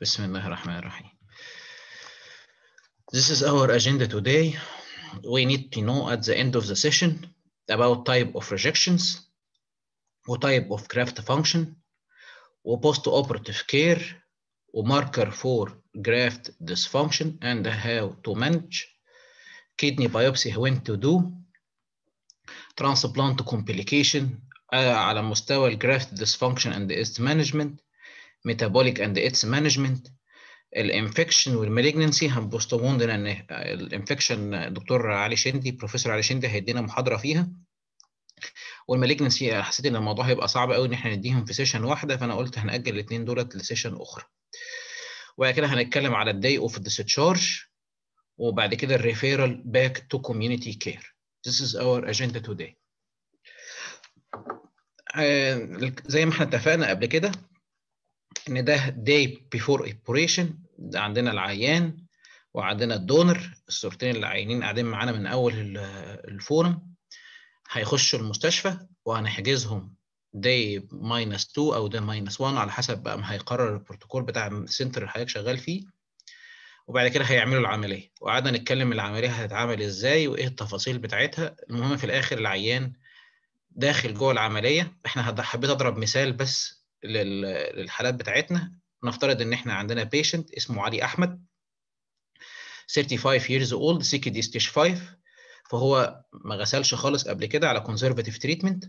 بسم الله الرحمن الرحيم. This is our agenda today. We need to know at the end of the session about type of rejections, type of graft function, post-operative care, marker for graft dysfunction and how to manage, kidney biopsy when to do, transplant complication على مستوى الجرافت dysfunction and its management, metabolic and its management, الانفكشن والمالجنسي هنبوستبون لان الانفكشن الدكتور علي شندي بروفيسور علي شندي هيدينا محاضره فيها، والمالجنسي حسيت ان الموضوع هيبقى صعب قوي ان احنا نديهم في سيشن واحده، فانا قلت هنأجل الاثنين دولت لسيشن اخرى. وبعد كده هنتكلم على الداي اوف ديسشارج، وبعد كده الريفيرال باك تو كوميونتي كير. This is our agenda today. زي ما احنا اتفقنا قبل كده ان ده داي بيفور اوبريشن، عندنا العيان وعندنا الدونر، الصورتين اللي عينين قاعدين معانا من اول الفورم هيخشوا المستشفى وهنحجزهم داي ماينس 2 او داي ماينس 1 على حسب بقى ما هيقرر البروتوكول بتاع السنتر اللي حضرتك شغال فيه، وبعد كده هيعملوا العمليه وقعدنا نتكلم العمليه هتتعمل ازاي وايه التفاصيل بتاعتها. المهم في الاخر العيان داخل جوه العمليه. احنا حبيت اضرب مثال بس للحالات بتاعتنا. نفترض ان احنا عندنا بيشنت اسمه علي احمد 35 years old CKD stage 5، فهو ما غسلش خالص قبل كده على conservative treatment،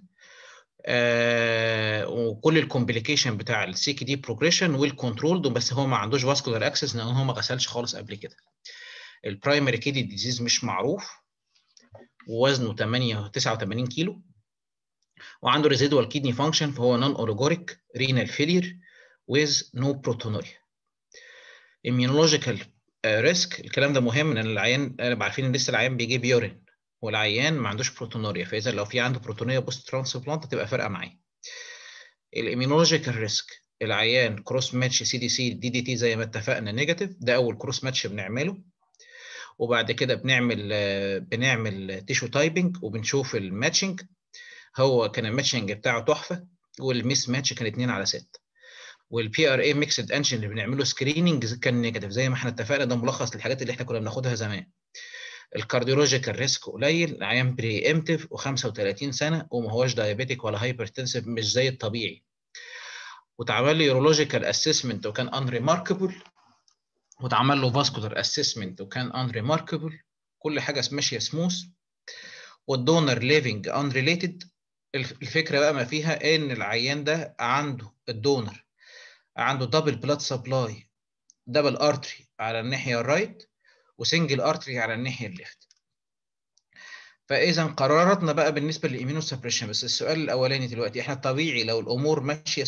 وكل الكومبليكيشن بتاع السي كي دي بروجريشن والكنترول، بس هو ما عندوش فاسكولار اكسس لان هو ما غسلش خالص قبل كده. البرايمري كيدني ديزيز مش معروف، ووزنه 89 كيلو، وعنده ريزيدوال كيدني فانكشن، فهو نون اوريجوريك رينال فيلير with no proteinuria. immunological ريسك، الكلام ده مهم لان العيان عارفين ان لسه العيان بيجيب يورين والعيان ما عندوش بروتونوريا، فاذا لو في عنده بروتونوريا بوست ترانسبلانت هتبقى فارقه معاه. الاميونولوجيكال ريسك، العيان كروس ماتش سي دي سي دي دي تي زي ما اتفقنا نيجاتيف، ده اول كروس ماتش بنعمله، وبعد كده بنعمل تيشو تايبنج وبنشوف الماتشنج. هو كان الماتشنج بتاعه تحفه، والميس ماتش كان 2/6، والبي ار اي ميكسد انجن اللي بنعمله سكريننج كان نيجاتيف زي ما احنا اتفقنا. ده ملخص للحاجات اللي احنا كنا بناخدها زمان. الكارديولوجيكال ريسك قليل، العيان بري امتيف و35 سنه وما هوش دايابيتيك ولا هايبرتنسيف مش زي الطبيعي، واتعمل له يورولوجيكال اسسمنت وكان ان ريماركبل، واتعمل له فاسكولار اسسمنت وكان ان ريماركبل، كل حاجه ماشيه سموث، والدونر ليفنج ان ريليتد. الفكره بقى ما فيها ان العيان ده عنده الدونر عنده دبل بلاد سبلاي، دبل ارتري على الناحيه الرايت وسنجل ارتري على الناحيه الليفت. فاذا قراراتنا بقى بالنسبه للاميونو سبريشن، بس السؤال الاولاني دلوقتي احنا الطبيعي لو الامور ماشيه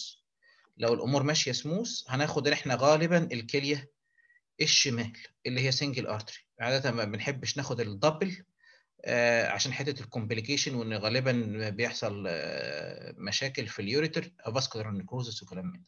سموث، هناخد احنا غالبا الكليه الشمال اللي هي سنجل ارتري. عاده ما بنحبش ناخد الدبل عشان حته الكومبليكيشن، وان غالبا بيحصل مشاكل في اليوريتر فاسكولار نيكروزس وكلام من ده.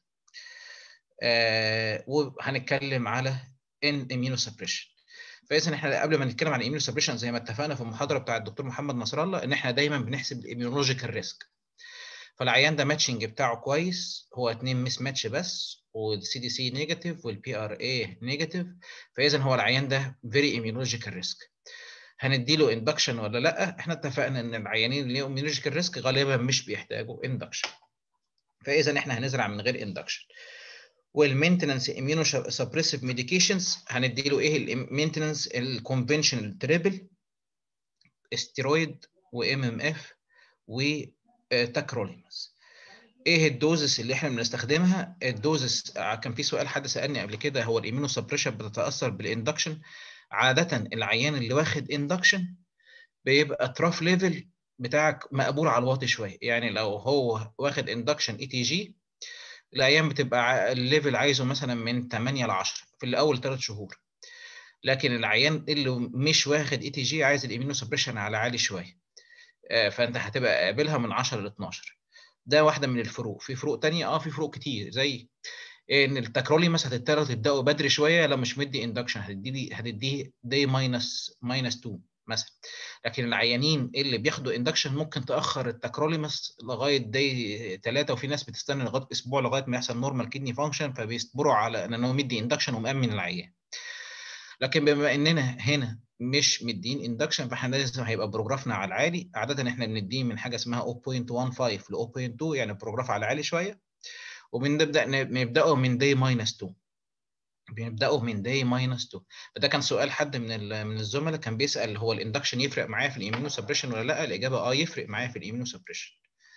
وهنتكلم على اميونو سبريشن. فاذا احنا قبل ما نتكلم عن الاميونو سبريشن زي ما اتفقنا في المحاضره بتاع الدكتور محمد نصر الله ان احنا دايما بنحسب الاميونولوجيكال ريسك. فالعيان ده ماتشنج بتاعه كويس، هو 2 ميس ماتش بس، والسي دي سي نيجاتيف والبي ار اي نيجاتيف، فاذا هو العيان ده فيري اميونولوجيكال ريسك. هنديله اندكشن ولا لا؟ احنا اتفقنا ان العيانين اللي ليهم اميونولوجيكال ريسك غالبا مش بيحتاجوا اندكشن، فاذا احنا هنزرع من غير اندكشن. والمينتنس اميونو سبريسيف ميديكيشنز هنديله ايه؟ المينتنس الكونفنشنال تريبل، استيرويد وام ام اف وتاكروليماس. ايه الدوزس اللي احنا بنستخدمها؟ الدوزس كان في سؤال حد سالني قبل كده، هو الاميونو سبريشن بتتاثر بالاندكشن؟ عاده العيان اللي واخد اندكشن بيبقى تراف ليفل بتاعك مقبول على الواطي شويه، يعني لو هو واخد اندكشن اي تي جي العيان بتبقى الليفل عايزه مثلا من 8 ل 10 في الاول 3 شهور، لكن العيان اللي مش واخد اي تي جي عايز الاميونو سبريشن على عالي شويه، فانت هتبقى قابلها من 10 ل 12. ده واحده من الفروق. في فروق تانية، في فروق كتير، زي ان التكرولي مثلا هتضطر تبداه بدري شويه لو مش مدي اندكشن، هتديه داي ماينس 2 مثلا. لكن العيانين اللي بياخدوا اندكشن ممكن تاخر التاكروليماس لغايه دي 3، وفي ناس بتستنى لغايه اسبوع لغايه ما يحصل نورمال كدني فانكشن، فبيصبروا على ان هو مدي اندكشن ومامن العيان. لكن بما اننا هنا مش مدين اندكشن، فاحنا لازم هيبقى بروجرافنا على العالي. عاده احنا بنديه من حاجه اسمها 0.15 ل 0.2، يعني بروجراف على العالي شويه، نبداه من داي ماينس 2. بنبداه من داي ماينس 2. فده كان سؤال حد من الزملاء كان بيسال هو الاندكشن يفرق معايا في الايميونو سبريشن ولا لا؟ الاجابه يفرق معايا في الايميونو سبريشن.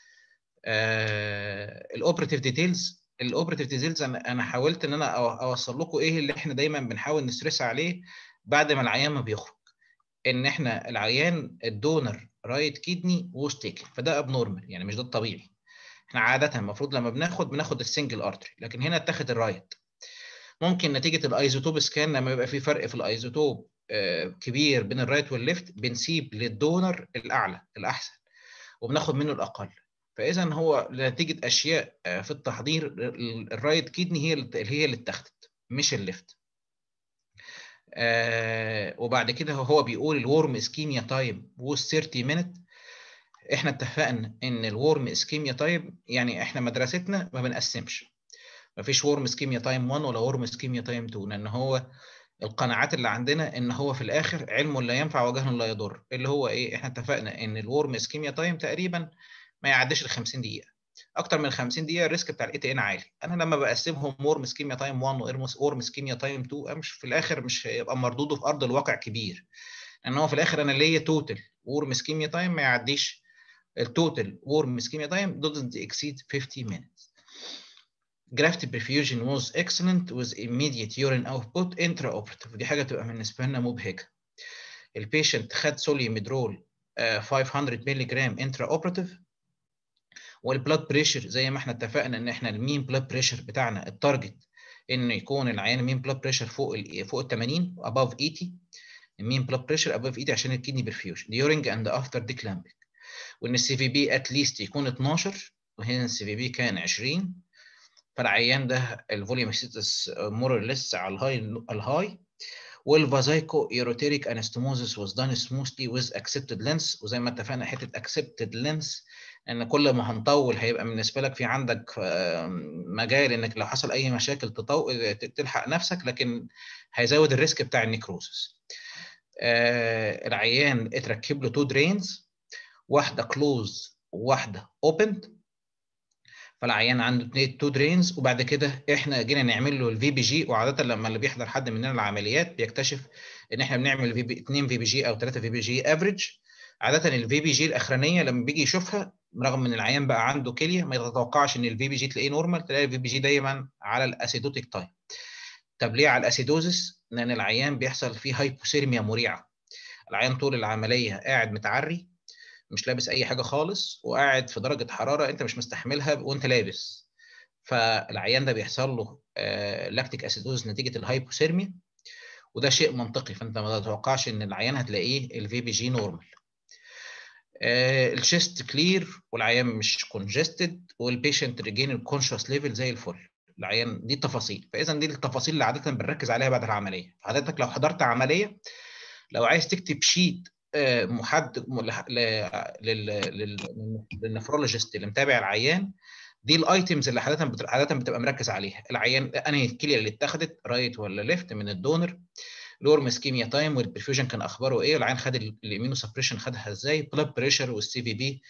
الاوبراتيف ديتيلز، انا حاولت ان انا اوصل لكم ايه اللي احنا دايما بنحاول نسترس عليه بعد ما العيان ما بيخرج، ان احنا العيان الدونر رايت كيدني وستيكن، فده ابنورمال، يعني مش ده الطبيعي. احنا عاده المفروض لما بناخد السنجل ارتري، لكن هنا اتاخد الرايت. ممكن نتيجه الايزوتوب سكان لما يبقى في فرق في الايزوتوب كبير بين الرايت والليفت، بنسيب للدونر الاعلى الاحسن وبناخد منه الاقل. فاذا هو نتيجه اشياء في التحضير الرايت كيدني هي اللي اتاخدت مش الليفت. وبعد كده هو بيقول الورم اسكيميا تايم was 30 minutes. احنا اتفقنا ان الورم اسكيميا تايم، يعني احنا مدرستنا ما بنقسمش، مفيش ورم اسكيميا تايم 1 ولا ورم اسكيميا تايم 2، لان هو القناعات اللي عندنا ان هو في الاخر علم لا ينفع وجهل لا يضر. اللي هو ايه؟ احنا اتفقنا ان الورم اسكيميا تايم تقريبا ما يعديش ال 50 دقيقه. اكتر من 50 دقيقه الريسك بتاع الاي تي ان عالي. انا لما بقسمهم ورم اسكيميا تايم 1 وورم اسكيميا تايم 2، مش في الاخر مش هيبقى مردوده في ارض الواقع كبير، لان هو في الاخر انا ليا توتال ورم اسكيميا تايم ما يعديش التوتال ورم اسكيميا تايم doesn't exceed 50 minutes. Graft perfusion was excellent with immediate urine output intraoperative. دي حاجه تبقى بالنسبه لنا مبهجه. البيشنت خد سوليوميدرول 500 مللي جرام انترا اوبراتيف. والبلاد بريشر زي ما احنا اتفقنا ان احنا المين بلاد بريشر بتاعنا التارجت ان يكون العيان المين بلاد بريشر فوق ال 80 above 80. المين بلاد بريشر above 80 عشان الكدني برفيوجن during and after declamping. وان السي في بي اتليست يكون 12، وهنا السي في بي كان 20. فالعيان ده الفوليوم ستاتس مور ليس على الهاي. والفازايكو ايروتيريك انستموزس was done smoothly with accepted length. وزي ما اتفقنا حته accepted length ان كل ما هنطول هيبقى بالنسبه لك في عندك مجال انك لو حصل اي مشاكل تلحق نفسك، لكن هيزود الريسك بتاع النيكروزس. العيان اتركب له 2 درينز، واحده كلوز وواحده اوبند. فالعيان عنده 2 درينز، وبعد كده احنا جينا نعمل له الفي بي جي. وعاده لما اللي بيحضر حد مننا العمليات بيكتشف ان احنا بنعمل 2 في بي جي او 3 في بي جي افريج. عاده الفي بي جي الاخرانيه لما بيجي يشوفها، رغم ان العيان بقى عنده كليه، ما يتوقعش ان الفي بي جي تلاقيه نورمال، تلاقي الفي بي جي دايما على الاسيدوتيك تايب. طب ليه على الاسيدوزس؟ لان العيان بيحصل فيه هايبوثيرميا مريعه. العيان طول العمليه قاعد متعري، مش لابس اي حاجه خالص، وقاعد في درجه حراره انت مش مستحملها وانت لابس. فالعيان ده بيحصل له لاكتيك اسيدوز نتيجه الهايبوثيرميا، وده شيء منطقي. فانت ما تتوقعش ان العيان هتلاقيه الفي بي جي نورمال. الشيست كلير والعيان مش كونجستد، والبيشنت ريجين الكونشس ليفل زي الفل. العيان دي التفاصيل. فاذا دي التفاصيل اللي عاده بنركز عليها بعد العمليه. فحضرتك لو حضرت عمليه، لو عايز تكتب شيت محدد للنفرولوجيست اللي متابع العيان، دي الايتمز اللي عاده بتبقى مركز عليها. العيان انهي الكليه اللي اتاخدت، رايت ولا ليفت من الدونر، الورم اسكيميا تايم والبرفيوجن كان اخباره ايه، العيان خد الامينو سبريشن خدها ازاي، بلاد بريشر والسي في بي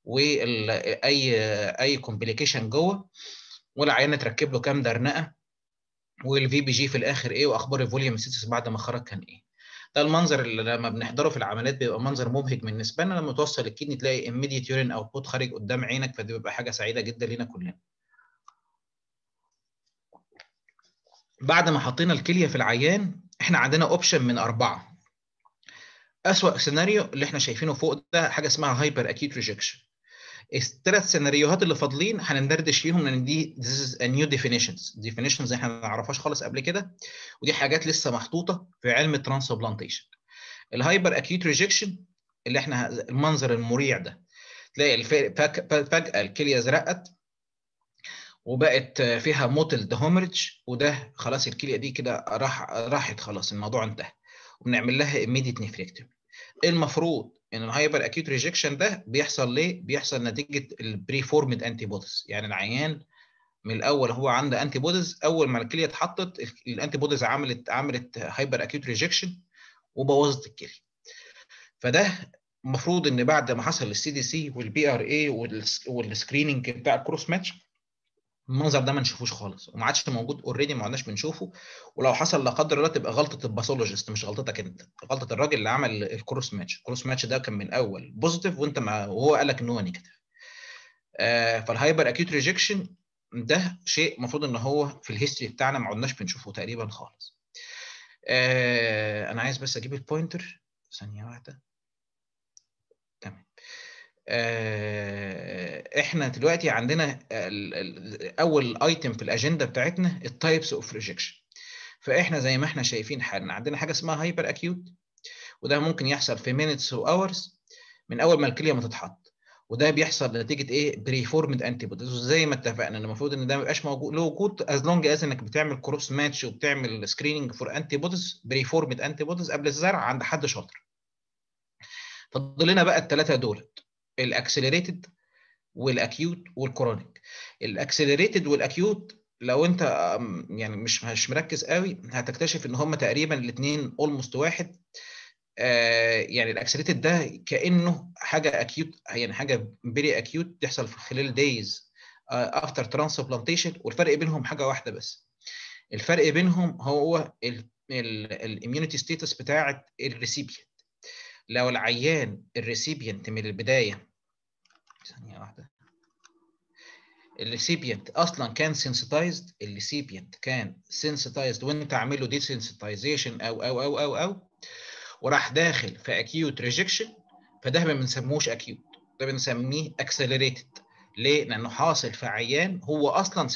واي كومبليكيشن جوه، والعيان اتركب له كام درنقه، والفي بي جي في الاخر ايه، واخبار الفوليوم ستاتس بعد ما خرج كان ايه. ده المنظر اللي لما بنحضره في العمليات بيبقى منظر مبهج بالنسبه لنا. لما توصل الكدني تلاقي immediate urine output خارج قدام عينك، فدي بيبقى حاجه سعيده جدا لينا كلنا. بعد ما حطينا الكليه في العيان، احنا عندنا اوبشن من 4. اسوأ سيناريو اللي احنا شايفينه فوق ده حاجه اسمها هايبر اكيوت ريجكشن. الثلاث سيناريوهات اللي فاضلين هنندردش فيهم، لان دي this is a new definitions احنا ما نعرفهاش خالص قبل كده، ودي حاجات لسه محطوطه في علم الترانسبلانتيشن. الهايبر اكيوت ريجكشن اللي احنا المنظر المريع ده، تلاقي فجاه الكليه زرقت وبقت فيها موتلد هومرج، وده خلاص الكليه دي كده راحت خلاص، الموضوع انتهى، وبنعمل لها immediate nephrectomy. المفروض ان الهايبر اكيوت ريجكشن ده بيحصل ليه؟ بيحصل نتيجه البري فورمد انتي بوديز، يعني العيان من الاول هو عنده انتي بوديز، اول ما الكليه اتحطت الانتي بوديز عملت هايبر اكيوت ريجكشن وبوظت الكليه. فده المفروض ان بعد ما حصل السي دي سي والبي ار اي والسكريننج بتاع الكروس ماتش، المنظر ده ما نشوفوش خالص وما عادش موجود اوريدي، ما عدناش بنشوفه. ولو حصل لا قدر الله تبقى غلطه الباثولوجيست مش غلطتك انت، غلطه الراجل اللي عمل الكروس ماتش. الكروس ماتش ده كان من الاول بوزيتيف وانت وهو قال لك ان هو نيجاتيف. فالهايبر اكيوت ريجكشن ده شيء المفروض ان هو في الهيستوري بتاعنا ما عدناش بنشوفه تقريبا خالص. انا عايز بس اجيب البوينتر ثانيه واحده. تمام. احنا دلوقتي عندنا اول ايتم في الاجنده بتاعتنا التايبس اوف ريجكشن. فاحنا زي ما احنا شايفين حالنا عندنا حاجه اسمها هايبر اكيوت، وده ممكن يحصل في مينتس واورز من اول ما الكليه ما تتحط، وده بيحصل نتيجه ايه؟ بري فورمد انتي بوديز. وزي ما اتفقنا ان المفروض ان ده ما يبقاش موجود له وجود از لونج از انك بتعمل كروس ماتش وبتعمل سكريننج فور انتي بوديز، بري فورمد انتي بوديز قبل الزرع عند حد شاطر. فاضل لنا بقى الثلاثه دول، الاكسلريتد والاكيوت والكرونيك. الاكسلريتد والاكيوت لو انت يعني مش مركز قوي هتكتشف ان هم تقريبا الاثنين اولموست واحد. يعني الاكسلريتد ده كانه حاجه اكيوت، يعني حاجه فيري اكيوت تحصل في خلال دايز افتر ترانسبلانتيشن، والفرق بينهم حاجه واحده بس. الفرق بينهم هو الاميونيتي ستيتس بتاعه الريسيبيانت. لو العيان الريسيبيانت من البدايه، ثانيه واحده، الريسيبيانت اصلا كان سنسيتايزد، الريسيبيانت كان سنسيتايزد وانت عامل له دي سنسيتايزيشن او وراح داخل في اكيوت ريجكشن، فده ما بنسموهش اكيوت، ده بنسميه اكسلريتد. ليه؟ لانه حاصل في عيان هو اصلا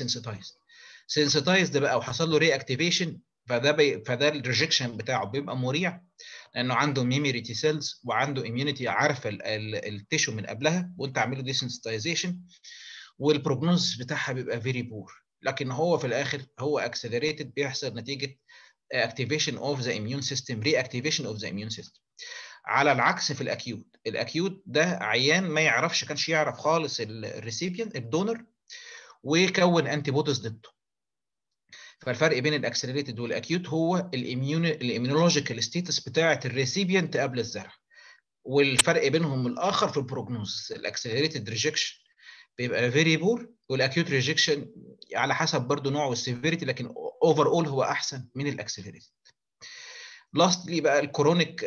سنسيتايزد بقى وحصل له ري اكتيفيشن، فده الريجكشن بتاعه بيبقى مريع، لانه عنده ميموري تي سيلز وعنده اميونيتي عارفه التيشو من قبلها وانت عامله دي سنسيتايزيشن، والبروجنوز بتاعها بيبقى فيري بور. لكن هو في الاخر هو اكسلريتد بيحصل نتيجه activation of the immune system, reactivation of the immune system. على العكس في الاكيوت ده عيان ما يعرفش، كانش يعرف خالص الريسيبيانت الدونر ويكون انتي بوديز ضده. فالفرق بين الاكسلريتد والاكيوت هو الاميونولوجيكال ستيتس بتاعه الريسيبيانت قبل الزرع، والفرق بينهم الاخر في البروجنوز. الاكسلريتد ريجكشن بيبقى فيري بور، والاكيوت ريجكشن على حسب برضو نوعه والسيفيريتي، لكن اوفر اول هو احسن من الاكسلريتد. لاستلي بقى الكرونيك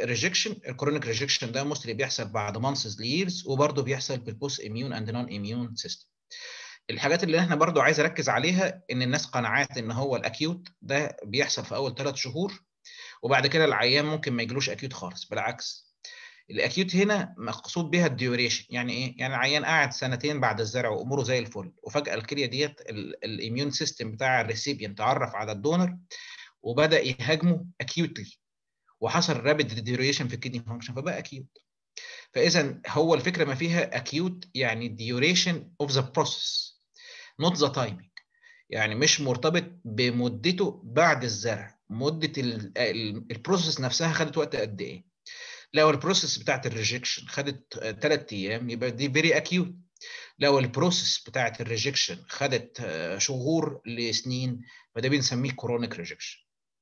ريجكشن ده موستلي بيحصل بعد مانثز ليرز، وبرضه بيحصل بالبوست اميون اند نون اميون سيستم. الحاجات اللي احنا برضه عايز اركز عليها ان الناس قناعات ان هو الاكيوت ده بيحصل في اول 3 شهور وبعد كده العيان ممكن ما يجيلوش اكيوت خالص. بالعكس، الاكيوت هنا مقصود بها الديوريشن. يعني ايه؟ يعني العيان قاعد سنتين بعد الزرع واموره زي الفل، وفجاه الكليه ديت الاميون سيستم بتاع الريسيبيانت تعرف على الدونر وبدا يهاجمه اكيوتلي، وحصل رابيد ديتيريوريشن في الكدني فانكشن فبقى اكيوت. فاذا هو الفكره ما فيها اكيوت يعني ديوريشن اوف ذا بروسيس نوت ذا تايمينج، يعني مش مرتبط بمدته بعد الزرع، مده البروسيس نفسها خدت وقت قد ايه. لو البروسيس بتاعت الريجكشن خدت 3 ايام يبقى دي فيري اكيوت. لو البروسيس بتاعت الريجكشن خدت شهور لسنين فده بنسميه كرونيك ريجكشن.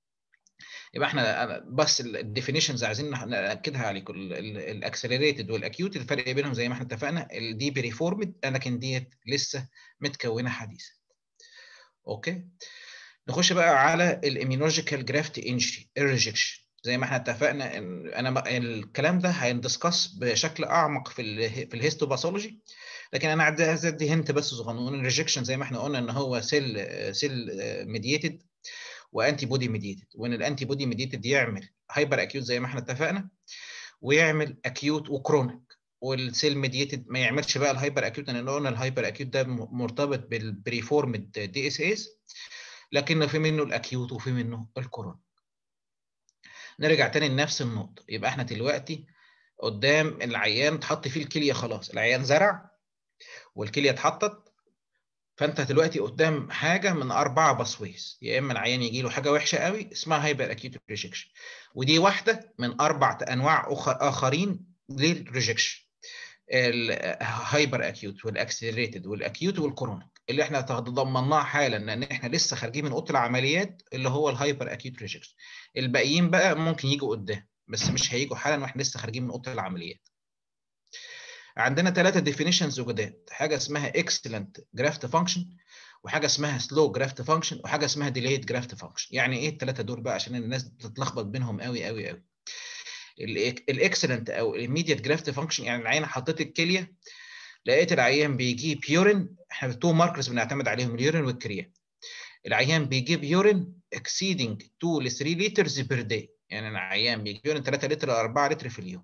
يبقى احنا بس الديفينيشنز عايزين ناكدها عليكم. الاكسلريتد والاكيوت الفرق بينهم زي ما احنا اتفقنا، دي بريفورمد لكن ديت لسه متكونه حديثا. اوكي، نخش بقى على الاميونولوجيكال جرافت انجري الريجكشن. زي ما احنا اتفقنا ان الكلام ده هيندسكس بشكل اعمق في الهيستوباثولوجي، لكن انا عايز ادي هنت بس صغنون. الريجكشن زي ما احنا قلنا ان هو سيل ميدييتد وانتي بودي ميديتد، وان الانتي بودي ميديتد يعمل هايبر اكيوت زي ما احنا اتفقنا، ويعمل اكيوت وكرونيك. والسيل ميديتد ما يعملش بقى الهايبر اكيوت، لان قلنا الهايبر اكيوت ده مرتبط بالبريفورمد دي اس اس، لكن في منه الاكيوت وفي منه الكرونيك. نرجع تاني لنفس النقطه. يبقى احنا دلوقتي قدام العيان اتحط فيه الكليه، خلاص العيان زرع والكليه اتحطت، فانت دلوقتي قدام حاجه من 4 باسويز، يا اما العيان يجي له حاجه وحشه قوي اسمها هايبر اكيوت ريجكشن، ودي واحده من 4 انواع اخرين للريجكشن: الهايبر اكيوت والاكسلريتد والاكيوت والكرونيك، اللي احنا تضمناها حالا لان احنا لسه خارجين من اوضه العمليات اللي هو الهايبر اكيوت ريجكشن. الباقيين بقى ممكن يجوا قدام بس مش هيجوا حالا واحنا لسه خارجين من اوضه العمليات. عندنا 3 ديفينيشنز جداد، حاجه اسمها اكسلنت جرافت فانكشن، وحاجه اسمها سلو جرافت فانكشن، وحاجه اسمها ديليد جرافت فانكشن. يعني ايه الثلاثه دول بقى عشان الناس بتتلخبط بينهم قوي قوي قوي؟ الاكسلنت او الاميديت جرافت فانكشن يعني العيان حطيت الكليه لقيت العيان بيجيب يورين، احنا 2 ماركرز بنعتمد عليهم اليورين والكريات. العيان بيجيب يورين exceeding 2 ل 3 لترز بير داي، يعني العيان بيجيب يورين 3 لتر ل 4 لتر في اليوم.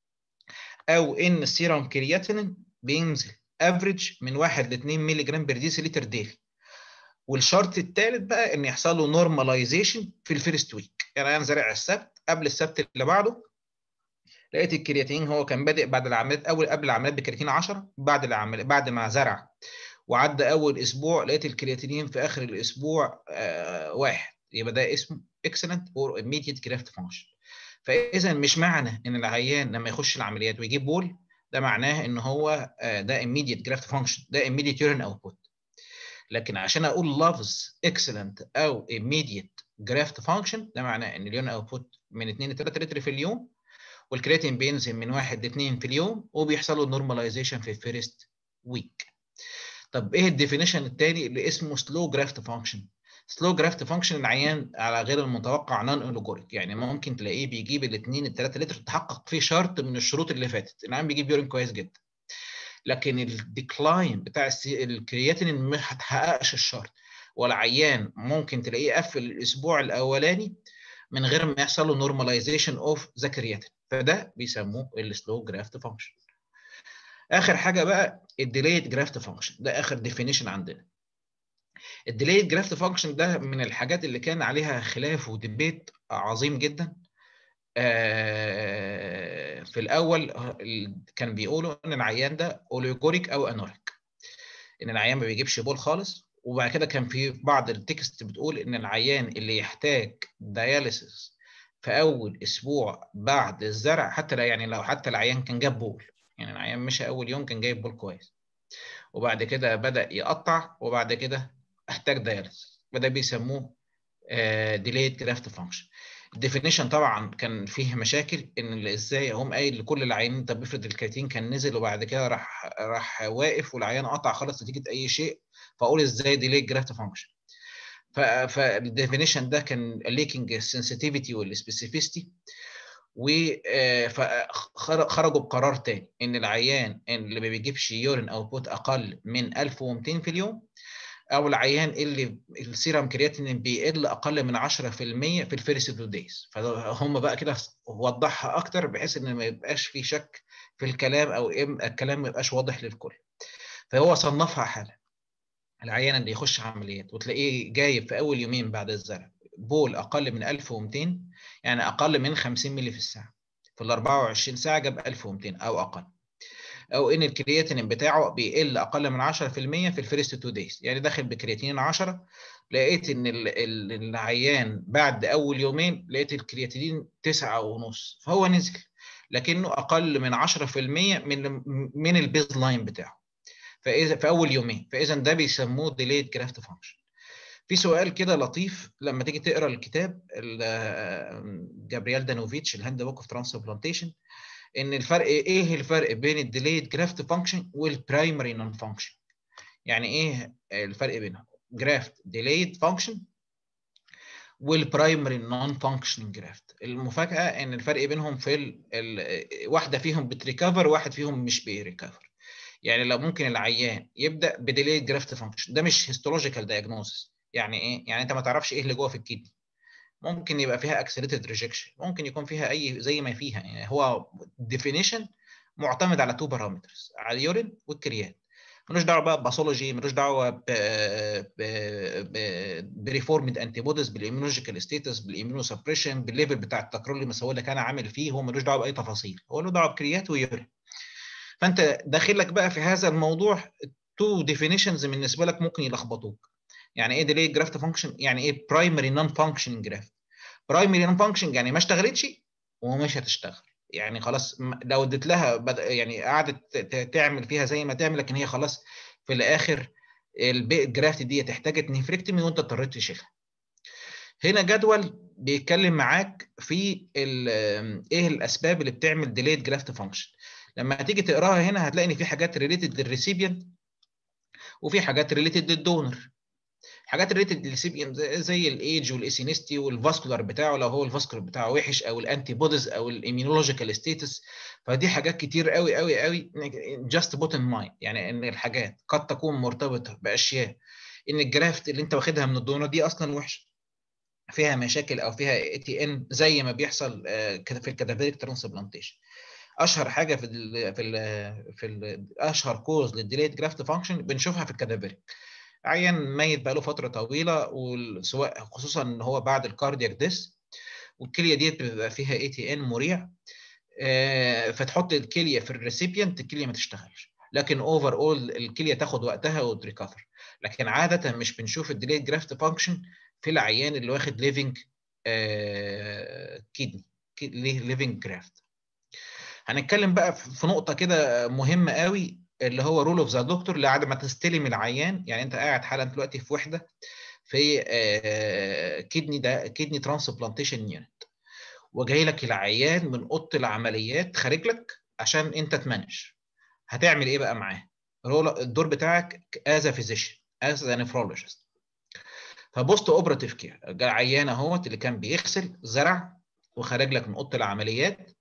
او ان السيرم كرياتينين بينزل افريج من 1 ل 2 مللي جرام بير ديسيلتر ديلي. والشرط الثالث بقى ان يحصل له نورماليزيشن في الفيرست ويك، يعني انا زارع السبت، قبل السبت اللي بعده لقيت الكرياتين هو كان بادئ بعد العمليات قبل العمليات بكرياتين 10، بعد ما زرع وعدى اول اسبوع لقيت الكرياتينين في اخر الاسبوع 1، يبقى ده اسمه اكسلنت اور immediate جرافت فانكشن. فاذا مش معنى ان العيان لما يخش العمليات ويجيب بول ده معناه ان هو ده immediate جرافت فانكشن، ده immediate urine output. لكن عشان اقول لفظ اكسلنت او immediate جرافت فانكشن ده معناه ان اليورين اوتبوت من 2 ل 3 لتر في اليوم، والكرياتين بينزل من 1 ل 2 في اليوم، وبيحصل له نورماليزيشن في الفيرست ويك. طب ايه الديفينيشن الثاني اللي اسمه سلو جرافت فانكشن؟ سلو جرافت فانكشن العيان على غير المتوقع نون اولوجوريك، يعني ممكن تلاقيه بيجيب ال 2 ل 3 لتر تحقق فيه شرط من الشروط اللي فاتت، العيان بيجيب يورين كويس جدا، لكن الديكلاين بتاع الكرياتين ما هتحققش الشرط، والعيان ممكن تلاقيه قفل الاسبوع الاولاني من غير ما يحصل له نورماليزيشن اوف ذا كرياتين، فده بيسموه السلو جرافت فانكشن. اخر حاجه بقى الديليد جرافت فانكشن، ده اخر ديفينيشن عندنا. الديليد جرافت فانكشن ده من الحاجات اللي كان عليها خلاف وديبيت عظيم جدا. في الاول كان بيقولوا ان العيان ده اوليجوريك او انوريك، ان العيان ما بيجيبش بول خالص. وبعد كده كان في بعض التكست بتقول ان العيان اللي يحتاج دياليسيس في اول اسبوع بعد الزرع، لو حتى العيان كان جاب بول، يعني العيان مشى اول يوم كان جايب بول كويس، وبعد كده بدأ يقطع، وبعد كده احتاج دياليسيس، وده بيسموه delayed graft function. الديفينيشن طبعا كان فيه مشاكل، ان ازاي هم قايل لكل العيانين طب افرض الكرياتين كان نزل وبعد كده راح واقف والعيان قطع خالص نتيجه اي شيء، فاقول ازاي delayed graft function؟ فالديفينيشن ده كان ليكينج السنسيتيفيتي والسبيسيفيستي، فخرجوا بقرار تاني ان العيان اللي ما بيجيبش يورين اوتبوت اقل من 1200 في اليوم، او العيان اللي السيرم كرياتين بيقل اقل من 10% في الفيرست 2 دايز. فهم بقى كده وضحها اكتر بحيث ان ما يبقاش في شك في الكلام، او الكلام ما يبقاش واضح للكل. فهو صنفها حاله العيان اللي يخش عمليات وتلاقيه جايب في اول يومين بعد الزرع بول اقل من 1200، يعني اقل من 50 مللي في الساعه، في ال 24 ساعه جاب 1200 او اقل، او ان الكرياتين بتاعه بيقل اقل من 10% في الفيرست 2 دايز، يعني داخل بكرياتين 10 لقيت ان العيان بعد اول يومين لقيت الكرياتين 9.5، فهو نزل لكنه اقل من 10% من البيز لاين بتاعه فاذا في اول يومين، فاذا ده بيسموه ديليد جرافت فانكشن. في سؤال كده لطيف لما تيجي تقرا الكتاب جابرييل دانوفيتش الهاند بوك اوف ترانسبلانتيشن، ان ايه الفرق بين الديليد جرافت فانكشن والبرايمري نون فانكشن؟ يعني ايه الفرق بينهم؟ جرافت ديليد فانكشن والبرايمري نون فانكشننج جرافت. المفاجاه ان الفرق بينهم في واحده فيهم بتريكفر وواحد فيهم مش بيريكفر. يعني لو ممكن العيان يبدا بديليد جرافت فانكشن، ده مش هيستولوجيكال دايجنوستس. يعني ايه؟ يعني انت ما تعرفش ايه اللي جوه في الكدني، ممكن يبقى فيها اكسلريتد ريجكشن، ممكن يكون فيها اي زي ما فيها، يعني هو ديفينيشن معتمد على 2 بارامترز، على اليورين والكريات. ملوش دعوه بقى بباثولوجي، ملوش دعوه بريفورمد انتي بوديز، بالاميونولوجيكال ستيتس، بالاميونو سبريشن، بالليفل بتاع التكرار المسؤول اللي كان عامل فيه، هو ملوش دعوه باي تفاصيل، هو له دعوه بكريات ويورين. فانت داخل لك بقى في هذا الموضوع تو ديفينيشنز بالنسبه لك ممكن يلخبطوك. يعني ايه ديلي جرافت فانكشن؟ يعني ايه برايمري نون فانكشننج جرافت؟ برايمري نون فانكشننج يعني ما اشتغلتش ومش هتشتغل، يعني خلاص لو اديت لها يعني قعدت تعمل فيها زي ما تعمل، لكن هي خلاص في الاخر الجرافت دي احتاجت نفركتمي وانت اضطريت تشيلها. هنا جدول بيتكلم معاك في ايه الاسباب اللي بتعمل ديليد جرافت فانكشن. لما تيجي تقراها هنا هتلاقي ان في حاجات ريليتد للريسيبيانت وفي حاجات ريليتد للدونر. حاجات ريليتد للريسيبيانت زي الايج والايسينستي والفاسكولار بتاعه، لو هو الفاسكولار بتاعه وحش، او الانتي بوديز، او الاميونولوجيكال ستيتس. فدي حاجات كتير قوي قوي قوي جاست بوت ان مايند، يعني ان الحاجات قد تكون مرتبطه باشياء ان الجرافت اللي انت واخدها من الدونر دي اصلا وحشه، فيها مشاكل او فيها اي تي ان زي ما بيحصل في الكادافيريك ترانسبلانتيشن. اشهر حاجه اشهر كوز للديليد جرافت فانكشن بنشوفها في الكادافيريك. عيان ميت بقاله فتره طويله، وسواء خصوصا ان هو بعد الكاردياك ديس، والكليه دي بيبقى فيها اي تي ان مريع، فتحط الكليه في الريسيبيانت الكليه ما تشتغلش، لكن اوفر اول الكليه تاخد وقتها وتريكفر. لكن عاده مش بنشوف الديليد جرافت فانكشن في العيان اللي واخد ليفنج كيدني ليفنج جرافت. هنتكلم بقى في نقطه كده مهمه قوي، اللي هو رول اوف ذا دكتور بعد ما تستلم العيان. يعني انت قاعد حالا دلوقتي في وحده في كيدني ترانسبلانتيشن يونت، وجاي لك العيان من اوضه العمليات خارج لك عشان انت تمانج. هتعمل ايه بقى معاه؟ الدور بتاعك از فيزيشن از نفرولوجيست. فبوست اوبراتيف كير، عيان اهوت اللي كان بيغسل زرع وخارج لك من اوضه العمليات،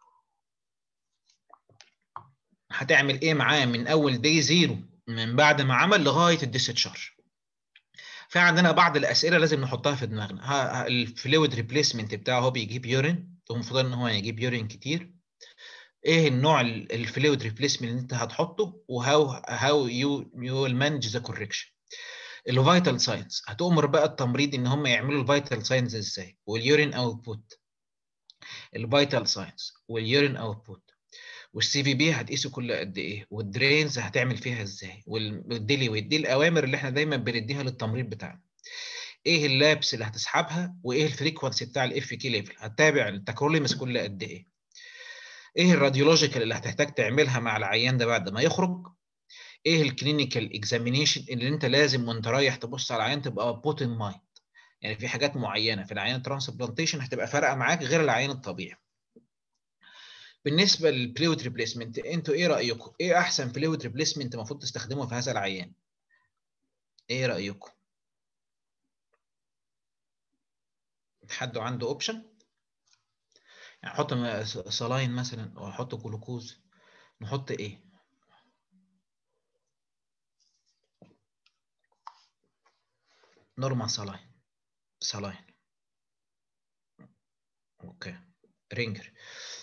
هتعمل ايه معاه من اول دي زيرو، من بعد ما عمل لغايه الديسشارج؟ في عندنا بعض الاسئله لازم نحطها في دماغنا. الفلويد ريبليسمنت بتاعه هو بيجيب يورين، المفروض ان هو يجيب يورين كتير. ايه النوع الفلويد ريبليسمنت اللي انت هتحطه، وهاو يو ويل مانج ذا كوركشن. الفيتال ساينز هتؤمر بقى التمريض ان هم يعملوا الفيتال ساينز ازاي، واليورين اوتبوت. الفيتال ساينز واليورين اوتبوت والسي في بي هتقيسه كل قد ايه، والدرينز هتعمل فيها ازاي، والديلي ودي الاوامر اللي احنا دايما بنديها للتمريض بتاعنا. ايه اللابس اللي هتسحبها، وايه الفريكونسي بتاع الاف كي ليفل، هتتابع التكروليمس كل قد ايه، ايه الراديولوجيكال اللي هتحتاج تعملها مع العيان ده بعد ما يخرج، ايه الكلينيكال اكزامينيشن اللي انت لازم وانت رايح تبص على العيان تبقى بوت ان مايند. يعني في حاجات معينه في العيان الترانسبلانتيشن هتبقى فارقه معاك غير العيان الطبيعي. بالنسبه للفلويد ريبليسمنت، انتوا ايه رايكم؟ ايه احسن فلويد ريبليسمنت المفروض تستخدمه في هذا العيان؟ ايه رايكم؟ حد عنده اوبشن؟ يعني نحط سلاين مثلا، او نحط جلوكوز، نحط ايه؟ نورمال سلاين. اوكي. رينجر.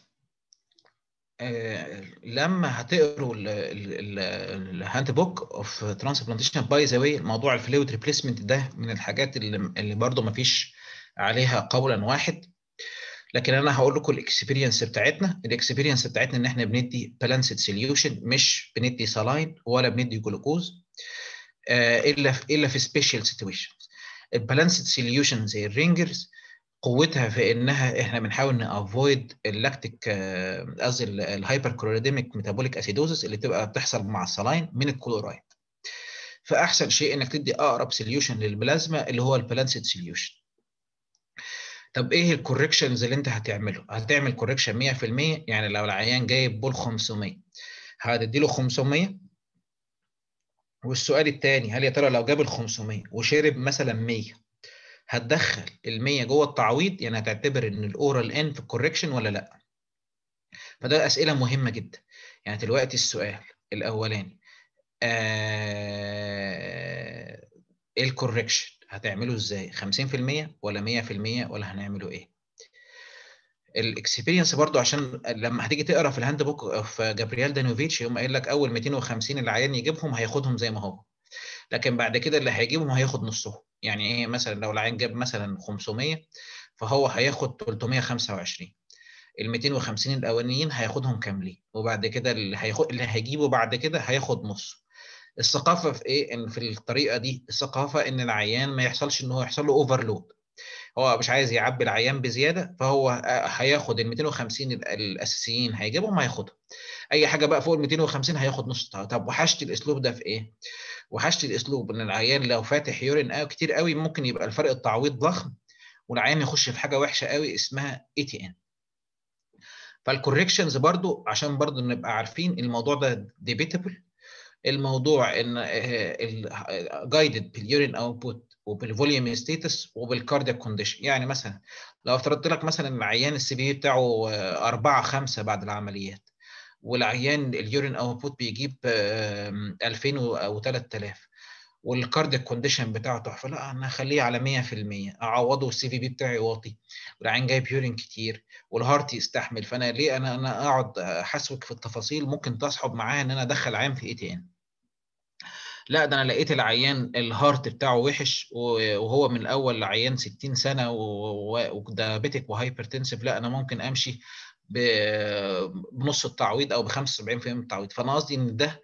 لما هتقروا الهاند بوك اوف ترانسبلانتيشن، باي ذا واي موضوع الفلويد ريبليسمنت ده من الحاجات اللي برضه ما فيش عليها قولا واحد. لكن انا هقول لكم الاكسبيرينس بتاعتنا. الاكسبيرينس بتاعتنا ان احنا بندي بالانسد سوليوشن، مش بندي سلاين ولا بندي جلوكوز الا في سبيشال سيتويشنز. البالانسد سوليوشن زي الرينجرز قوتها في انها احنا بنحاول نافويد اللاكتيك، قصدي الهايبر كلوريديميك ميتابوليك اسيدوزس اللي بتبقى بتحصل مع السلاين من الكلورايد. فاحسن شيء انك تدي اقرب سوليوشن للبلازما اللي هو البالانسد سوليوشن. طب ايه الكوركشنز اللي انت هتعمله؟ هتعمل كوركشن 100%. يعني لو العيان جايب بول 500 هتدي له 500. والسؤال الثاني، هل يا ترى لو جاب ال 500 وشرب مثلا 100 هتدخل ال 100 جوه التعويض؟ يعني هتعتبر ان الاورال ان في الكوركشن ولا لا؟ فده اسئله مهمه جدا. يعني دلوقتي السؤال الاولاني ايه الكوركشن هتعمله ازاي؟ 50% ولا 100% ولا هنعمله ايه؟ الاكسبيرينس برضو، عشان لما هتيجي تقرا في الهاند بوك في جابرييل دانوفيتش يقوم قايل لك اول 250 اللي العيان يجيبهم هياخدهم زي ما هو، لكن بعد كده اللي هيجيبهم هياخد نصهم. يعني ايه؟ مثلا لو العيان جاب مثلا 500 فهو هياخد 325. ال 250 الاولانيين هياخدهم كاملين، وبعد كده اللي هيجيبه بعد كده هياخد نص. الثقافه في ايه؟ ان في الطريقه دي الثقافه ان العيان ما يحصلش ان هو يحصل له اوفرلود. هو مش عايز يعبي العيان بزياده، فهو هياخد ال 250 الاساسيين هيجيبهم هياخدهم. اي حاجه بقى فوق ال 250 هياخد نص. طب وحشت الاسلوب ده في ايه؟ وحشت الاسلوب ان العيان لو فاتح يورين كتير قوي ممكن يبقى الفرق التعويض ضخم، والعيان يخش في حاجه وحشه قوي اسمها اي تي ان. فالكوركشنز برضو عشان برضو نبقى عارفين الموضوع ده ديبيتبل. الموضوع ان جايدد باليورين اوتبوت وبالفوليوم ستاتس وبالكاردياك كونديشن. يعني مثلا لو افترضت لك مثلا العيان السي بي بتاعه 4 5 بعد العمليات، والعيان اليورين اوتبوت بيجيب 2000 او 3000، والكاردياك كونديشن بتاعه تحفه، لا انا هخليه على 100%، اعوضه السي في بي بتاعي واطي، والعين جايب يورين كتير، والهارت يستحمل. فانا ليه انا اقعد احسوك في التفاصيل ممكن تصحب معايا ان انا ادخل عيان في اي تي ان؟ لا ده انا لقيت العيان الهارت بتاعه وحش وهو من الاول عيان 60 سنه ودايابيتك وهايبرتنسيف، لا انا ممكن امشي بنص التعويض او ب 75% من التعويض. فانا قصدي ان ده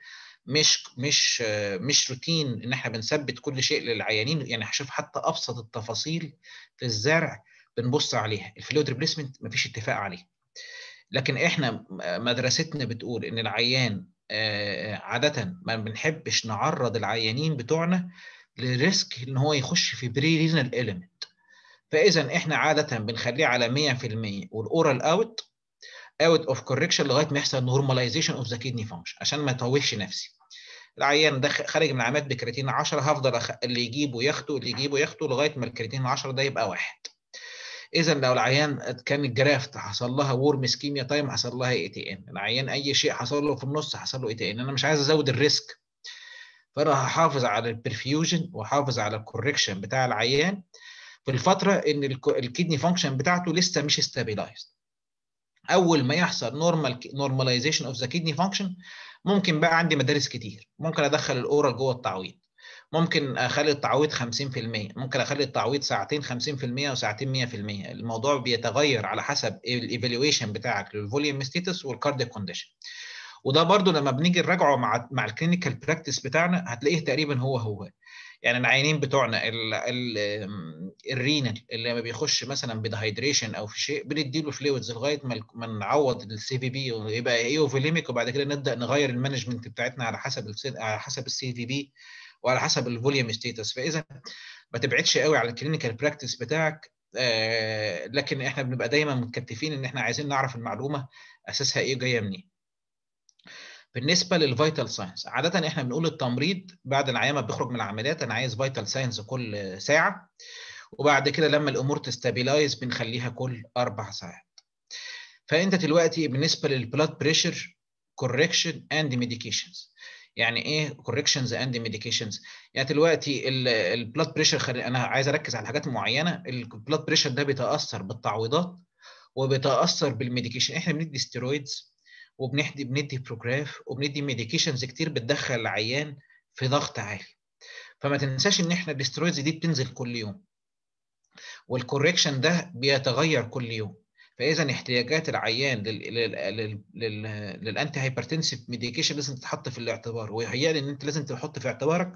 مش روتين ان احنا بنثبت كل شيء للعيانين. يعني هشوف حتى ابسط التفاصيل في الزرع بنبص عليها. الفلويد ريبليسمنت مفيش اتفاق عليه، لكن احنا مدرستنا بتقول ان العيان عادة ما بنحبش نعرض العيانين بتوعنا لريسك ان هو يخش في بري رينال اليمنت. فاذا احنا عادة بنخليه على 100% والاورال اوت اوف كوركشن لغايه ما يحصل نورماليزيشن اوف ذا كيدني فانكشن عشان ما يتوهش نفسي. العيان ده خارج من العمليات بكرياتين 10، هفضل اللي يجيبه ياخده اللي يجيبه ياخده لغايه ما الكرياتين 10 ده يبقى 1. اذا لو العيان كان الجرافت حصل لها وورم اسكيميا تايم حصل لها اي تي ان، العيان اي شيء حصل له في النص حصل له اي تي ان، انا مش عايز ازود الريسك. فانا هحافظ على البرفيوجن واحافظ على الكوركشن بتاع العيان في الفتره ان الكدني فانكشن بتاعته لسه مش ستابيلايزد. اول ما يحصل نورماليزيشن اوف ذا كدني فانكشن ممكن بقى عندي مدارس كتير. ممكن ادخل الاورال جوه التعويض، ممكن اخلي التعويض 50%، ممكن اخلي التعويض ساعتين 50% وساعتين 100%. الموضوع بيتغير على حسب الايفالويشن بتاعك للفوليوم ستاتس والكاردياك كونديشن. وده برضو لما بنيجي نراجعه مع الكلينيكال براكتس بتاعنا هتلاقيه تقريبا هو. يعني العينين بتوعنا الرينال اللي لما بيخش مثلا بدهيدريشن او في شيء بنديله فلويدز لغايه ما نعوض السي في بي ويبقى ايوفوليميك، وبعد كده نبدا نغير المانجمنت بتاعتنا على حسب السي في بي وعلى حسب الفوليوم ستاتس. فاذا ما تبعدش قوي على الكلينيكال براكتس بتاعك، لكن احنا بنبقى دايما متكتفين ان احنا عايزين نعرف المعلومه اساسها ايه جايه منين. بالنسبه للفيتال ساينس عاده احنا بنقول للتمريض بعد العيان ما بيخرج من العمليات انا عايز فيتال ساينس كل ساعه، وبعد كده لما الامور تستابيلايز بنخليها كل 4 ساعات. فانت دلوقتي بالنسبه للبلاد بريشر كوركشن اند ميديكيشنز، يعني ايه كوركشنز اند ميديكيشنز؟ يعني دلوقتي البلاد بريشر انا عايز اركز على حاجات معينه. البلاد بريشر ده بيتاثر بالتعويضات وبيتاثر بالميديكيشن. احنا بندي ستيرويدز بندي بروجراف وبندي ميديكيشنز كتير بتدخل العيان في ضغط عالي. فما تنساش ان احنا الاسترويدز دي بتنزل كل يوم، والكوركشن ده بيتغير كل يوم. فاذا احتياجات العيان للانتي هايبرتنسيف ميديكيشن لازم تتحط في الاعتبار. وهي ان انت لازم تحط في اعتبارك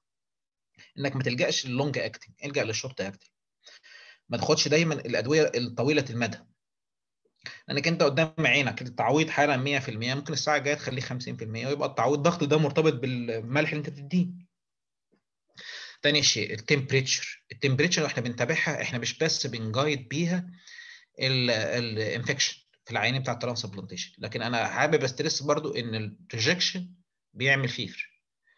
انك ما تلجاش للونج اكتنج، الجا للشورت اكتنج. ما تاخدش دايما الادويه الطويله المدى، لانك انت قدام عينك التعويض حالا 100%، ممكن الساعه الجايه تخليه 50% ويبقى التعويض الضغط ده مرتبط بالملح اللي انت بتديه. تاني شيء التمبريتشر احنا بنتابعها، احنا مش بس بنجايد بيها الانفكشن في العيان بتاع الترانسبلانتيشن، لكن انا حابب استرس برضو ان الريجكشن بيعمل فيفر.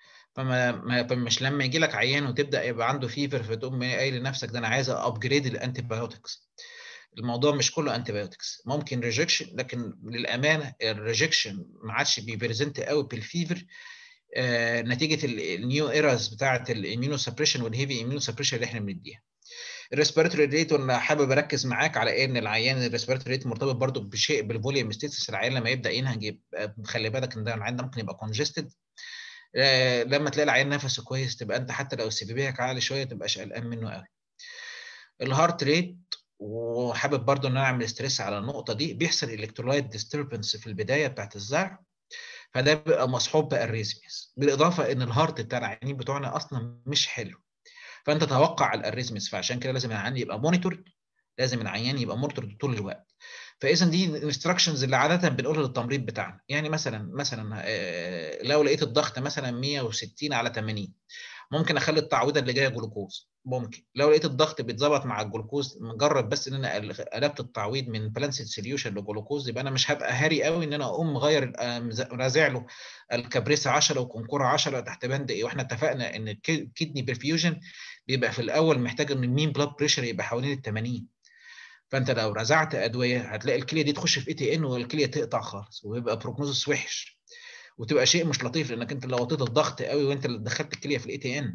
مش لما يجي لك عيان وتبدا يبقى عنده فيفر فتقوم قايل لنفسك ده انا عايز ابجريد الانتي بايوتكس. الموضوع مش كله انتي بايوتكس، ممكن ريجكشن، لكن للامانه الريجكشن ما عادش بيبريزنت قوي بالفيفر نتيجه النيو ايراز بتاعه الاميونو سبريشن والهيفي اميونو سبريشن اللي احنا بنديها. الريسبيراتوري ريت وانا حابب اركز معاك على ايه ان العيان الريسبيراتوري ريت مرتبط برضو بشيء بالفوليوم ستيتس. العيان لما يبدا ينهج يبقى خلي بالك ان ده العيان ده ممكن يبقى كونجستد. لما تلاقي العيان نفسه كويس تبقى انت حتى لو السي في بي عالي شويه تبقاش قلقان منه قوي. الهارت ريت، وحابب برضو ان انا اعمل ستريس على النقطه دي، بيحصل الكترولايت ديستربنس في البدايه بتاعت الزرع، فده بيبقى مصحوب باريزميز، بالاضافه ان الهارت بتاع العيانين بتوعنا اصلا مش حلو، فانت توقع الاريزميز، فعشان كده لازم العيان يبقى مونيتور، لازم العيان يبقى مونيتور طول الوقت. فاذا دي الانستراكشنز اللي عاده بنقولها للتمريض بتاعنا. يعني مثلا لو لقيت الضغط مثلا 160 على 80، ممكن اخلي التعويضه اللي جايه جلوكوز. ممكن لو لقيت الضغط بيتظبط مع الجلوكوز، مجرد بس ان انا قلبت التعويض من بالانسد سوليوشن لجلوكوز، يبقى انا مش هبقى هاري قوي ان انا اقوم مغير رازع له الكبريسه 10 وكونكورا 10 تحت بند ايه. واحنا اتفقنا ان الكدني برفيوجن بيبقى في الاول محتاج ان المين بلاد بريشر يبقى حوالين ال 80. فانت لو رزعت ادويه هتلاقي الكليه دي تخش في اي تي ان والكليه تقطع خالص، ويبقى بروجنوزس وحش، وتبقى شيء مش لطيف، لانك انت لو وطيت الضغط قوي وانت اللي دخلت الكليه في الاي تي ان.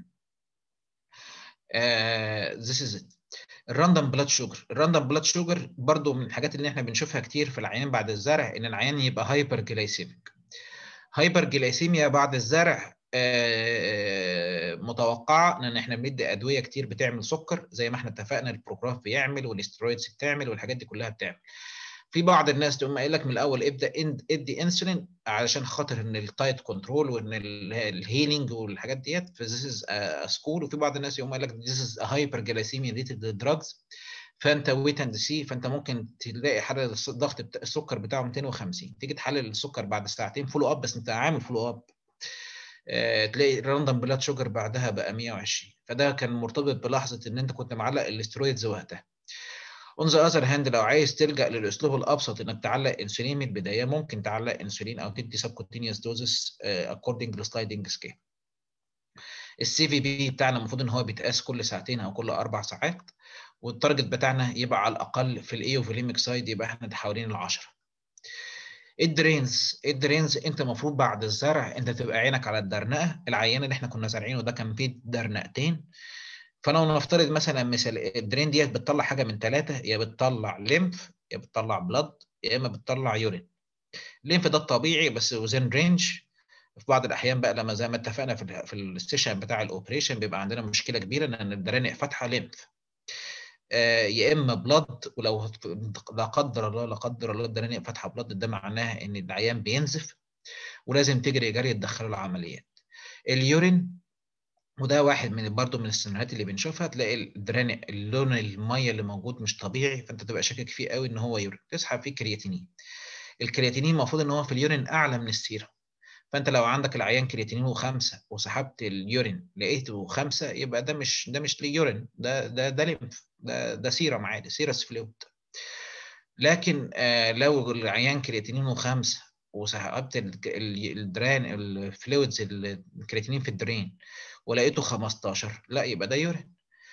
this is it. الراندوم بلاد شوجر، الراندوم بلاد شوجر برضو من الحاجات اللي احنا بنشوفها كتير في العيان بعد الزرع، ان العيان يبقى هايبر جلايسيميك. هايبر جلايسيميا بعد الزرع متوقعه، لان احنا بندي ادويه كتير بتعمل سكر، زي ما احنا اتفقنا البروجراف بيعمل والاسترويدز بتعمل والحاجات دي كلها بتعمل. في بعض الناس تقوم قايل لك من الاول ابدا ادي انسولين علشان خاطر ان التايت كنترول وان الهيلينج والحاجات ديت، فذيس از سكول. وفي بعض الناس يقوم قايل لك ذيس از هايبر جلايسيميا ريتد دراجز، فانت ويت اند سي. فانت ممكن تلاقي حلل الضغط السكر بتاعه 250، تيجي تحلل السكر بعد ساعتين فولو اب، بس انت عامل فولو اب تلاقي الراندوم بلاد شوجر بعدها بقى 120. فده كان مرتبط بلحظه ان انت كنت معلق الاسترويدز وقتها. اون ذا اذر هاند، لو عايز تلجا للاسلوب الابسط انك تعلق انسولين من البدايه، ممكن تعلق انسولين او تدي سبكوتينيوس دوزس اكوردنج لسلايدنج سكيل. السي في بي بتاعنا المفروض ان هو بيتقاس كل ساعتين او كل 4 ساعات، والتارجت بتاعنا يبقى على الاقل في الايوفوليميك سايد يبقى احنا حوالين ال10. الدرينز انت المفروض بعد الزرع انت تبقى عينك على الدرنقه. العيان اللي احنا كنا زارعينه ده كان فيه درنقتين، فلو نفترض مثلا مثال الدرين ديت بتطلع حاجه من 3، يا بتطلع ليمف يا بتطلع بلاد يا اما بتطلع يورين. الليمف ده الطبيعي بس وزين رينج. في بعض الاحيان بقى لما زي ما اتفقنا في السيشن بتاع الاوبريشن بيبقى عندنا مشكله كبيره لان الدرانق فاتحه ليمف، يا اما بلاد. ولو لا قدر الله لا قدر الله الدرانق فاتحه بلاد، ده معناها ان العيان بينزف ولازم تجري جري تدخله العمليات. اليورين، وده واحد من برضه من السيناريوهات اللي بنشوفها، تلاقي الدرانق اللون الميه اللي موجود مش طبيعي، فانت تبقى شاكك فيه قوي ان هو يورين، تسحب فيه كرياتينين. الكرياتينين المفروض ان هو في اليورين اعلى من السيرم، فانت لو عندك العيان كرياتينينه 5 وسحبت اليورين لقيته 5، يبقى ده مش اليورين، ده ليمف، ده سيرم عادي، سيرس فلويد. لكن لو العيان كرياتينينه 5 وسحبت الدران الفلويدز الكرياتينين في الدرين ولقيته 15، لا يبقى ده يورين.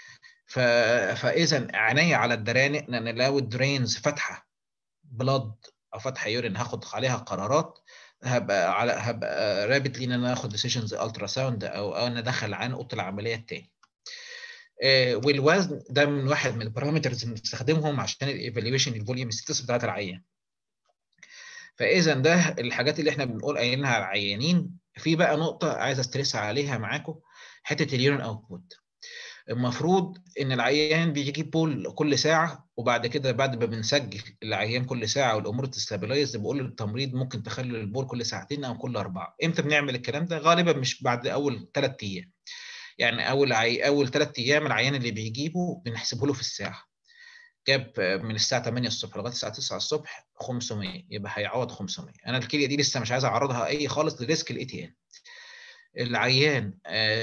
فاذا عينيا على الدرانق، لان لو الدرينز فاتحه بلاد او فاتحه يورين هاخد عليها قرارات، هبقى رابط لي ان انا اخد ديسيجنز الترا ساوند او انا ادخل عن اوضه العمليه الثاني. والوزن ده من واحد من البارامترز اللي بنستخدمهم عشان الايفالويشن الفوليوم ستاتس بتاعت العيان. فاذا ده الحاجات اللي احنا بنقول قايلينها على العيانين. في بقى نقطه عايز استريس عليها معاكم، حته اليورين اوتبوت. المفروض ان العيان بيجي بول كل ساعه، وبعد كده بعد ما بنسجل العيان كل ساعه والامور تستابلايز بقول للتمريض ممكن تخلي البول كل ساعتين او كل 4. امتى بنعمل الكلام ده؟ غالبا مش بعد اول 3 ايام، يعني اول 3 ايام العيان اللي بيجيبه بنحسبه له في الساعه. جاب من الساعه 8 الصبح لغايه الساعه 9 الصبح 500، يبقى هيعوض 500. انا الكليه دي لسه مش عايز اعرضها اي خالص لريسك الاي تي ان. العيان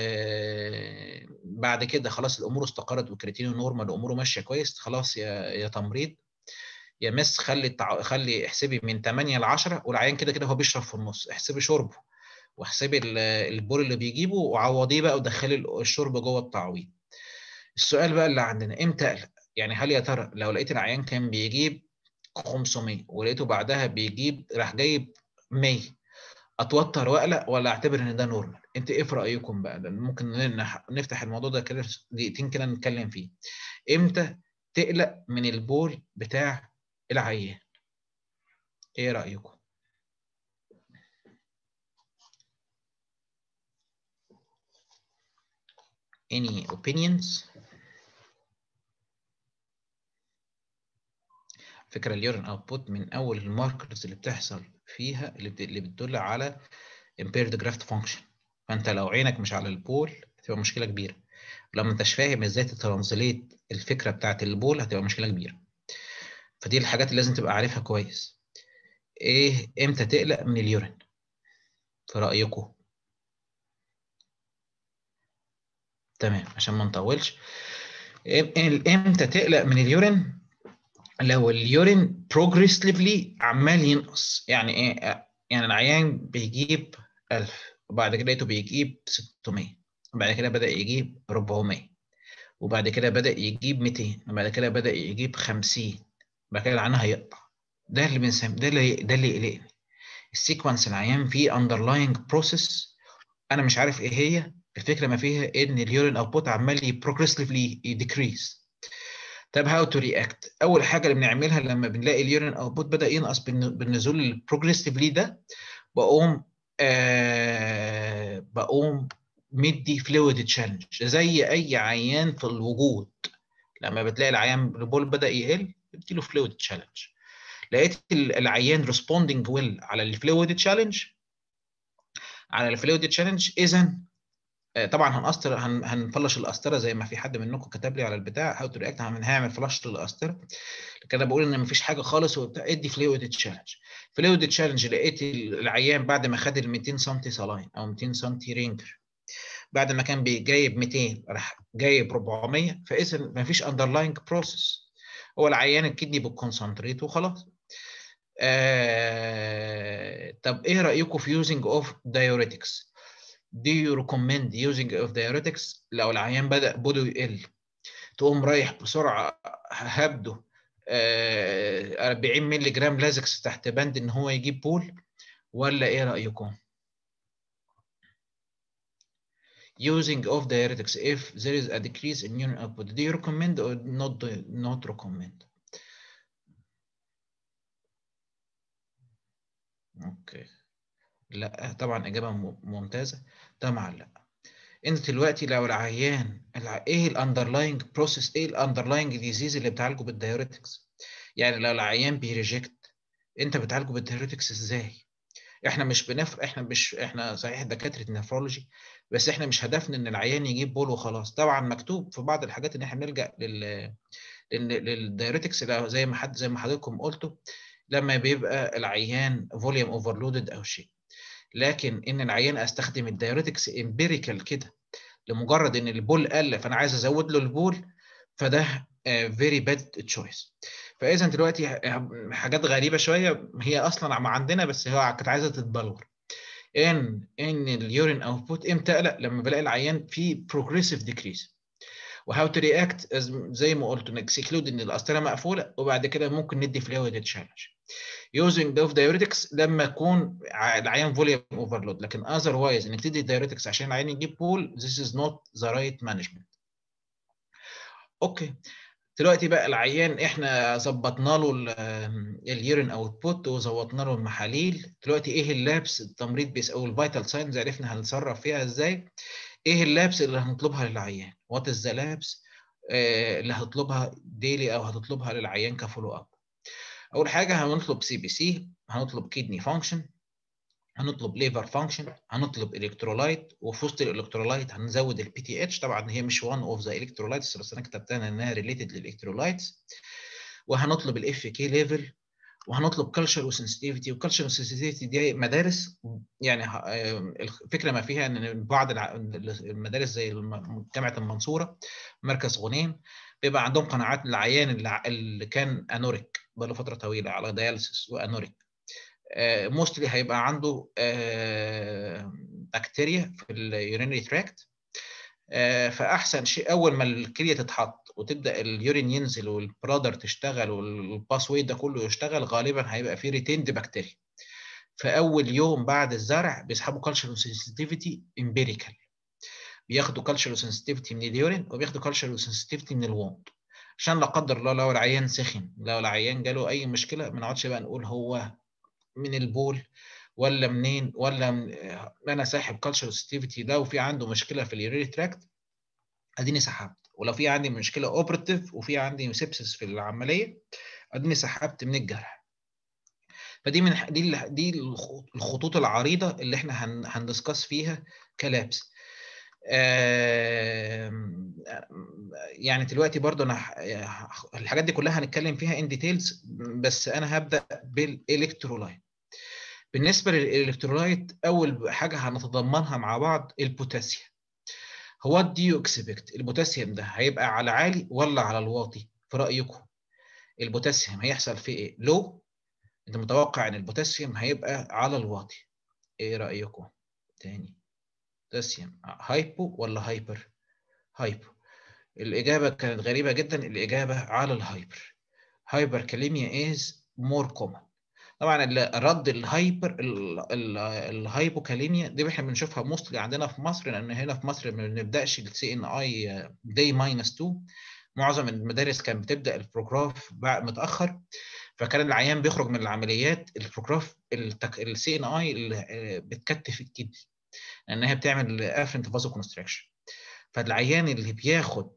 بعد كده خلاص الامور استقرت وكرياتينين نورمال واموره ماشيه كويس، خلاص يا تمريض يا مس خلي احسبي من 8 ل 10، والعيان كده كده هو بيشرب في النص، احسبي شربه واحسبي البول اللي بيجيبه وعوضيه بقى ودخلي الشرب جوه التعويض. السؤال بقى اللي عندنا امتى اقلق؟ يعني هل يا ترى لو لقيت العيان كان بيجيب 500 ولقيته بعدها بيجيب راح جايب 100، اتوتر واقلق ولا اعتبر ان ده نورمال؟ انت ايه في رايكم بقى؟ ممكن نفتح الموضوع ده كده دقيقتين كده نتكلم فيه. امتى تقلق من البول بتاع العيان؟ ايه رايكم؟ any opinions؟ فكره اليورين اوتبوت من اول الماركرز اللي بتحصل فيها اللي بتدل على impaired graft function. فانت لو عينك مش على البول هتبقى مشكله كبيره، لما انتش فاهم ازاي تترانزليت الفكره بتاعت البول هتبقى مشكله كبيره. فدي الحاجات اللي لازم تبقى عارفها كويس. ايه امتى تقلق من اليورين في رايكم؟ تمام عشان ما نطولش، امتى تقلق من اليورين؟ لو اليورين بروجريسيفلي عمال ينقص. يعني ايه؟ يعني العيان بيجيب 1000 وبعد كده لقيته بيجيب 600 وبعد كده بدأ يجيب 400 وبعد كده بدأ يجيب 200 وبعد كده بدأ يجيب 50 وبعد كده العيان هيقطع. ده اللي بنسميه، ده اللي يقلقني. السيكونس العيان فيه underlying process انا مش عارف ايه هي الفكره، ما فيها ان اليورين اوتبوت عمال بروجريسيفلي يديكريس. طب هاو تو رياكت؟ اول حاجه اللي بنعملها لما بنلاقي اليورين اوتبوت بدا ينقص بالنزول البروجريسيفلي ده، بقوم بقوم مدي فلويد تشالنج زي اي عيان في الوجود. لما بتلاقي العيان البول بدا يقل بتديله فلويد تشالنج. لقيت العيان ريسبوندنج ويل على الفلويد تشالنج، اذا طبعا هنفلش القسطره زي ما في حد منكم كتب لي على البتاع هاو تو رياكت، هنعمل فلاش للقسطره. لكن انا بقول ان مفيش حاجه خالص وبتاع. ادي فلويد تشالنج. فلويد تشالنج لقيت العيان بعد ما خد ال 200 سم سلاين او 200 سم رينجر، بعد ما كان جايب 200 راح جايب 400، فاذا مفيش اندرلاينج بروسيس، هو العيان الكدني بالكونسنتريت وخلاص. طب ايه رايكم في يوزنج اوف دايوريتكس؟ Do you recommend using of diuretics لو العيان بدأ بوده يقل؟ تقوم رايح بسرعة هبده 40 مللي جرام لازكس تحت بند ان هو يجيب بول، ولا ايه رأيكم؟ Using of diuretics if there is a decrease in urine output, do you recommend or not recommend؟ اوكي. لا طبعا اجابة ممتازة. طبعا لا. انت دلوقتي لو العيان ايه الاندرلاينج بروسيس، ايه الاندرلاينج ديزيز اللي بتعالجه بالدايوريتكس؟ يعني لو العيان بيريجكت انت بتعالجه بالدايوريتكس ازاي؟ احنا صحيح دكاتره نفرولوجي، بس احنا مش هدفنا ان العيان يجيب بول وخلاص. طبعا مكتوب في بعض الحاجات ان احنا نلجا للدايوريتكس زي ما حضراتكم قلتوا لما بيبقى العيان فوليوم اوفرلودد او شيء. لكن ان العيان استخدم الدايوريتكس امبيريكال كده لمجرد ان البول قل فانا عايز ازود له البول، فده فيري باد تشويس. فاذا دلوقتي حاجات غريبه شويه هي اصلا عندنا، بس هو كانت عايزه تتبلور. ان اليورين اوتبوت امتى اقلق؟ لما بلاقي العيان في بروجريسيف ديكريز. وهاو تو رياكت زي ما قلت نكسكلود ان القسطره مقفوله وبعد كده ممكن ندي فلويد تشالنج. يوزنج اوف دايوريتكس لما يكون العيان فوليوم اوفرلود، لكن اذروايز انك تدي دايوريتكس عشان العيان يجيب بول this is not the right management. اوكي. دلوقتي بقى العيان احنا ظبطنا له اليورين اوتبوت وظبطنا له المحاليل. دلوقتي ايه اللابس التمريض او الفيتال ساينز عرفنا هنتصرف فيها ازاي؟ ايه اللابس اللي هنطلبها للعيان؟ وات از ذا لابس اللي هتطلبها ديلي او هتطلبها للعيان كفولو اب؟ اول حاجه هنطلب سي بي سي، هنطلب كيدني فانكشن، هنطلب ليفر فانكشن، هنطلب الكترولايت، وفي وسط الالكترولايت هنزود البي تي اتش. طبعا هي مش وان اوف ذا الكترولايتس بس انا كتبتها انها ريليتد للالكترولايتس. وهنطلب الاف كي ليفل، وهنطلب كلتشر وسنسيتيفيتي. والكلتشر وسنسيتيفيتي دي مدارس، يعني الفكره ما فيها ان بعض المدارس زي جامعه المنصوره مركز غنيم بيبقى عندهم قناعات للعيان اللي كان انوريك بقاله فتره طويله على دياليسيس وانوريك موستلي هيبقى عنده بكتيريا في اليورينري تراكت. فاحسن شيء اول ما الكليه تتحط وتبدا اليورين ينزل والبرادر تشتغل والباس واي ده كله يشتغل، غالبا هيبقى فيه ريتيند بكتيريا. فاول يوم بعد الزرع بيسحبوا كالتشر سنسيتيفيتي امبيريكال، بياخدوا كالتشر سنسيتيفيتي من اليورين وبياخدوا كالتشر سنسيتيفيتي من الوند، عشان لا قدر الله لو العيان سخن، لو العيان جاله اي مشكله ما نقعدش بقى نقول هو من البول ولا منين ولا انا ساحب كالتشر سنسيتيفيتي. لو في عنده مشكله في اليورينري تراكت اديني سحبت، ولو في عندي مشكله اوبراتيف وفي عندي سيبسس في العمليه اديني سحبت من الجرح. فدي من دي الخطوط العريضه اللي احنا هندسكاس فيها كلابس. يعني دلوقتي برضو انا الحاجات دي كلها هنتكلم فيها ان ديتيلز، بس انا هبدا بالالكترولايت. بالنسبه للالكترولايت اول حاجه هنتضمنها مع بعض البوتاسيوم. هو دي يو اكسبكت البوتاسيوم ده هيبقى على عالي ولا على الواطي في رايكم؟ البوتاسيوم هيحصل فيه ايه؟ لو انت متوقع ان البوتاسيوم هيبقى على الواطي، ايه رايكم تاني؟ بوتاسيوم هايبو ولا هايبر؟ هايبو. الإجابة كانت غريبة جدا، الإجابة على الهايبر. هايبر كاليميا is more common. طبعا الرد الهايبوكاليميا دي احنا بنشوفها موستلي عندنا في مصر، لان هنا في مصر ما بنبداش السي ان اي داي ماينس 2. معظم المدارس كانت بتبدا البروجراف متاخر، فكان العيان بيخرج من العمليات البروجراف السي ان اي بتكتف الكدني لانها بتعمل افرنت فازو كونستراكشن. فالعيان اللي بياخد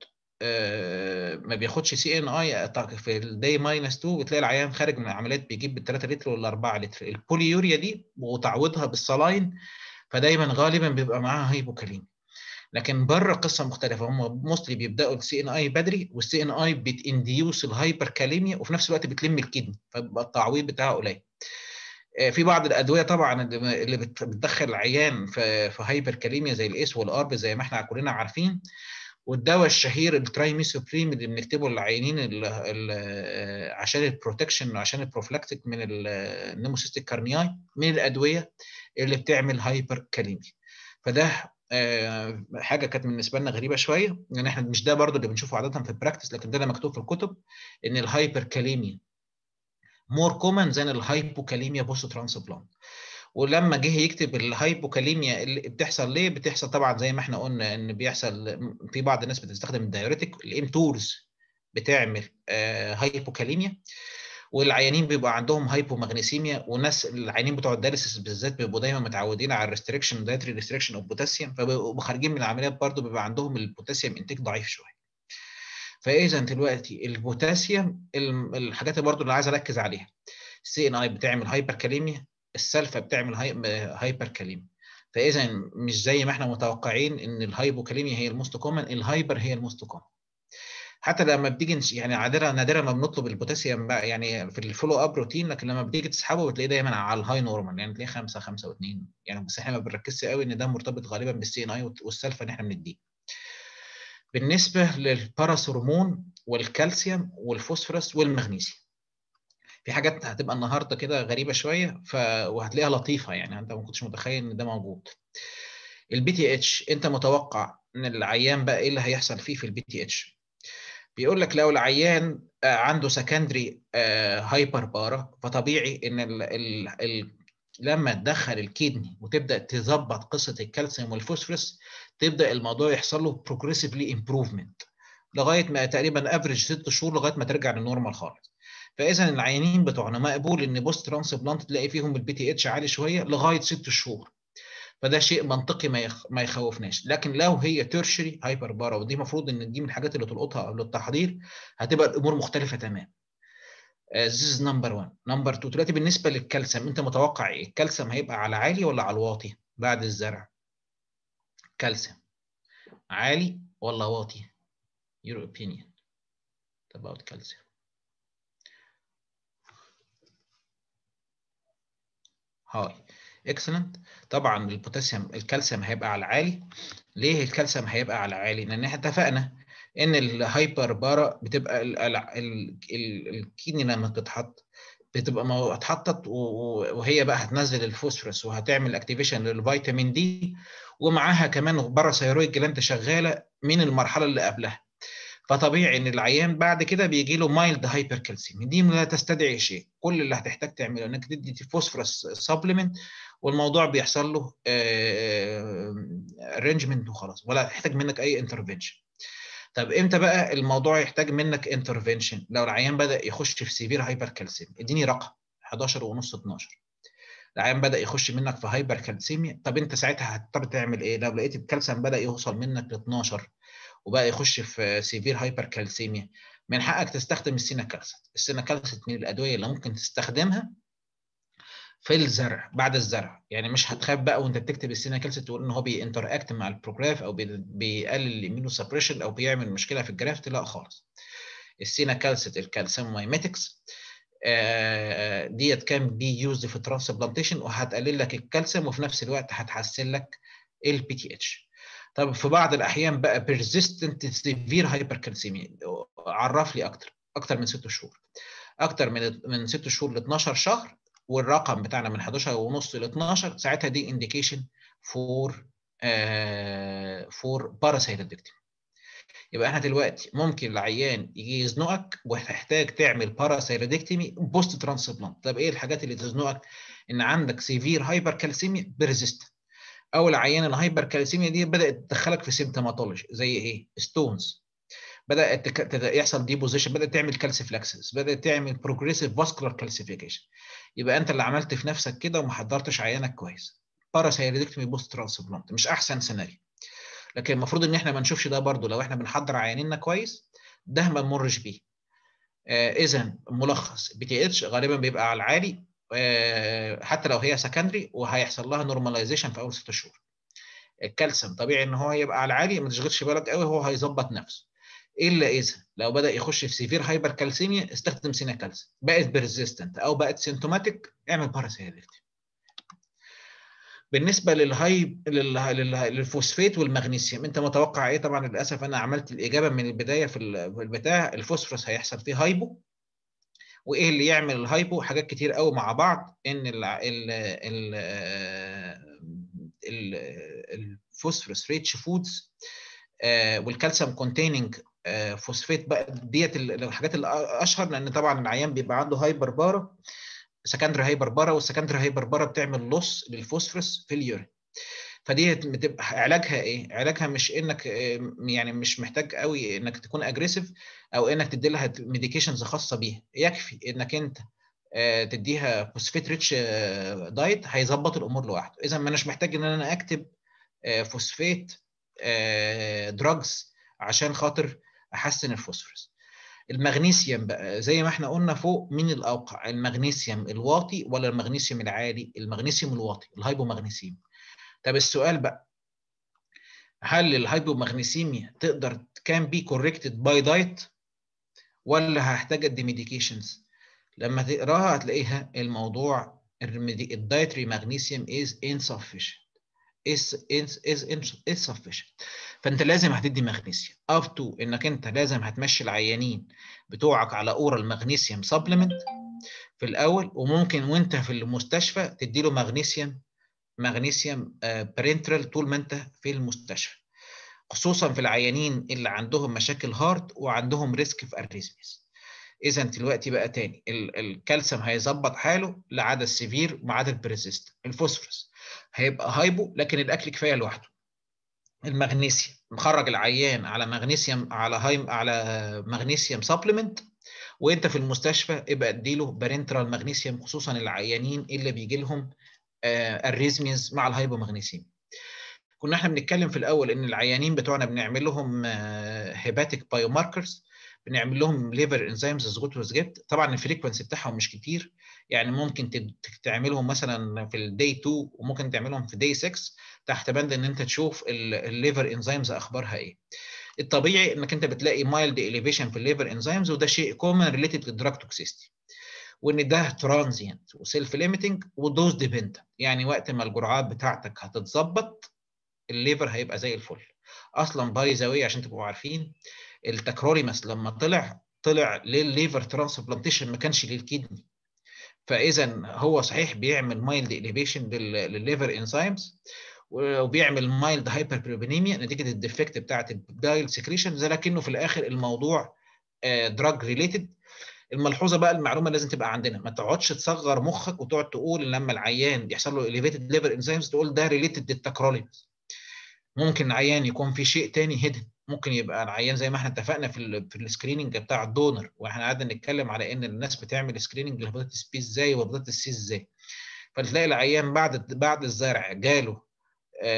ما بياخدش سي ان اي في الداي ماينس 2 بتلاقي العيان خارج من العمليات بيجيب بال 3 لتر ولا 4 لتر. البوليوريا دي وتعويضها بالصلاين فدايما غالبا بيبقى معاها هايبوكاليميا. لكن بره قصه مختلفه، هم موستلي بيبداوا السي ان اي بدري، والسي ان اي بتانديوس الهايبر كاليميا وفي نفس الوقت بتلم الكدني فبيبقى التعويض بتاعها قليل. في بعض الادويه طبعا اللي بتدخل العيان في هايبر كاليميا زي الاس والارب زي ما احنا كلنا عارفين. والدواء الشهير الترايميثوبريم اللي بنكتبه للعيانين عشان البروتكشن وعشان البروفلاكتيك من النيموسيستيك كارنياي، من الادويه اللي بتعمل هايبر كاليميا. فده حاجه كانت بالنسبه لنا غريبه شويه، يعني احنا مش ده برضو اللي بنشوفه عاده في البراكتس، لكن ده اللي مكتوب في الكتب ان الهايبر كاليميا مور كومن زي الهايبوكاليميا بوست ترانسبلانت. ولما جه يكتب الهايبوكاليميا اللي بتحصل ليه؟ بتحصل طبعا زي ما احنا قلنا ان بيحصل في بعض الناس بتستخدم الدايوريتك، الامتورز بتعمل هايبوكاليميا، والعيانين بيبقى عندهم هايبومغنيسيميا، وناس العيانين بتوع الدايليسيس بالذات بيبقوا دايما متعودين على الريستريكشن دايتري ريستريكشن اوف بوتاسيوم، فبيبقوا خارجين من العمليات برضه بيبقى عندهم البوتاسيوم انتاج ضعيف شويه. فاذا دلوقتي البوتاسيوم الحاجات برضه اللي عايز اركز عليها، السي ان اي بتعمل هايبر كاليميا، السلفا بتعمل هايبر كاليميا. فاذا مش زي ما احنا متوقعين ان الهايبوكاليميا هي الموست كومن، الهايبر هي الموست كومن. حتى لما بتيجي يعني نادرا ما بنطلب البوتاسيوم بقى يعني في الفولو اب روتين، لكن لما بتيجي تسحبه بتلاقيه دايما على الهاي نورمال، يعني تلاقيه 5 5 و2 يعني، بس احنا ما بنركزش قوي ان ده مرتبط غالبا بالسي ان اي والسلفا ان انا بنديه. بالنسبه للباراثورمون والكالسيوم والفوسفورس والمغنيسيوم، في حاجات هتبقى النهارده كده غريبه شويه وهتلاقيها لطيفه، يعني انت ما كنتش متخيل ان ده موجود. البي تي اتش، انت متوقع ان العيان بقى ايه اللي هيحصل فيه في البي تي اتش؟ بيقول لك لو العيان عنده سكندري هايبر بارا، فطبيعي ان لما تدخل الكدني وتبدا تظبط قصه الكالسيوم والفوسفورس تبدا الموضوع يحصل له بروجريسيفلي امبروفمنت لغايه ما تقريبا افريج 6 شهور لغايه ما ترجع للنورمال خالص. فاذا العيانين بتوعنا مقبول ان بوست ترانسبلانت تلاقي فيهم البي تي اتش عالي شويه لغايه 6 شهور، فده شيء منطقي ما يخوفناش. لكن لو هي تيرشري هايبر بارا، ودي المفروض ان دي من الحاجات اللي تلقطها قبل التحضير، هتبقى الامور مختلفه تماما. This is number 1. نمبر 2 دلوقتي بالنسبه للكالسيوم، انت متوقع ايه؟ الكالسيوم هيبقى على عالي ولا على الواطي بعد الزرع؟ كالسيوم عالي ولا واطي؟ Your opinion about calcium. هاي اكسلنت. طبعا البوتاسيوم الكالسيوم هيبقى على عالي. ليه الكالسيوم هيبقى على عالي؟ لان احنا اتفقنا ان الهايبر بارا بتبقى الكيدني لما بتتحط بتبقى اتحطت وهي بقى هتنزل الفوسفورس وهتعمل اكتيفيشن للفيتامين دي، ومعاها كمان باراثايرويد جلاند شغاله من المرحله اللي قبلها. فطبيعي ان العيان بعد كده بيجي له مايلد هايبر كالسيوم، دي لا تستدعي شيء، كل اللي هتحتاج تعمله انك تدي فوسفورس سبلمنت والموضوع بيحصل له ارينجمنت وخلاص، ولا هتحتاج منك اي انترفنشن. طب امتى بقى الموضوع يحتاج منك انترفنشن؟ لو العيان بدا يخش في سيفير هايبر كالسيم، اديني رقم 11 ونص 12. العيان بدا يخش منك في هايبر كالسيميا، طب انت ساعتها هتضطر تعمل ايه؟ لو لقيت الكالسيوم بدا يوصل منك ل 12 وبقى يخش في سيفير هايبر كالسيميا، من حقك تستخدم السيناكالسيت. السيناكالسيت من الادويه اللي ممكن تستخدمها في الزرع بعد الزرع، يعني مش هتخاف بقى وانت بتكتب السيناكالسيت تقول ان هو بينتراكت مع البروجراف او بيقلل الامينو سبريشن او بيعمل مشكله في الجرافت، لا خالص. السيناكالسيت الكالسيوم مايميتكس ديت كان بي يوزد في الترانسبلانتيشن، وهتقلل لك الكالسيوم وفي نفس الوقت هتحسن لك البي تي اتش. طب في بعض الاحيان بقى بيرزيستنت سيفير هايبركالسيميا، عرف لي اكتر من 6 شهور، اكتر من 6 شهور ل 12 شهر، والرقم بتاعنا من 11 ونص ل 12، ساعتها دي انديكيشن فور باراسايتودكتومي. يبقى احنا دلوقتي ممكن العيان يجي يزنقك وتحتاج تعمل باراسايرودكتومي بوست ترانسبلانت. طب ايه الحاجات اللي تزنقك؟ ان عندك سيفير هايبر كالسيميا بريزيستنت، او العيان الهايبر كالسيميا دي بدات تدخلك في سيمتوماتولوجي زي ايه؟ ستونز، بدات يحصل ديبوزيشن، بدات تعمل كالسيفلاكسس، بدات تعمل بروجريسيف فاسكولار كالسيفيكيشن. يبقى انت اللي عملت في نفسك كده وما حضرتش عيانك كويس. باراسايرودكتومي بوست ترانسبلانت مش احسن سيناريو، لكن المفروض ان احنا ما نشوفش ده برضو لو احنا بنحضر عيانينا كويس، ده ما نمرش بيه. اذا ملخص بي تي اتش غالبا بيبقى على العالي حتى لو هي سكندري، وهيحصل لها نورماليزيشن في اول 6 شهور. الكالسيوم طبيعي ان هو يبقى على العالي، ما تشغلش بالك قوي، هو هيظبط نفسه. الا اذا لو بدا يخش في سيفير هايبر كالسيميا استخدم سيناكالسيوم، بقت بيرزيستنت او بقت سيمتوماتيك اعمل باراسايرودكتومي. بالنسبه للفوسفات والمغنيسيوم، انت متوقع ايه؟ طبعا للاسف انا عملت الاجابه من البدايه في البتاع. الفوسفورس هيحصل فيه هايبو، وايه اللي يعمل الهايبو؟ حاجات كتير قوي مع بعض، ان الفوسفورس ريتش فودز والكالسيوم كونتيننج فوسفات بقى، ديت الحاجات الاشهر، لان طبعا العيان بيبقى عنده هايبر بارا، سكندري هايبر بارا، والسكندري هايبر بارا بتعمل لوس للفوسفورس في اليورين. فدي بتبقى علاجها ايه؟ علاجها مش انك يعني مش محتاج قوي انك تكون اجريسيف او انك تدي لها ميديكيشنز خاصه بيها، يكفي انك انت تديها فوسفات ريتش دايت هيظبط الامور لوحده. اذا ما اناش محتاج ان انا اكتب فوسفات دراجز عشان خاطر احسن الفوسفورس. المغنيسيوم بقى زي ما احنا قلنا فوق، مين الاوقع؟ المغنيسيوم الواطي ولا المغنيسيوم العالي؟ المغنيسيوم الواطي، الهايبومغنيسيم. طب السؤال بقى، هل الهايبومغنيسيميا تقدر كان بي كوركتد باي دايت ولا هحتاج ادي ميديكيشنز؟ لما تقراها هتلاقيها الموضوع الدايتري مغنيسيوم از insufficient insufficient. فانت لازم هتدي مغنيسيوم اب تو انك انت لازم هتمشي العيانين بتوعك على اورال مغنيسيوم سبلمنت في الاول، وممكن وانت في المستشفى تدي له مغنيسيوم بارنترال طول ما انت في المستشفى، خصوصا في العيانين اللي عندهم مشاكل هارت وعندهم ريسك في اريزميز. اذا دلوقتي بقى تاني الكالسيوم هيظبط حاله لا عدا السيفير ما عدا البريزيست. الفوسفورس هيبقى هايبو لكن الاكل كفايه لوحده. المغنيسيوم مخرج العيان على مغنيسيوم على مغنيسيوم سبلمنت، وانت في المستشفى ابقى اديله بارنترال مغنيسيوم، خصوصا العيانين اللي بيجي لهم الريزميز مع الهايبومغنيسيم. كنا احنا بنتكلم في الاول ان العيانين بتوعنا بنعمل لهم هيباتيك بايو ماركرز، بنعمل لهم ليفر انزيمز زغوت وزجبت. طبعا الفريكونسي بتاعهم مش كتير، يعني ممكن تعملهم مثلا في الدي 2 وممكن تعملهم في دي 6 تحت بند ان انت تشوف الليفر انزيمز اخبارها ايه. الطبيعي انك انت بتلاقي مايلد اليفيشن في الليفر انزيمز، وده شيء كومن ريليتد للدراج توكسيستي، وان ده ترانزيانت وسيلف ليميتنج ودوز ديبندنت، يعني وقت ما الجرعات بتاعتك هتتظبط الليفر هيبقى زي الفل. اصلا باي ذا واي عشان تبقوا عارفين، التكروليماس لما طلع للليفر ترانسبلانتيشن ما كانش للكدني. فاذا هو صحيح بيعمل مايلد اليفيشن للليفر انزيمز وبيعمل مايلد هايبربروبينيميا نتيجه الديفكت بتاعه البايل سكريشن، لكنه في الاخر الموضوع دراج ريليتد. الملحوظه بقى، المعلومه لازم تبقى عندنا، ما تقعدش تصغر مخك وتقعد تقول لما العيان يحصل له اليفيتد ليفر انزيمز تقول ده ريليتد للتكروليماس. ممكن العيان يكون في شيء تاني هيدن، ممكن يبقى العيان زي ما احنا اتفقنا في السكريننج بتاع الدونر، واحنا قعدنا نتكلم على ان الناس بتعمل سكريننج لهيباتيتس بي ازاي وهيباتيتس سي ازاي. فتلاقي العيان بعد الزرع جاله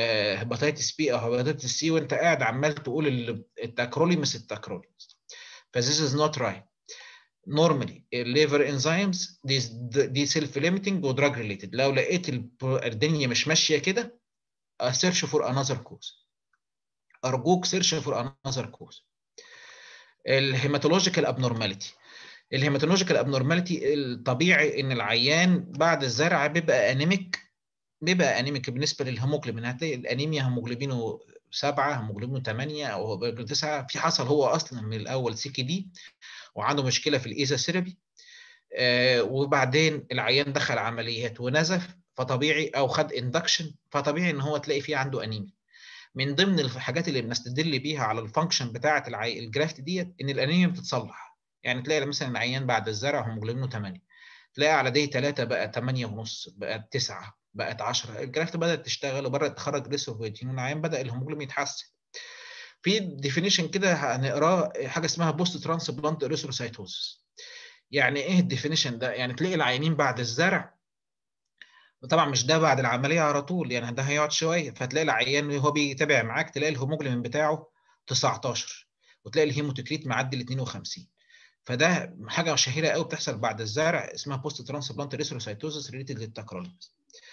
هيباتيتس بي او هيباتيتس سي، وانت قاعد عمال تقول التاكروليمس. فthis is not right. normally الليفر انزيمز دي سيلف ليميتنج ودراج ريليتد. لو لقيت الدنيا مش ماشيه كده سيرش فور انذر كوز، ارجوك سيرش فور انذر كوز. الهيماتولوجيكال ابنورماليتي، الهيماتولوجيكال ابنورماليتي الطبيعي ان العيان بعد الزرع بيبقى انيميك، بالنسبه للهيموجلوبين. هتلاقي الانيميا هيموجلوبينه 7، هيموجلوبينه 8 او 9، في حصل هو اصلا من الاول سي كي دي وعنده مشكله في الايزا ثيرابي، وبعدين العيان دخل عمليات ونزف، فطبيعي او خد اندكشن، فطبيعي ان هو تلاقي فيه عنده انيميا. من ضمن الحاجات اللي بنستدل بيها على الفانكشن بتاعه الجرافت ديت ان الانيميا بتتصلح. يعني تلاقي مثلا العيان بعد الزرع هيموجلوبينه 8، تلاقي على دي 3 بقى 8.5، بقت 9، بقت 10، الجرافت بدات تشتغل وبدات تخرج ريسوفيتين والعيان بدا الهيموجلوبين يتحسن. في ديفينيشن كده هنقراه حاجه اسمها بوست ترانسبلانت اريثروسايتوزس. يعني ايه الديفينيشن ده؟ يعني تلاقي العيانين بعد الزرع، طبعا مش ده بعد العمليه على طول، يعني ده هيقعد شويه، فتلاقي العيان وهو بيتابع معاك تلاقي الهيموجلوبين بتاعه 19 وتلاقي الهيموتوكريت معدي ال 52. فده حاجه شهيره قوي بتحصل بعد الزرع اسمها بوست ترانسبلانت اريثروسايتوزس ريليتد للتاكروليز.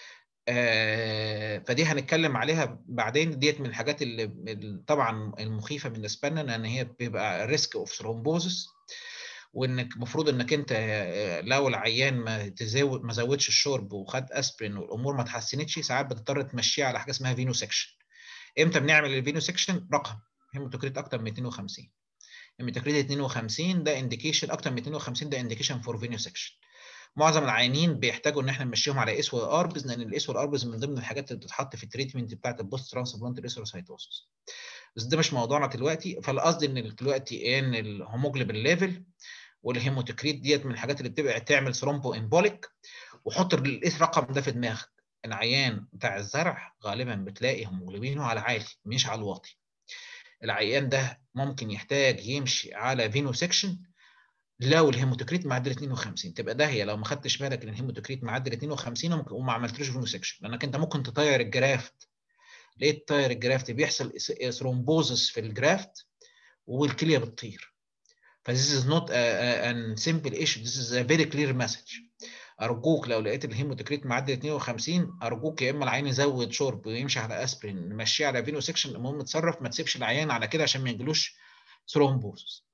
فدي هنتكلم عليها بعدين. ديت من الحاجات اللي طبعا المخيفه بالنسبه لنا، لان هي بيبقى ريسك اوف ثرومبوزس، وانك المفروض انك انت لو العيان ما زودش الشرب وخد اسبرين والامور ما اتحسنتش، ساعات بتضطر تمشيه على حاجه اسمها فينو سكشن. امتى بنعمل الفينو سكشن؟ رقم هيموتوكريت اكتر من 250. هيموتوكريت 52 ده انديكيشن، اكتر من 52 ده انديكيشن فور فينو سكشن. معظم العيانين بيحتاجوا ان احنا نمشيهم على اس والاربز، لان الاس والاربز من ضمن الحاجات اللي بتتحط في التريتمنت بتاعت البوست ترانسبلانت اريثروسايتوسس. بس ده مش موضوعنا دلوقتي. فالقصد ان دلوقتي ان الهيموجلوبين ليفل والهيموتوكريت ديت من الحاجات اللي بتبقى تعمل ثرومبو امبوليك. وحط الرقم ده في دماغك، العيان بتاع الزرع غالبا بتلاقي هيموجلوبينه على العالي مش على الواطي. العيان ده ممكن يحتاج يمشي على فينو سكشن لو الهيموتوكريت معدل 52. تبقى داهيه لو ما خدتش بالك ان الهيموتوكريت معدل 52 وما عملتلوش فينو سكشن، لانك انت ممكن تطير الجرافت. ليه تطير الجرافت؟ بيحصل ثرومبوزس في الجرافت والكليه بتطير. فthis is not a simple issue, this is a very clear message. ارجوك لو لقيت الهيموتوكريت معدل 52، ارجوك يا اما العيان يزود شرب ويمشي على اسبرين، نمشيه على فينو سكشن، المهم اتصرف، ما تسيبش العيان على كده عشان ما يجيلوش ثرومبوزس.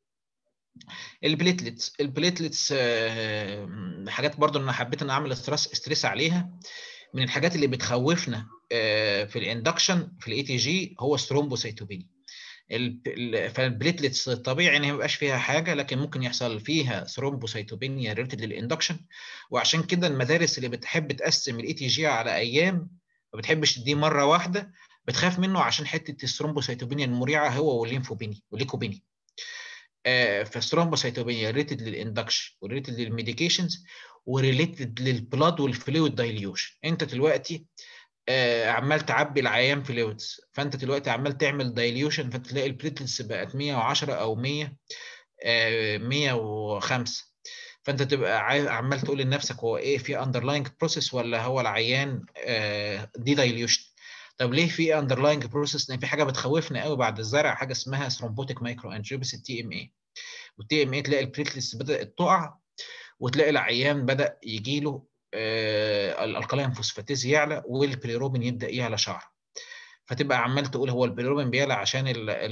البليتلتس حاجات برضو انا حبيت ان اعمل ستريس عليها. من الحاجات اللي بتخوفنا في الاندكشن في الاي تي جي هو الثرومبوسيتوبينيا. فالبليتلتس الطبيعي ان ما يبقاش فيها حاجه، لكن ممكن يحصل فيها ثرومبوسيتوبينيا ريليتد للاندكشن. وعشان كده المدارس اللي بتحب تقسم الاي تي جي على ايام ما بتحبش تديه مره واحده، بتخاف منه عشان حته الثرومبوسيتوبينيا المريعه هو والليكوبينيا. فالثرومبوسيتوبينيا ريليتد للاندكشن وريليتد للميديكيشنز وريليتد للبلاد والفلويد دايليوشن. انت دلوقتي عمال تعبي العيان فلويدز، فانت دلوقتي عمال تعمل دايليوشن، فتلاقي البليتلتس بقت 110 او 100 105. فانت تبقى عمال تقول لنفسك هو ايه، في اندرلاينج بروسيس ولا هو العيان دي دايليوشن؟ طب ليه في اندرلاينج بروسيس؟ لان في حاجه بتخوفنا قوي بعد الزرع، حاجه اسمها ثرومبوتيك مايكرو انجيوباثي تي ام اي. والتي ام اي تلاقي البليتلتس بدات تقع، وتلاقي العيان بدا يجي له الالكالين فوسفاتيز يعلى والبيليروبين يبدا يعلى شعر. فتبقى عمال تقول هو البيليروبين بيعلى عشان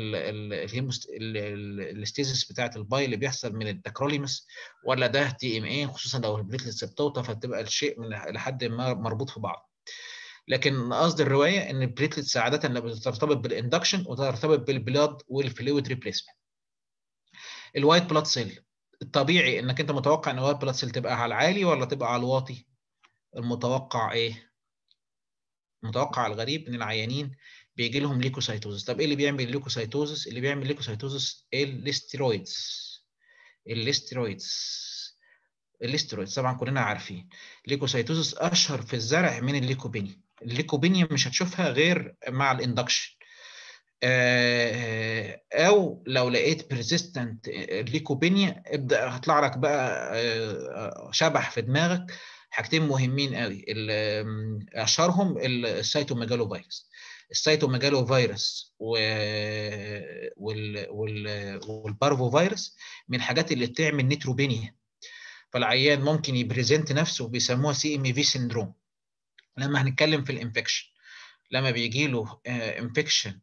الاستيزيس بتاعه الباي اللي بيحصل من التكروليمس، ولا ده تي ام اي، خصوصا لو البليتلتس بتوطى، فتبقى الشيء لحد ما مربوط في بعض. لكن قصد الروايه ان البليتلتس عاده اللي بترتبط بالاندكشن وترتبط بالبلاد والفلويد ريبليسمنت. الوايت بلاد سيل الطبيعي انك انت متوقع ان الوايت بلاد سيل تبقى على العالي ولا تبقى على الواطي؟ المتوقع ايه؟ المتوقع الغريب ان العيانين بيجي لهم ليكوسايتوزس. طب ايه اللي بيعمل ليكوسايتوزس؟ اللي بيعمل ليكوسايتوزس الاسترويدز طبعا كلنا عارفين. ليكوسايتوزس اشهر في الزرع من الليكوبينيا. الليكوبينيا مش هتشوفها غير مع الاندكشن، او لو لقيت بيرسيستنت ليكوبينيا ابدا هطلع لك بقى شبح في دماغك حاجتين مهمين قوي، اشهرهم السيتوميجالو فيروس. السيتوميجالو فيروس والبارفو فيروس من الحاجات اللي بتعمل نيتروبينيا. فالعيان ممكن يبريزنت نفسه بيسموها CMV سيندروم. لما هنتكلم في الانفكشن، لما بيجي له انفكشن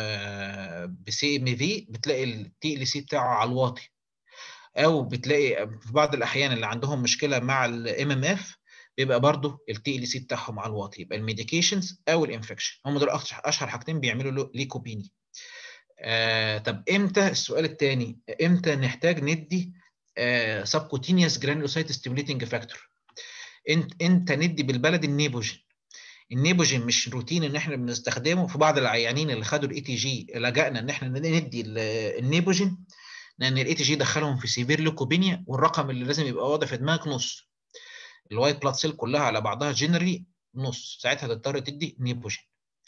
بCMV بتلاقي الTLC بتاعه على الواطي، او بتلاقي في بعض الاحيان اللي عندهم مشكله مع الMMF بيبقى برضه الTLC بتاعهم على الواطي. يبقى الميديكيشنز او الانفكشن هم دول اشهر حاجتين بيعملوا له ليكوبيني. طب امتى، السؤال الثاني، امتى نحتاج ندي سبكوتينيوس جرانيولوسايت ستيموليتنج فاكتور؟ انت ندي بالبلد النيبوجين. النيبوجين مش روتين ان احنا بنستخدمه. في بعض العيانين اللي خدوا الATG لجأنا ان احنا ندي النيبوجين، لان الATG دخلهم في سيفير ليكوبينيا، والرقم اللي لازم يبقى واضح في دماغك نص. الوايت بلاد سيل كلها على بعضها جنرالي نص، ساعتها تضطر تدي نيبوجين.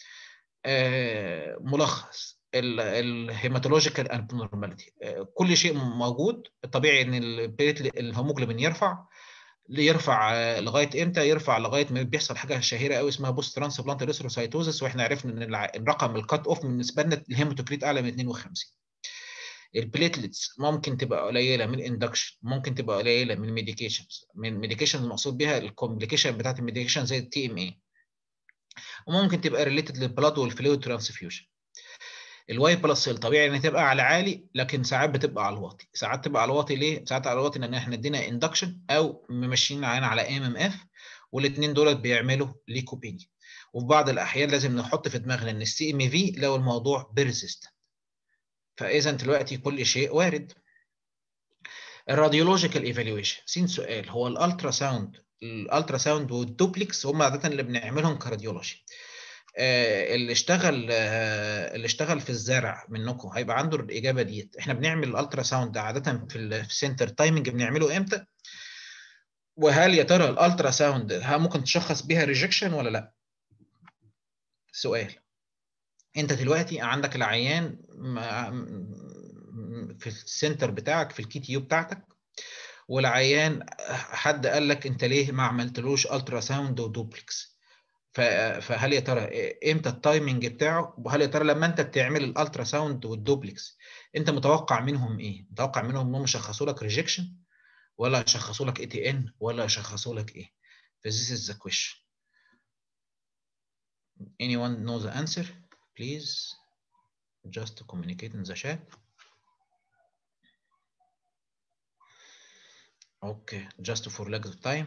ملخص الهيماتولوجيكال ابنورماليتي، كل شيء موجود. الطبيعي ان الهيموجلوبين يرفع لغايه امتى؟ يرفع لغايه ما بيحصل حاجه شهيره قوي اسمها بوست ترانسبلانت اريثروسايتوزس، واحنا عرفنا ان الرقم الكات اوف بالنسبه لنا الهيماتوكريت اعلى من 52. البليتلتس ممكن تبقى قليله من اندكشن، ممكن تبقى قليله من ميديكيشنز. من ميديكيشنز المقصود بها الكومبليكيشن بتاعت الميديكيشن زي الTMA، وممكن تبقى ريليتد للبلاد والفلويد ترانسفيوجن. الواي بلس سيل طبيعي ان تبقى على عالي، لكن ساعات بتبقى على الواطي. ساعات تبقى على الواطي ليه؟ ساعات على الواطي لان احنا ادينا اندكشن او ممشيين عيان على MMF، والاثنين دول بيعملوا ليكوبينيا. وفي بعض الاحيان لازم نحط في دماغنا ان الCMV لو الموضوع بيرسيستنت. فاذا دلوقتي كل شيء وارد. الراديولوجيكال ايفالويشن، سؤال، هو الالترا ساوند والدوبلكس هم عاده اللي بنعملهم كراديولوجي. اللي اشتغل في الزرع منكم هيبقى عنده الاجابه ديت. احنا بنعمل الالترا ساوند عاده في السنتر تايمنج بنعمله امتى؟ وهل يا ترى الالترا ساوند ممكن تشخص بيها ريجكشن ولا لا؟ سؤال، انت دلوقتي عندك العيان في السنتر بتاعك في الKTU بتاعتك، والعيان حد قال لك انت ليه ما عملتلوش الترا ساوند ودوبلكس؟ فهل يا ترى امتى التايمنج بتاعه؟ وهل يا ترى لما انت بتعمل الالترا ساوند والدوبلكس انت متوقع منهم ايه؟ متوقع منهم انهم يشخصوا لك ريجكشن، ولا يشخصوا لك ATN، ولا يشخصوا لك ايه؟ This is the question. Anyone know the answer? Please just communicate in the chat. Okay, just for lack of time.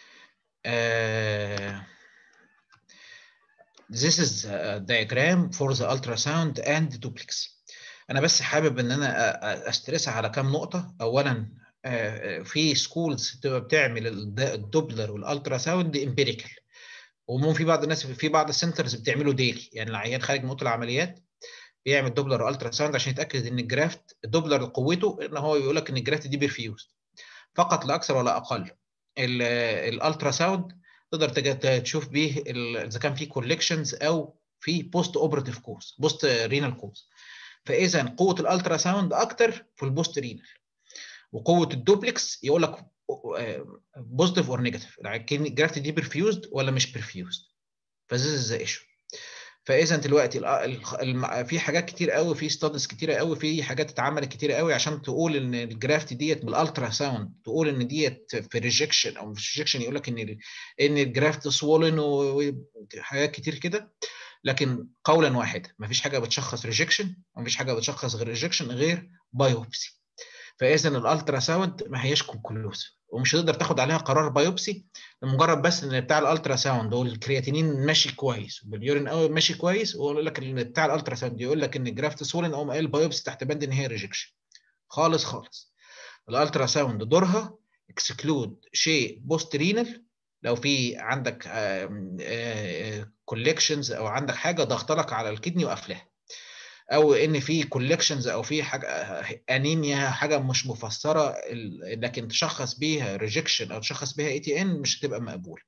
This is a diagram for the ultrasound and duplex. انا بس حابب ان انا استرس على كام نقطه. اولا في سكولز بتعمل الدوبلر والالترا ساوند امبيريكال، وممكن في بعض الناس في بعض السنترز بتعمله ديلي. يعني العيان خارج من اوضه العمليات بيعمل دوبلر والترا ساوند عشان يتاكد ان الجرافت الدوبلر قوته ان هو يقول لك ان الجرافت دي بيرفيوز، فقط لا اكثر ولا اقل. الالترا ساوند تقدر تشوف بيه اذا كان في كولكشنز او في بوست اوبراتيف كوز، بوست رينال كوز. فاذا قوه الالترا ساوند اكتر في البوست رينال، وقوه الدوبلكس يقول لك بوزيتيف اور نيجاتيف، الجرافت دي برفيوزد ولا مش برفيوزد. فذيس از ذا ايشو. فاذا دلوقتي في حاجات كتير قوي، في ستادز كتيره قوي، في حاجات اتعملت كتيره قوي عشان تقول ان الجرافت ديت بالالترا ساوند تقول ان ديت في ريجكشن او مش ريجكشن، يقول لك ان الجرافت سوولن وحاجات كتير كده. لكن قولا واحدا مفيش حاجه بتشخص ريجكشن، ومفيش حاجه بتشخص غير ريجكشن غير بايوبسي. فاذا الالترا ساوند ما هياش كونكلوسيف، ومش هتقدر تاخد عليها قرار بايوبسي لمجرد بس ان بتاع الالترا ساوند والكرياتينين ماشي كويس واليورين ماشي كويس، ويقول لك ان بتاع الالترا ساوند يقول لك ان الجرافت سولن او قال بايوبسي تحت بند ان هي ريجكشن. خالص خالص. الالترا ساوند دورها اكسكلود شيء بوست رينال، لو في عندك كولكشنز او عندك حاجه ضغط لك على الكدني وقافلاها، او ان في كولكشنز او في حاجه انيميا، حاجه مش مفسره لكن تشخص بيها ريجكشن او تشخص بيها ATN مش هتبقى مقبول.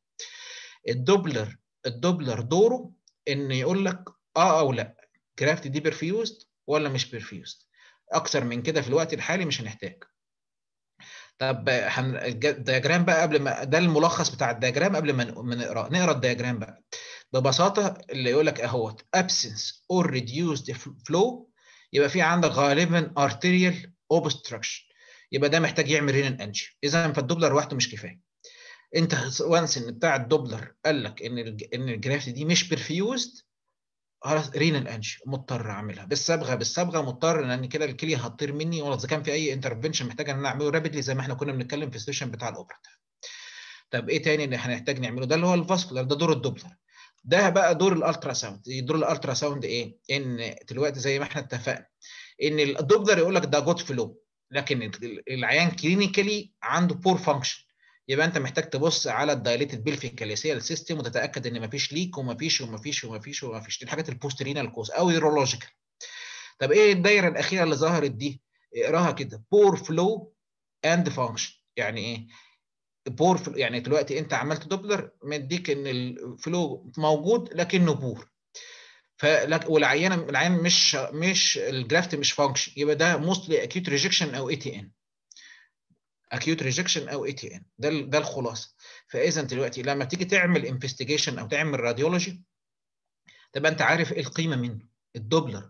الدوبلر دوره ان يقول لك او لا جرافت دي برفيوزد ولا مش برفيوزد. اكثر من كده في الوقت الحالي مش هنحتاج. طب الدياجرام بقى قبل ما ده الملخص بتاع الدياجرام قبل ما نقرا الدياجرام بقى. ببساطه اللي يقول لك اهوت absence or reduced flow، يبقى في عندك غالبا arterial obstruction، يبقى ده محتاج يعمل رينال انجيو. اذا فالدوبلر لوحده مش كفايه. انت وانس ان بتاع الدوبلر قال لك ان الجرافت دي مش برفيوزد، خلاص رينال انجيو مضطر اعملها بالصبغه مضطر، لان كده الكليه هتطير مني، ولا اذا كان في اي انترفنشن محتاج ان انا اعمله رابيدلي زي ما احنا كنا بنتكلم في السيشن بتاع الاوبراتيف. طب ايه تاني اللي هنحتاج نعمله؟ ده اللي هو الفاسكولار، ده دور الدوبلر. ده بقى دور الالترا ساوند. دور الالترا ساوند ايه؟ ان دلوقتي زي ما احنا اتفقنا ان الدوبلر يقول لك ده جود فلو، لكن العيان كلينيكالي عنده بور فانكشن، يبقى انت محتاج تبص على الدايليتد بيلفيكاليسيال سيستم وتتاكد ان مفيش ليك ومفيش ومفيش ومفيش ومفيش. دي الحاجات البوسترينال كوز او يورولوجيكال. طب ايه الدايره الاخيره اللي ظهرت دي؟ اقراها كده، بور فلو اند فانكشن. يعني ايه بور فلو؟ يعني دلوقتي انت عملت دوبلر مديك ان الفلو موجود لكنه بور، والعيان مش الجرافت مش فانكشن، يبقى ده موستلي اكيوت ريجكشن او اي تي ان. اكيوت ريجكشن او اي تي ان، ده الخلاصه. فاذا دلوقتي لما تيجي تعمل انفستيجيشن او تعمل راديولوجي، تبقى انت عارف ايه القيمه منه. الدوبلر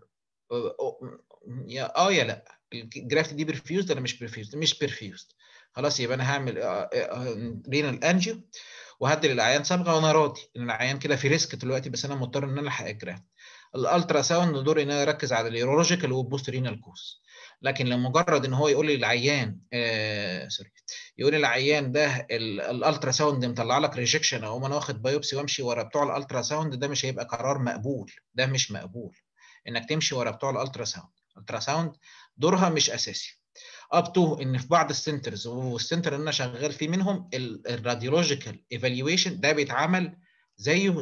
يا لا، الجرافت دي برفيوزد ولا مش برفيوزد؟ مش برفيوزد، خلاص يبقى انا هعمل رينال انجيو وهدي للعيان صبغه، وانا راضي ان العيان كده في ريسك دلوقتي، بس انا مضطر ان انا الحق الجرافت. الالترا ساوند دور ان انا اركز على اليورولوجيكال والبوست رينال كوز، لكن لمجرد ان هو يقول لي العيان سوري، يقول لي العيان ده الالترا ساوند مطلع لك ريجكشن، او انا واخد بايوبسي وامشي ورا بتوع الالترا ساوند، ده مش هيبقى قرار مقبول. ده مش مقبول انك تمشي ورا بتوع الالترا ساوند. الالترا ساوند دورها مش اساسي، اب تو ان في بعض السنترز، والسنتر اللي انا شغال فيه منهم الراديولوجيكال ايفالويشن ده بيتعمل زيه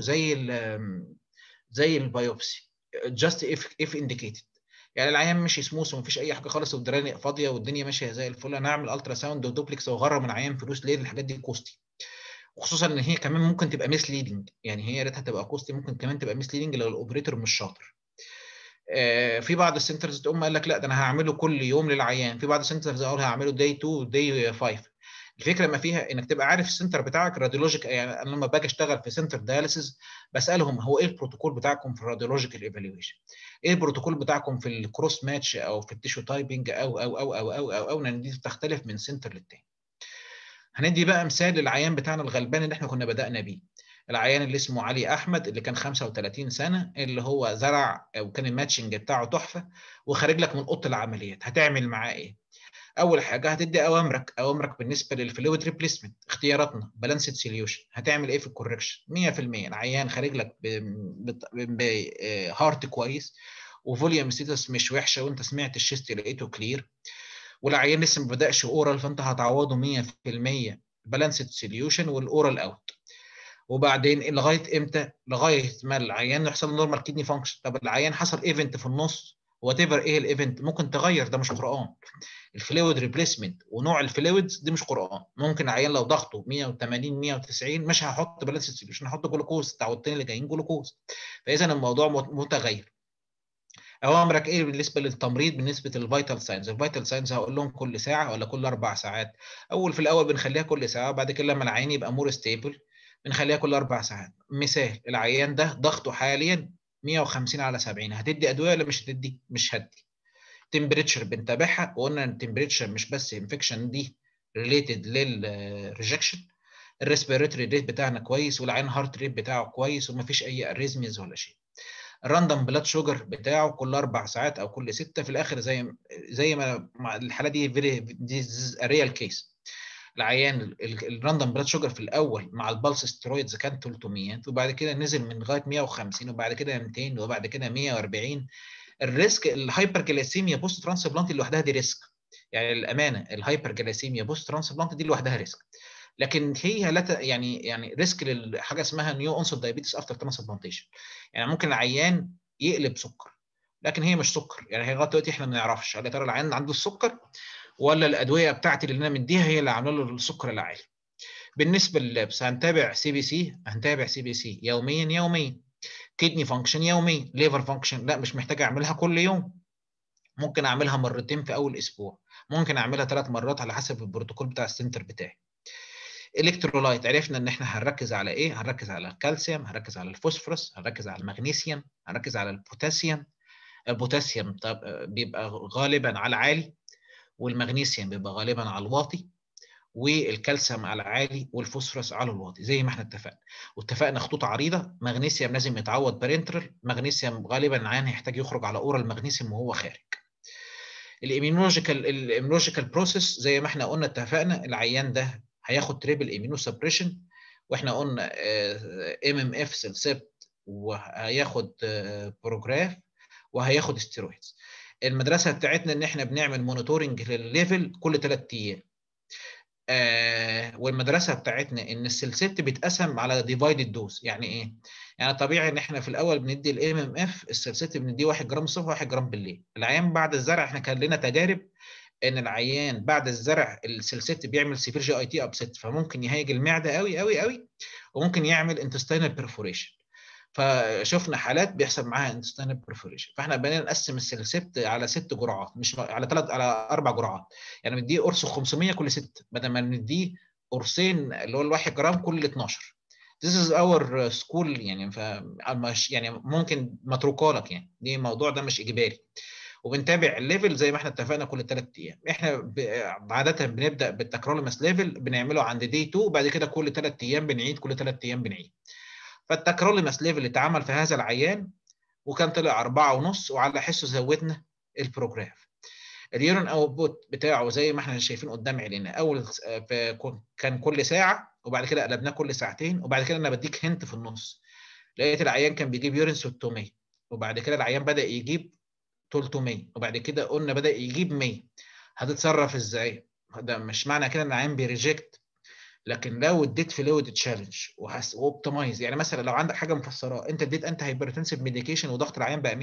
زي البيوبسي، جاست اف انديكيتد. يعني العيان مش سموث ومفيش اي حاجه خالص والدراني فاضيه والدنيا ماشيه زي الفل، انا اعمل الترا ساوند ودوبلكس واغرم العيان فلوس ليه؟ الحاجات دي كوستي، وخصوصا ان هي كمان ممكن تبقى ميس ليدنج. يعني هي ريتها تبقى كوستي، ممكن كمان تبقى ميس ليدنج لو الاوبريتور مش شاطر. في بعض السنترز تقوم قال لك لا ده انا هعمله كل يوم للعيان، في بعض السنترز اقول هعمله داي 2 وداي 5. الفكره ما فيها انك تبقى عارف السنتر بتاعك راديولوجيك. يعني انا لما باجي اشتغل في سنتر دياليسيس بسالهم هو ايه البروتوكول بتاعكم في الراديولوجيكال ايفالويشن؟ ايه البروتوكول بتاعكم في الكروس ماتش او في التيشو تايبنج او لان دي بتختلف من سنتر للتاني. هندي بقى مثال للعيان بتاعنا الغلبان اللي احنا كنا بدأنا بيه، العيان اللي اسمه علي احمد اللي كان 35 سنه، اللي هو زرع وكان الماتشنج بتاعه تحفه وخارج لك من اوضه العمليات. هتعمل معاه ايه؟ اول حاجه هتدي اوامرك بالنسبه للفلويد ريبليسمنت. اختياراتنا بالانسد سوليوشن. هتعمل ايه في الكوركشن؟ 100% العيان خارج لك بهارت كويس وفوليوم ستاتس مش وحشه، وانت سمعت الشيست لقيته كلير، والعيان لسه ما بداش اورال، فانت هتعوضه 100% بالانسد سوليوشن والاورال اوت. وبعدين لغايه امتى؟ لغايه ما العيان يحصل له نورمال كيدني فانكشن. طب العيان حصل ايفنت في النص، وات ايفر ايه الايفنت ممكن تغير، ده مش قران. الفلويد ريبليسمنت ونوع الفلويدز دي مش قران. ممكن عيان لو ضغطه 180 190 مش هحط بالانس سوليوشن، هحط جلوكوز، تعودتين اللي جايين جلوكوز. فاذا الموضوع متغير. اوامرك ايه بالنسبه للتمريض؟ بالنسبه للفيتال ساينز، الفيتال ساينز هقول لهم كل ساعه ولا كل 4 ساعات؟ في الاول بنخليها كل ساعه، وبعد كده لما العيان يبقى مور ستيبل بنخليها كل 4 ساعات. مثال، العيان ده ضغطه حاليا 150/70، هتدي ادويه ولا مش هتدي؟ مش هدي. تمبريتشر بنتابعها، وقلنا ان التمبريتشر مش بس انفكشن، دي ريليتد للريجكشن. الريسبيراتوري ريت بتاعنا كويس، والعين هارت ريت بتاعه كويس، ومفيش اي اريزميز ولا شيء. الراندوم بلاد شوجر بتاعه كل 4 ساعات او كل 6 في الاخر، زي ما الحاله دي دي ريال كيس. العيان الراندوم بلاد شوجر في الاول مع البلس سترويدز كان 300، وبعد كده نزل من لغايه 150، وبعد كده 200، وبعد كده 140. الريسك الهايبرجليسيميا بوست ترانسبلانت لوحدها دي ريسك. يعني الامانه الهايبرجليسيميا بوست ترانسبلانت دي لوحدها ريسك، لكن هي لا يعني ريسك لحاجه اسمها نيو اونست دايابيتس افتر ترانسبلانتيشن. يعني ممكن العيان يقلب سكر، لكن هي مش سكر. يعني هي لغايه دلوقتي احنا ما نعرفش هل ترى العيان عنده السكر ولا الادويه بتاعتي اللي انا مديها هي اللي عامله له السكر العالي. بالنسبه لللبس هنتابع سي بي سي يوميا. كدني فانكشن يومي. ليفر فانكشن لا مش محتاج اعملها كل يوم، ممكن اعملها مرتين في اول اسبوع، ممكن اعملها 3 مرات على حسب البروتوكول بتاع السنتر بتاعي. الكترولايت عرفنا ان احنا هنركز على ايه؟ هنركز على الكالسيوم، هنركز على الفوسفورس، هنركز على المغنيسيوم، هنركز على البوتاسيوم. البوتاسيوم طب بيبقى غالبا على عالي، والمغنيسيوم بيبقى غالبا على الواطي، والكالسيوم على عالي، والفوسفورس على الواطي زي ما احنا اتفقنا. واتفقنا خطوط عريضه، مغنيسيوم لازم يتعوض بارنترال، مغنيسيوم غالبا العيان هيحتاج يخرج على اورال مغنيسيوم وهو خارج. الاميونولوجيكال بروسيس زي ما احنا قلنا اتفقنا، العيان ده هياخد تريبل اميونو سبريشن، واحنا قلنا MMF سلسبت، وهياخد بروجراف، وهياخد ستيرويدز. المدرسه بتاعتنا ان احنا بنعمل مونيتورنج للليفل كل 3 ايام. والمدرسه بتاعتنا ان السلسبت بيتقسم على ديفايدد دوز. يعني ايه؟ يعني طبيعي ان احنا في الاول بندي الMMF السلسبت بنديه 1 جرام الصبح و1 جرام بالليل. العيان بعد الزرع احنا كان لنا تجارب ان العيان بعد الزرع السلسبت بيعمل سيفير GI تي ابسيت، فممكن يهيج المعده قوي قوي قوي، وممكن يعمل انتستينال بيرفوريشن. فشفنا حالات بيحصل معاها انتستينال بيرفوريشن. فاحنا بقينا نقسم السلسبت على 6 جرعات، مش على 4 جرعات. يعني بنديه قرص 500 كل 6 بدل ما نديه قرصين اللي هو ال1 جرام كل 12. This is our school يعني. مش يعني ممكن متروكه لك يعني، دي الموضوع ده مش اجباري. وبنتابع الليفل زي ما احنا اتفقنا كل 3 ايام. احنا عاده بنبدا بالتكروليماس ليفل، بنعمله عند دي 2، بعد كده كل 3 ايام بنعيد، كل 3 ايام بنعيد. فالتكروليماس ليفل اللي اتعمل في هذا العيان وكان طلع 4.5، وعلى حسه زودنا البروجراف. اليورين اوتبوت بتاعه زي ما احنا شايفين قدام عينينا، اول كان كل ساعه، وبعد كده قلبناه كل ساعتين، وبعد كده انا بديك هنت في النص. لقيت العيان كان بيجيب يورين 600، وبعد كده العيان بدا يجيب 300، وبعد كده قلنا بدا يجيب 100. هتتصرف ازاي؟ ده مش معنى كده ان العيان بيريجكت، لكن لو اديت فلويد تشالنج واوبتمايز، يعني مثلا لو عندك حاجه مفسراه، انت اديت انت هايبرتنسيف ميديكيشن وضغط العيان بقى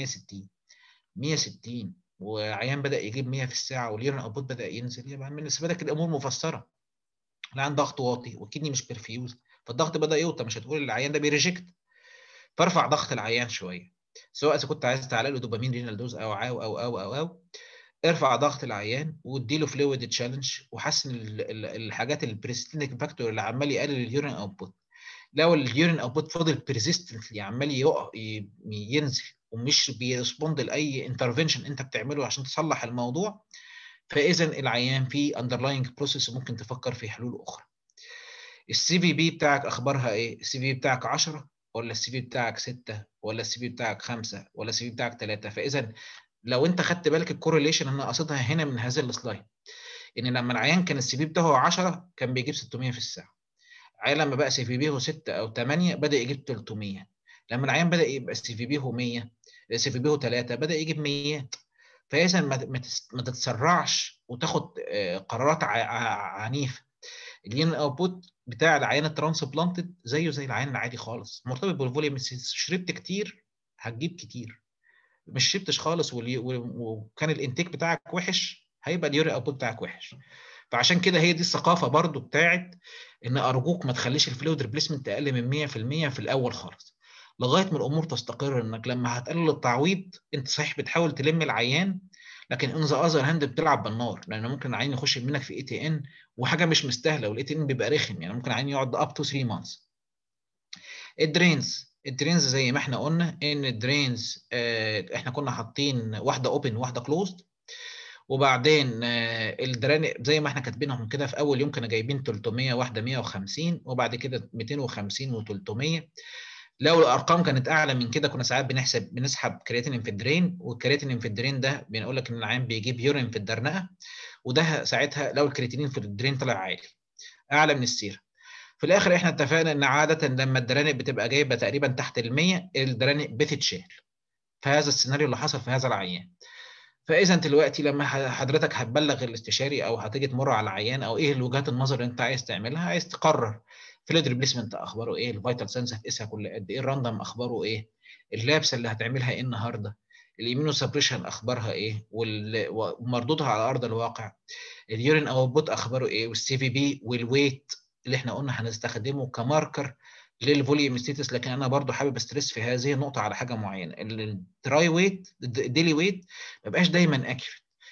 160 وعيان بدا يجيب 100 في الساعه واليورين اوتبوت بدا ينزل، يبقى بالنسبه لك الامور مفسره. العيان ضغط واطي والكدني مش برفيوز، فالضغط بدا يوطى، مش هتقول العيان ده بيريجكت. فارفع ضغط العيان شويه، سواء اذا كنت عايز تعلق له دوبامين رينال دوز او ارفع ضغط العيان واديله فلويد تشالنج، وحسن الحاجات البريستينيك فاكتور اللي عمال يقلل اليورين اوتبوت. لو اليورين اوتبوت فضل بيرزيستنتلي عمال ينزل ومش بيرسبوند لاي انترفنشن انت بتعمله عشان تصلح الموضوع، فاذا العيان في اندرلاينج بروسيس ممكن تفكر في حلول اخرى. الCVB بتاعك اخبارها ايه؟ الCVB بتاعك 10 ولا الCVB بتاعك 6 ولا الCVB بتاعك 5 ولا الCVB بتاعك 3؟ فاذا لو انت خدت بالك الكورليشن انا قصدها هنا من هذا السلايد، ان لما العيان كان الCVB بتاعه 10 كان بيجيب 600 في الساعه. العيان لما بقى CVB 6 او 8 بدا يجيب 300. لما العيان بدا يبقى CVB 100، CVB 3 بدا يجيب 100. فاذا ما تتسرعش وتاخد قرارات عنيفه. اليورين اوتبوت بتاع العيان الترانسبلانتد زيه زي العيان العادي خالص، مرتبط بالفوليوم. شربت كتير هتجيب كتير، مش شربتش خالص وكان الانتيك بتاعك وحش هيبقى اليورين اوتبوت بتاعك وحش. فعشان كده هي دي الثقافه برضو بتاعت ان ارجوك ما تخليش الفلويد ريبليسمنت اقل من 100% في الاول خالص، لغايه ما الامور تستقر. انك لما هتقلل التعويض انت صحيح بتحاول تلم العيان، لكن ان ذا اذر هاند بتلعب بالنار، لان ممكن العيان يخش منك في ATN وحاجه مش مستاهله، والATN بيبقى رخم، يعني ممكن العيان يقعد اب تو 3 مانثs. الدرينز زي ما احنا قلنا ان الدرينز احنا كنا حاطين واحده اوبن واحده كلوزد، وبعدين الدران زي ما احنا كاتبينهم كده في اول يوم كنا جايبين 300 واحده 150، وبعد كده 250 و300. لو الارقام كانت اعلى من كده كنا ساعات بنسحب كرياتين في الدرين، والكرياتين في الدرين ده بنقول لك ان العيان بيجيب يورين في الدرنقه، وده ساعتها لو الكرياتين في الدرين طلع عالي اعلى من السيره. في الاخر احنا اتفقنا ان عاده لما الدرانق بتبقى جايبه تقريبا تحت ال100 الدرانق بتتشال. فهذا السيناريو اللي حصل في هذا العيان. فاذا دلوقتي لما حضرتك هتبلغ الاستشاري او هتيجي تمر على العيان، او ايه وجهات النظر اللي انت عايز تعملها، عايز تقرر فلويد ريبليسمنت اخباره ايه، الفيتال ساينز هتقيسها كل قد ايه، الراندوم اخباره ايه، اللابس اللي هتعملها ايه النهارده، الاميونو سبريشن اخبارها ايه ومردودها على ارض الواقع، اليورين اوتبوت اخباره ايه، والCVB والويت اللي احنا قلنا هنستخدمه كماركر للفوليوم ستيتس. لكن انا برضو حابب استرس في هذه النقطه على حاجه معينه، الدراي ويت الديلي ويت ما بقاش دايما اكيوريت.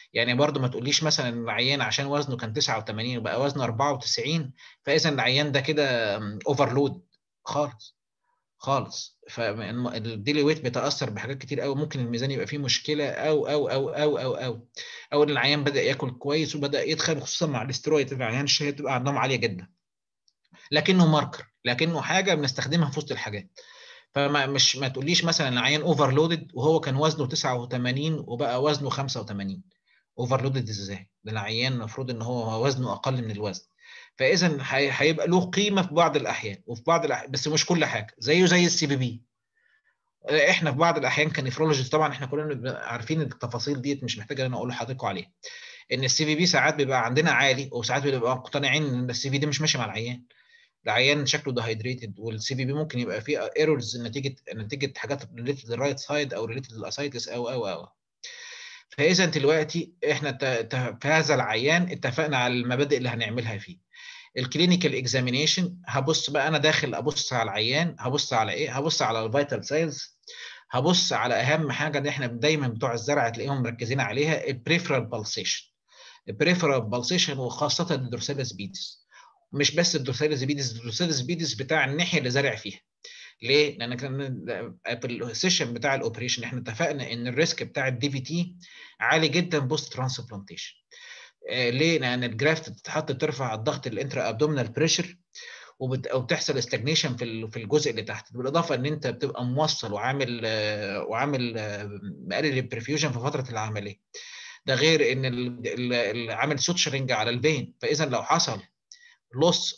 يعني برضو ما تقوليش مثلا العيان عشان وزنه كان 89 وبقى وزنه 94 فاذا العيان ده كده اوفرلود خالص خالص. فالديلي ويت بيتاثر بحاجات كتير قوي، ممكن الميزان يبقى فيه مشكله او ان العيان بدا ياكل كويس وبدا يدخل، خصوصا مع الاسترويد العيان الشهيه بتبقى عندهم عاليه جدا، لكنه ماركر، لكنه حاجه بنستخدمها في وسط الحاجات. فما مش ما تقوليش مثلا العيان اوفرلودد وهو كان وزنه 89 وبقى وزنه 85. اوفرلودد ازاي؟ ده العيان المفروض ان هو وزنه اقل من الوزن. فاذا هيبقى له قيمه في بعض الاحيان، وفي بعض الأحيان بس مش كل حاجه، زيه زي السي بي بي. احنا في بعض الاحيان كنفرولوجيست طبعا احنا كلنا بنبقى عارفين التفاصيل ديت، مش محتاج ان انا اقول لحضراتكم عليها، ان السي في بي ساعات بيبقى عندنا عالي، وساعات بنبقى مقتنعين ان السي في دي مش ماشي مع العيان. العيان شكله ديهايدريتد، والسي في بي ممكن يبقى فيه ايرورز نتيجه حاجات ريليتد للرايت سايد او ريليتد للاسايتس او. فاذا دلوقتي احنا في هذا العيان اتفقنا على المبادئ اللي هنعملها فيه. الكلينيكال اكزامينيشن، هبص بقى انا داخل ابص على العيان، هبص على ايه؟ هبص على الفيتال سايلز، هبص على اهم حاجه اللي احنا دايما بتوع الزرع تلاقيهم مركزين عليها، البريفرال بالسيشن. البريفرال بالسيشن وخاصه الدورساليس بيدس، مش بس الدورساليس بيدس، الدورساليس بيدس بتاع الناحيه اللي زارع فيها. ليه؟ لان كان في السيشن بتاع الاوبريشن احنا اتفقنا ان الريسك بتاع الدي في تي عالي جدا بوست ترانسبلانتيشن. ليه؟ لان الجرافت بتتحط ترفع الضغط الانترا ابدومينال بريشر، وبتحصل استجنيشن في الجزء اللي تحت، بالاضافه ان انت بتبقى موصل وعامل مقلل البرفيوجن في فتره العمليه. ده غير ان عامل سوتشرنج على الفين، فاذا لو حصل loss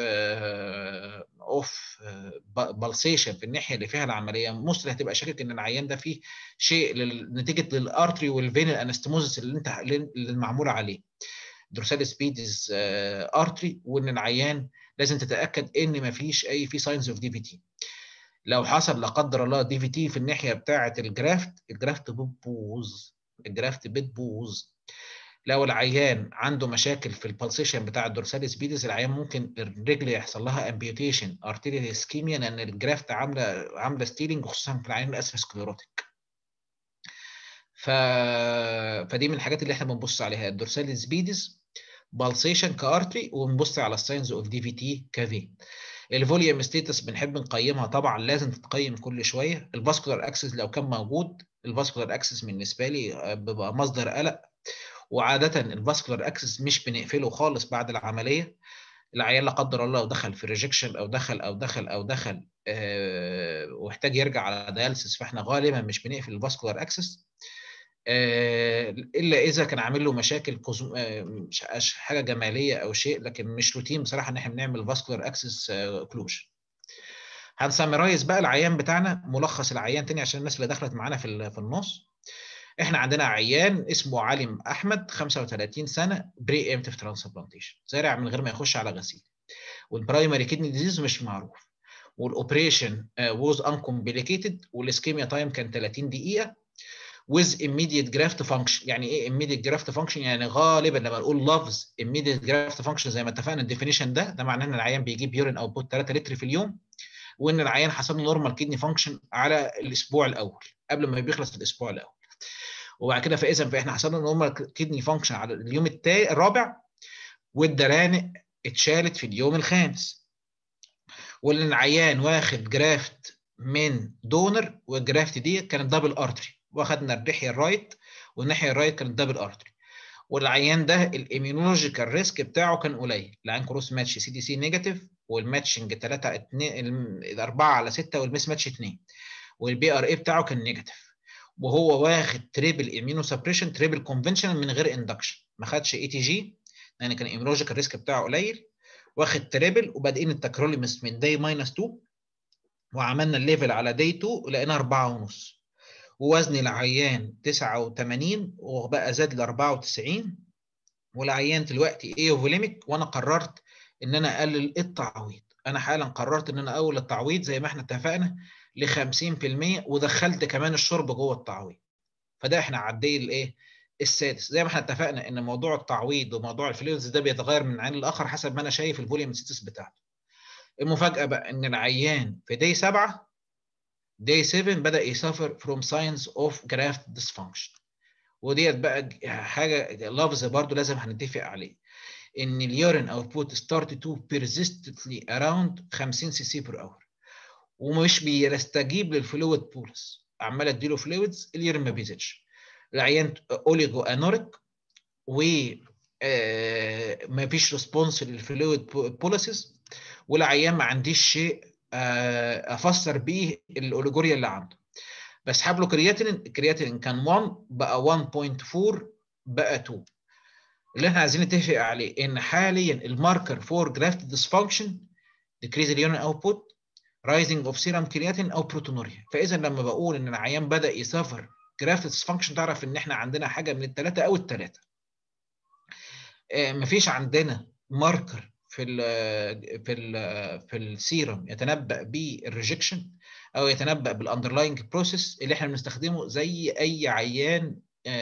of pulsation في الناحيه اللي فيها العمليه، مصر هتبقى شاكك ان العيان ده فيه شيء نتيجه للارتري والفين الانستموزس اللي المعموله عليه دورساليس بيدز ارتري، وان العيان لازم تتاكد ان ما فيش في ساينز اوف دي في تي. لو حصل لا قدر الله دي في تي في الناحيه بتاعه الجرافت بتبوظ، الجرافت بتبوظ. لو العيان عنده مشاكل في البلسيشن بتاع الدورساليس بيدس، العيان ممكن الرجل يحصل لها امبيوتيشن ارتيريال اسكيميا، لان الجرافت عامله ستيلنج، خصوصا في العيان الاسفسكليروتيك. فدي من الحاجات اللي احنا بنبص عليها، الدورساليس بيدس بالسيشن كارتري، وبنبص على الساينز اوف دي في تي كفين. الفوليوم ستيتس بنحب نقيمها طبعا، لازم تتقيم كل شويه. الفاسكولار اكسس لو كان موجود، الفاسكولار اكسس بالنسبه لي بيبقى مصدر قلق، وعاده الفاسكولار اكسس مش بنقفله خالص بعد العمليه. العيان لا قدر الله لو دخل في ريجكشن او دخل واحتاج يرجع على دياليسيس، فاحنا غالبا مش بنقفل الفاسكولار اكسس الا اذا كان عامل له مشاكل مش حاجه جماليه او شيء، لكن مش روتين بصراحه ان احنا بنعمل فاسكولار اكسس كلوجن. هنسمرايز بقى العيان بتاعنا، ملخص العيان تاني عشان الناس اللي دخلت معانا في النص. احنا عندنا عيان اسمه علي احمد، 35 سنه، بري امتيف ترانسبلانتيشن، زارع من غير ما يخش على غسيل، والبرايمري كيدني ديزيز مش معروف، والاوبريشن ووز انكومبليكيتد، والاسكيميا تايم كان 30 دقيقه، with immediate graft function. يعني ايه immediate graft function؟ يعني غالبا لما نقول loves immediate graft function زي ما اتفقنا الديفينيشن ده معناه ان العيان بيجيب يورين اوتبوت 3 لتر في اليوم، وان العيان حصل له نورمال كيدني فانكشن على الاسبوع الاول قبل ما بيخلص الاسبوع الاول. وبعد كده فاحنا حصل له نورمال كيدني فانكشن على اليوم الرابع، والدرانق اتشالت في اليوم الخامس، وان العيان واخد جرافت من دونر، والجرافت دي كانت دبل ارتري، واخدنا الناحيه الرايت، والناحيه الرايت كانت دبل ارتري. والعيان ده الاميونولوجيكال ريسك بتاعه كان قليل، العيان كروس ماتش سي دي سي نيجاتيف، والماتشنج 3 2 4 على 6، والميس ماتش 2، والبي ار اي بتاعه كان نيجاتيف، وهو واخد تريبل اميونو سبريشن، تريبل كونفنشنال من غير اندكشن، ما خدش اي تي جي لان كان الاميونولوجيكال ريسك بتاعه قليل، واخد تريبل، وبادئين التكروليمس من داي ماينس 2، وعملنا الليفل على داي 2 لقينا 4.5، ووزن العيان 89 وبقى زاد ل 94، والعيان دلوقتي ايه اوفوليميك، وانا قررت ان انا اقلل التعويض. انا حالا قررت ان انا اقلل التعويض زي ما احنا اتفقنا ل 50%، ودخلت كمان الشرب جوه التعويض. فده احنا عدي الايه السادس. زي ما احنا اتفقنا ان موضوع التعويض وموضوع الفلويدز ده بيتغير من عين لاخر حسب ما انا شايف الفوليوم ستاتس بتاعته. المفاجاه بقى ان العيان في داي 7 بدأ يسافر from signs of graft dysfunction، وديت بقى حاجه لفظ برضو لازم هنتفق عليه، ان اليورين اوتبوت ستارت تو persistently around 50 سي سي بير اور، ومش بيستجيب للفلويد بولس، عمال اديله فلويدز اليورين ما بيزيدش، العيان اوليجو انوريك و ما فيش ريسبونس للفلويد بوليسز، والعيان ما عنديش شيء افسر بيه الاوليجوريا اللي عنده. بسحب له كرياتين، الكرياتين كان 1 بقى 1.4 بقى 2. اللي احنا عايزين نتفق عليه ان حاليا الماركر فور جرافت ديسفانكشن decrease اليورين اوتبوت رايزنج اوف سيرم كرياتين او بروتونوريا. فاذا لما بقول ان العيان بدا يسافر جرافت ديسفانكشن تعرف ان احنا عندنا حاجه من الثلاثه او الثلاثه. مفيش عندنا ماركر في السيرم يتنبأ بالريجكشن او يتنبأ بالاندرلاينج بروسيس اللي احنا بنستخدمه زي اي عيان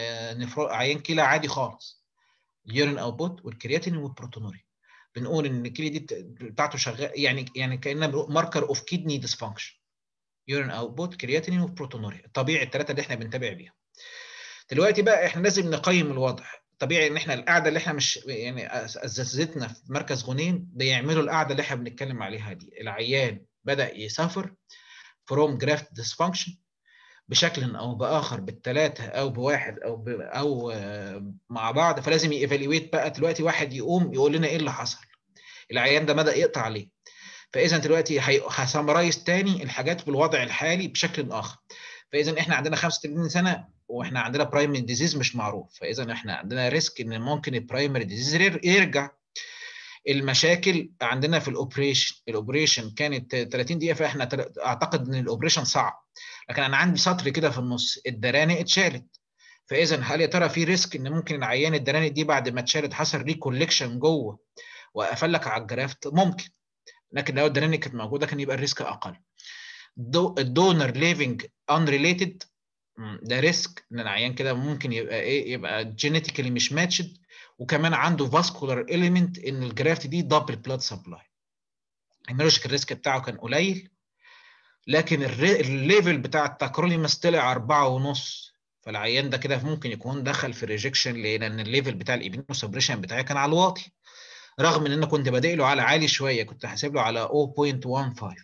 عيان كلى عادي خالص، اليورين اوتبوت والكرياتين والبروتونوريا. بنقول ان الكلى دي بتاعته شغال، يعني كانها ماركر اوف كيدني ديسفانكشن، يورين اوتبوت كرياتين وبروتونوريا، طبيعي الثلاثه اللي احنا بنتابع بيها. دلوقتي بقى احنا لازم نقيم الوضع. طبيعي ان احنا القعده اللي احنا مش يعني اساتذتنا في مركز غنين بيعملوا القعده اللي احنا بنتكلم عليها دي، العيان بدا يسافر فروم جرافت ديسفانكشن بشكل او باخر، بالثلاثه او بواحد او مع بعض، فلازم ييفالويت بقى دلوقتي واحد يقوم يقول لنا ايه اللي حصل، العيان ده بدا يقطع عليه. فاذا دلوقتي هسمرايز تاني الحاجات بالوضع الحالي بشكل اخر. فاذا احنا عندنا 35 سنه واحنا عندنا برايمري ديزيز مش معروف، فاذا احنا عندنا ريسك ان ممكن البرايمري ديزيز يرجع. المشاكل عندنا في الاوبريشن كانت 30 دقيقه، فاحنا اعتقد ان الاوبريشن صعب، لكن انا عندي سطر كده في النص الدرانق اتشالت. فاذا هل يا ترى في ريسك ان ممكن العيان الدرانق دي بعد ما اتشالت حصل ريكولكشن جوه وقفلك على الجرافت؟ ممكن، لكن لو الدرانق كانت موجوده كان يبقى الريسك اقل. الدونر ليفنج انريليتد ده ريسك ان العيان كده ممكن يبقى ايه، يبقى جينيتيكالي مش ماتشد، وكمان عنده فاسكولار اليمنت ان الجرافت دي دبل بلاد سبلاي. الميولوجيكال الريسك بتاعه كان قليل، لكن الليفل بتاع التاكروليماس طلع 4.5، فالعيان ده كده ممكن يكون دخل في ريجكشن لان الليفل بتاع الاميونوسبريشن بتاعي كان على الواطي، رغم ان انا كنت بادئ له على عالي شويه، كنت حاسب له على 0.15.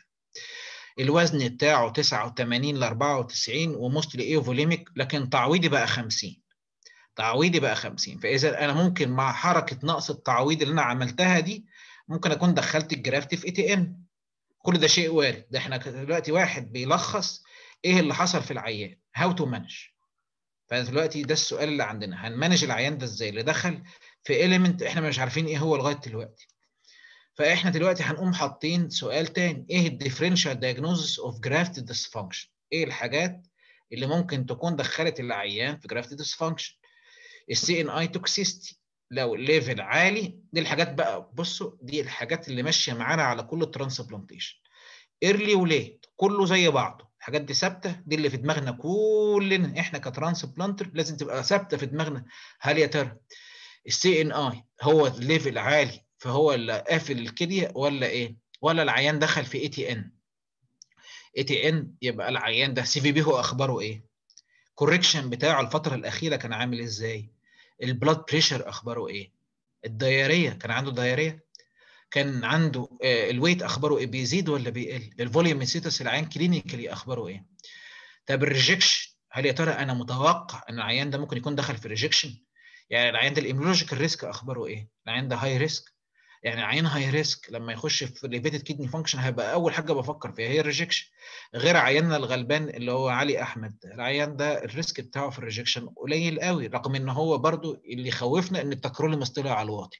الوزن بتاعه 89 ل 94 وموستلي ايفوليميك، لكن تعويضي بقى 50. تعويضي بقى 50، فاذا انا ممكن مع حركه نقص التعويض اللي انا عملتها دي ممكن اكون دخلت الجرافت في اي تي ان. كل ده شيء وارد، ده احنا دلوقتي واحد بيلخص ايه اللي حصل في العيان، هاو تو مانج. فدلوقتي ده السؤال اللي عندنا، هنمانج العيان ده ازاي اللي دخل في اليمنت احنا مش عارفين ايه هو لغايه دلوقتي. فاحنا دلوقتي هنقوم حاطين سؤال تاني، ايه الديفرنشال دايجنوزس اوف جرافت ديسفانكشن؟ ايه الحاجات اللي ممكن تكون دخلت العيان في جرافت ديسفانكشن؟ السي ان اي توكسيستي لو الليفل عالي، دي الحاجات بقى، بصوا دي الحاجات اللي ماشيه معانا على كل الترانسبلانتيشن، ايرلي وليت كله زي بعضه، الحاجات دي ثابته، دي اللي في دماغنا كلنا احنا كترانسبلانتر لازم تبقى ثابته في دماغنا. هل يا ترى السي ان اي هو الليفل عالي فهو اللي قافل الكليه ولا ايه؟ ولا العيان دخل في اي تي ان؟ اي تي ان يبقى العيان ده سي في بي هو اخباره ايه؟ كوركشن بتاعه الفتره الاخيره كان عامل ازاي؟ البلاد بريشر اخباره ايه؟ الدياريه كان عنده دياريه؟ كان عنده الويت اخباره ايه؟ بيزيد ولا بيقل؟ الفوليوم سيتس العيان كلينيكالي اخباره ايه؟ طب الريجكشن، هل يا ترى انا متوقع ان العيان ده ممكن يكون دخل في ريجكشن؟ يعني العيان ده الاميولوجيكال ريسك اخباره ايه؟ العيان ده هاي ريسك، يعني عيان هاي ريسك لما يخش في ليفيتد كيدني فانكشن هيبقى اول حاجه بفكر فيها هي الريجكشن. غير عياننا الغلبان اللي هو علي احمد، العيان ده الريسك بتاعه في الريجكشن قليل قوي، رغم ان هو برضو اللي يخوفنا ان التكروليماس طلع على الواطي.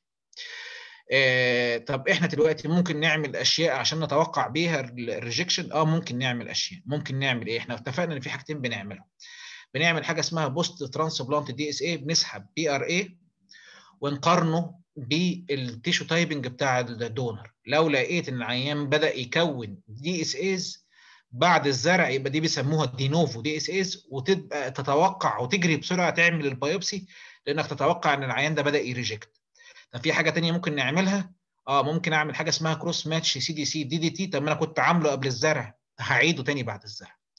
طب احنا دلوقتي ممكن نعمل اشياء عشان نتوقع بيها الريجكشن؟ ممكن نعمل اشياء. ممكن نعمل ايه؟ احنا اتفقنا ان في حاجتين بنعملهم. بنعمل حاجه اسمها بوست ترانسبلانت دي اس اي، بنسحب بي ار اي ونقارنه بالتيشو تايبنج بتاع الدونر. لو لقيت ان العيان بدا يكون دي اس ايز بعد الزرع يبقى دي بيسموها دي نوفو دي اس ايز، وتبقى تتوقع وتجري بسرعه تعمل البيوبسي لانك تتوقع ان العيان ده بدا يريجكت. طب في حاجه ثانيه ممكن نعملها؟ ممكن اعمل حاجه اسمها كروس ماتش سي دي سي دي دي تي. طب ما انا كنت عامله قبل الزرع، هعيده تاني بعد الزرع.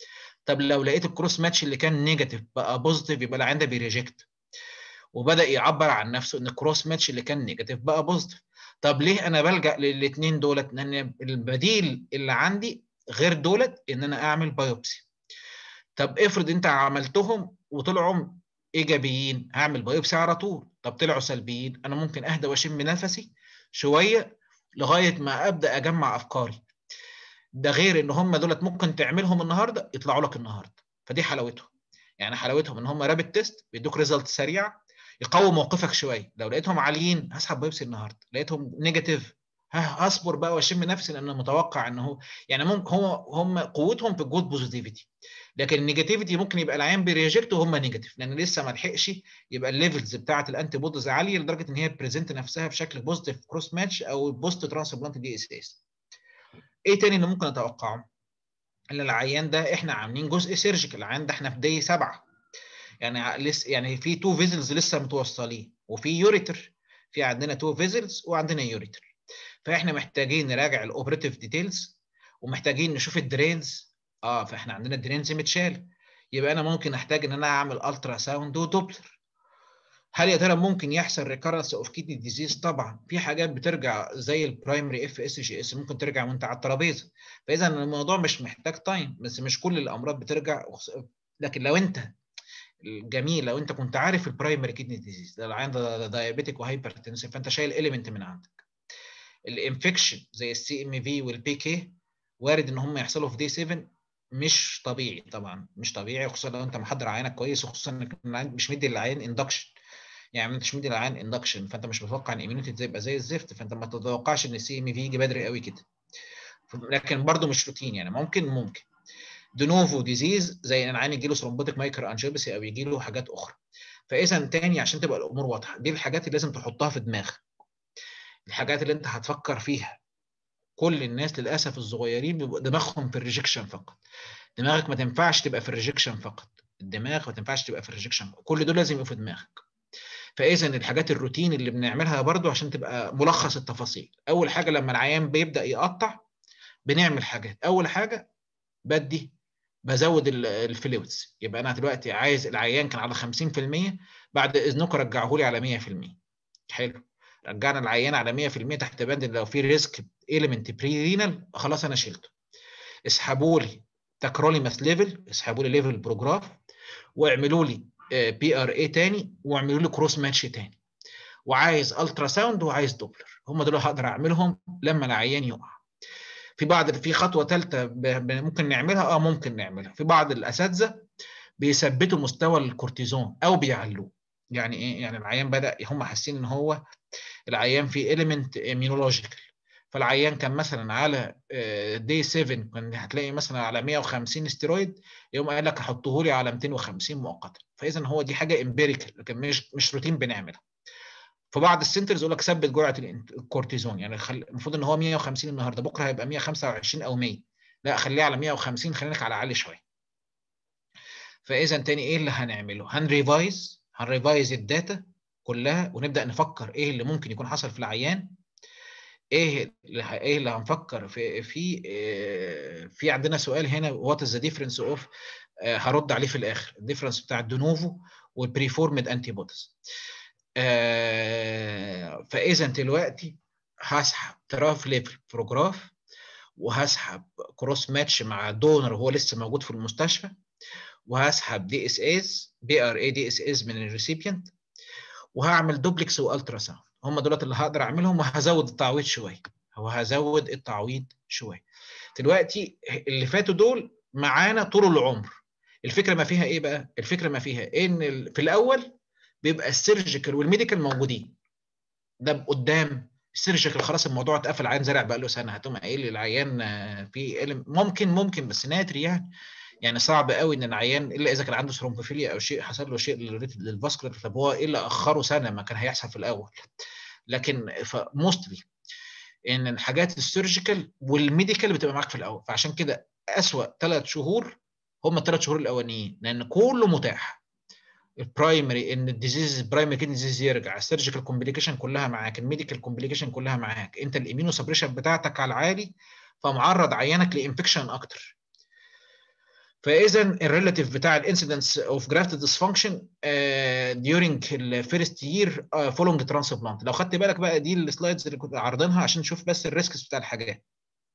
طب لو لقيت الكروس ماتش اللي كان نيجاتيف بقى بوزيتيف، يبقى العيان ده بيريجكت، وبدا يعبر عن نفسه ان الكروس ماتش اللي كان نيجاتيف بقى بوزيتيف. طب ليه انا بلجأ للاثنين دولت؟ لان البديل اللي عندي غير دولت ان انا اعمل بايوبسي. طب افرض انت عملتهم وطلعوا ايجابيين، هعمل بايوبسي على طول. طب طلعوا سلبيين، انا ممكن اهدى واشم نفسي شويه لغايه ما ابدا اجمع افكاري. ده غير ان هم دولت ممكن تعملهم النهارده يطلعوا لك النهارده، فدي حلاوتهم. يعني حلاوتهم ان هم رابid تيست بيدوك ريزلت سريع، يقوي موقفك شويه. لو لقيتهم عاليين هسحب بايوبسي النهارده، لقيتهم نيجاتيف هصبر بقى واشم نفسي، لان متوقع ان هو يعني ممكن هم قوتهم في الجود بوزيتيفيتي. لكن النيجاتيفيتي ممكن يبقى العيان بيريجكت وهم نيجاتيف، لان لسه ما لحقش يبقى الليفلز بتاعه الانتي بوديز عاليه لدرجه ان هي بريزنت نفسها بشكل بوزيتيف كروس ماتش او بوست ترانسبلانت دي اس اس. ايه تاني اللي ممكن اتوقعه؟ ان العيان ده احنا عاملين جزء سيرجيكال، العيان ده احنا في دي 7، يعني لسه يعني في تو فيزلز لسه متوصلين وفي يوريتر، في عندنا تو فيزلز وعندنا يوريتر. فاحنا محتاجين نراجع الاوبريتيف ديتيلز، ومحتاجين نشوف الدرينز. فاحنا عندنا الدرينز متشال، يبقى انا ممكن احتاج ان انا اعمل الترا ساوند ودوبلر. هل يا ترى ممكن يحصل ريكارنس اوف كيدني ديزيز؟ طبعا في حاجات بترجع زي البرايمري اف اس جي اس ممكن ترجع وانت على الترابيزه، فاذا الموضوع مش محتاج تايم، بس مش كل الامراض بترجع. لكن لو انت الجميل لو انت كنت عارف البرايمري كيدني ديزيز ده العيان ده دايابيتيك وهايبرتنسيف، فانت شايل اليمنت من عندك. الانفكشن زي السي ام في والبي كي وارد ان هم يحصلوا في دي 7، مش طبيعي طبعا، مش طبيعي، خصوصا لو انت محضر عينك كويس، وخصوصا انك مش مدي العيان اندكشن. يعني انت مش مدي العيان اندكشن، فانت مش متوقع ان الاميونيتي تبقى زي الزفت، فانت ما تتوقعش ان السي ام في يجي بدري قوي كده. لكن برضه مش روتين، يعني ممكن دونوفو ديزيز زي ان العيان يجي له ثرومبوتيك مايكرو انجيوباسي او يجي له حاجات اخرى. فاذا تاني عشان تبقى الامور واضحه، دي الحاجات اللي لازم تحطها في دماغك، الحاجات اللي انت هتفكر فيها. كل الناس للاسف الصغيرين بيبقوا دماغهم في الريجكشن فقط. دماغك ما تنفعش تبقى في الريجكشن فقط، الدماغ ما تنفعش تبقى في الريجكشن فقط. كل دول لازم يبقوا في دماغك. فاذا الحاجات الروتين اللي بنعملها برضو عشان تبقى ملخص التفاصيل، اول حاجه لما العيان بيبدا يقطع بنعمل حاجات. اول حاجه بزود الفلويدز، يبقى انا دلوقتي عايز العيان كان على 50%، بعد اذنكم رجعه لي على 100%. حلو، رجعنا العيان على 100% تحت بند لو في ريسك اليمنت بري رينال خلاص انا شلته. اسحبوا لي تاكروليماس ليفل، اسحبوا لي ليفل بروجراف، واعملوا لي بي ار اي تاني، واعملوا لي كروس ماتش تاني، وعايز الترا ساوند وعايز دوبلر. هم دول هقدر اعملهم لما العيان يقع. في خطوه ثالثه ممكن نعملها، ممكن نعملها. في بعض الاساتذه بيثبتوا مستوى الكورتيزون او بيعلوه. يعني ايه؟ يعني العيان بدا هم حاسين ان هو العيان في اليمنت immunological، فالعيان كان مثلا على دي 7 كان هتلاقي مثلا على 150 ستيرويد، يقوم قال لك هحطه لي على 250 مؤقتا. فاذا هو دي حاجه امبيريكال، لكن مش روتين بنعملها. في بعض السنترز يقول لك ثبت جرعه الكورتيزون، يعني المفروض ان هو 150 النهارده، بكره هيبقى 125 او 100، لا خليه على 150، خلينك على اقل شويه. فاذا تاني ايه اللي هنعمله؟ هنريفايز الداتا كلها، ونبدا نفكر ايه اللي ممكن يكون حصل في العيان. ايه اللي هنفكر في عندنا سؤال هنا، وات از ذا ديفرنس اوف، هرد عليه في الاخر، الديفرنس بتاع الدونوفو والبريفورمد انتي بوديز. فاذا دلوقتي هسحب تراف ليفل بروجراف، وهسحب كروس ماتش مع دونر وهو لسه موجود في المستشفى، وهسحب دي اس اس بي ار اي دي اس اس من الريسيبيانت، وهعمل دوبلكس والترا ساوند. هم دولت اللي هقدر اعملهم، وهزود التعويض شويه. دلوقتي اللي فاتوا دول معانا طول العمر. الفكره ما فيها ايه بقى؟ الفكره ما فيها ان في الاول بيبقى السيرجيكال والميديكال موجودين، ده قدام السيرجيكال خلاص الموضوع اتقفل، عيان زرع بقى له سنه، هتقوم قايل لي العيان في ممكن بس نادر يعني صعب قوي ان العيان الا اذا كان عنده ثرومبوفيليا او شيء حصل له شيء للفاسكولار، طب هو ايه اللي اخره سنه ما كان هيحصل في الاول. لكن موستلي ان الحاجات السيرجيكال والميديكال بتبقى معاك في الاول، فعشان كده اسوأ 3 شهور هم ال3 شهور الاولانيين، لان كله متاح. البرايمري ان الديزيز برايمري كيدني ديزيز يرجع، السيرجيكال كومبليكيشن كلها معاك، الميديكال كومبليكيشن كلها معاك، انت الاميونو سبريشن بتاعتك على العالي، فمعرض عيانك لانفكشن اكتر. فاذا الريلاتيف بتاع الانسيدنس اوف جرافت ديسفانكشن during الفيرست يير فولوينج ترانسبلانت. لو خدت بالك بقى دي السلايدز اللي كنت عارضينها عشان نشوف بس الريسكس بتاع الحاجات.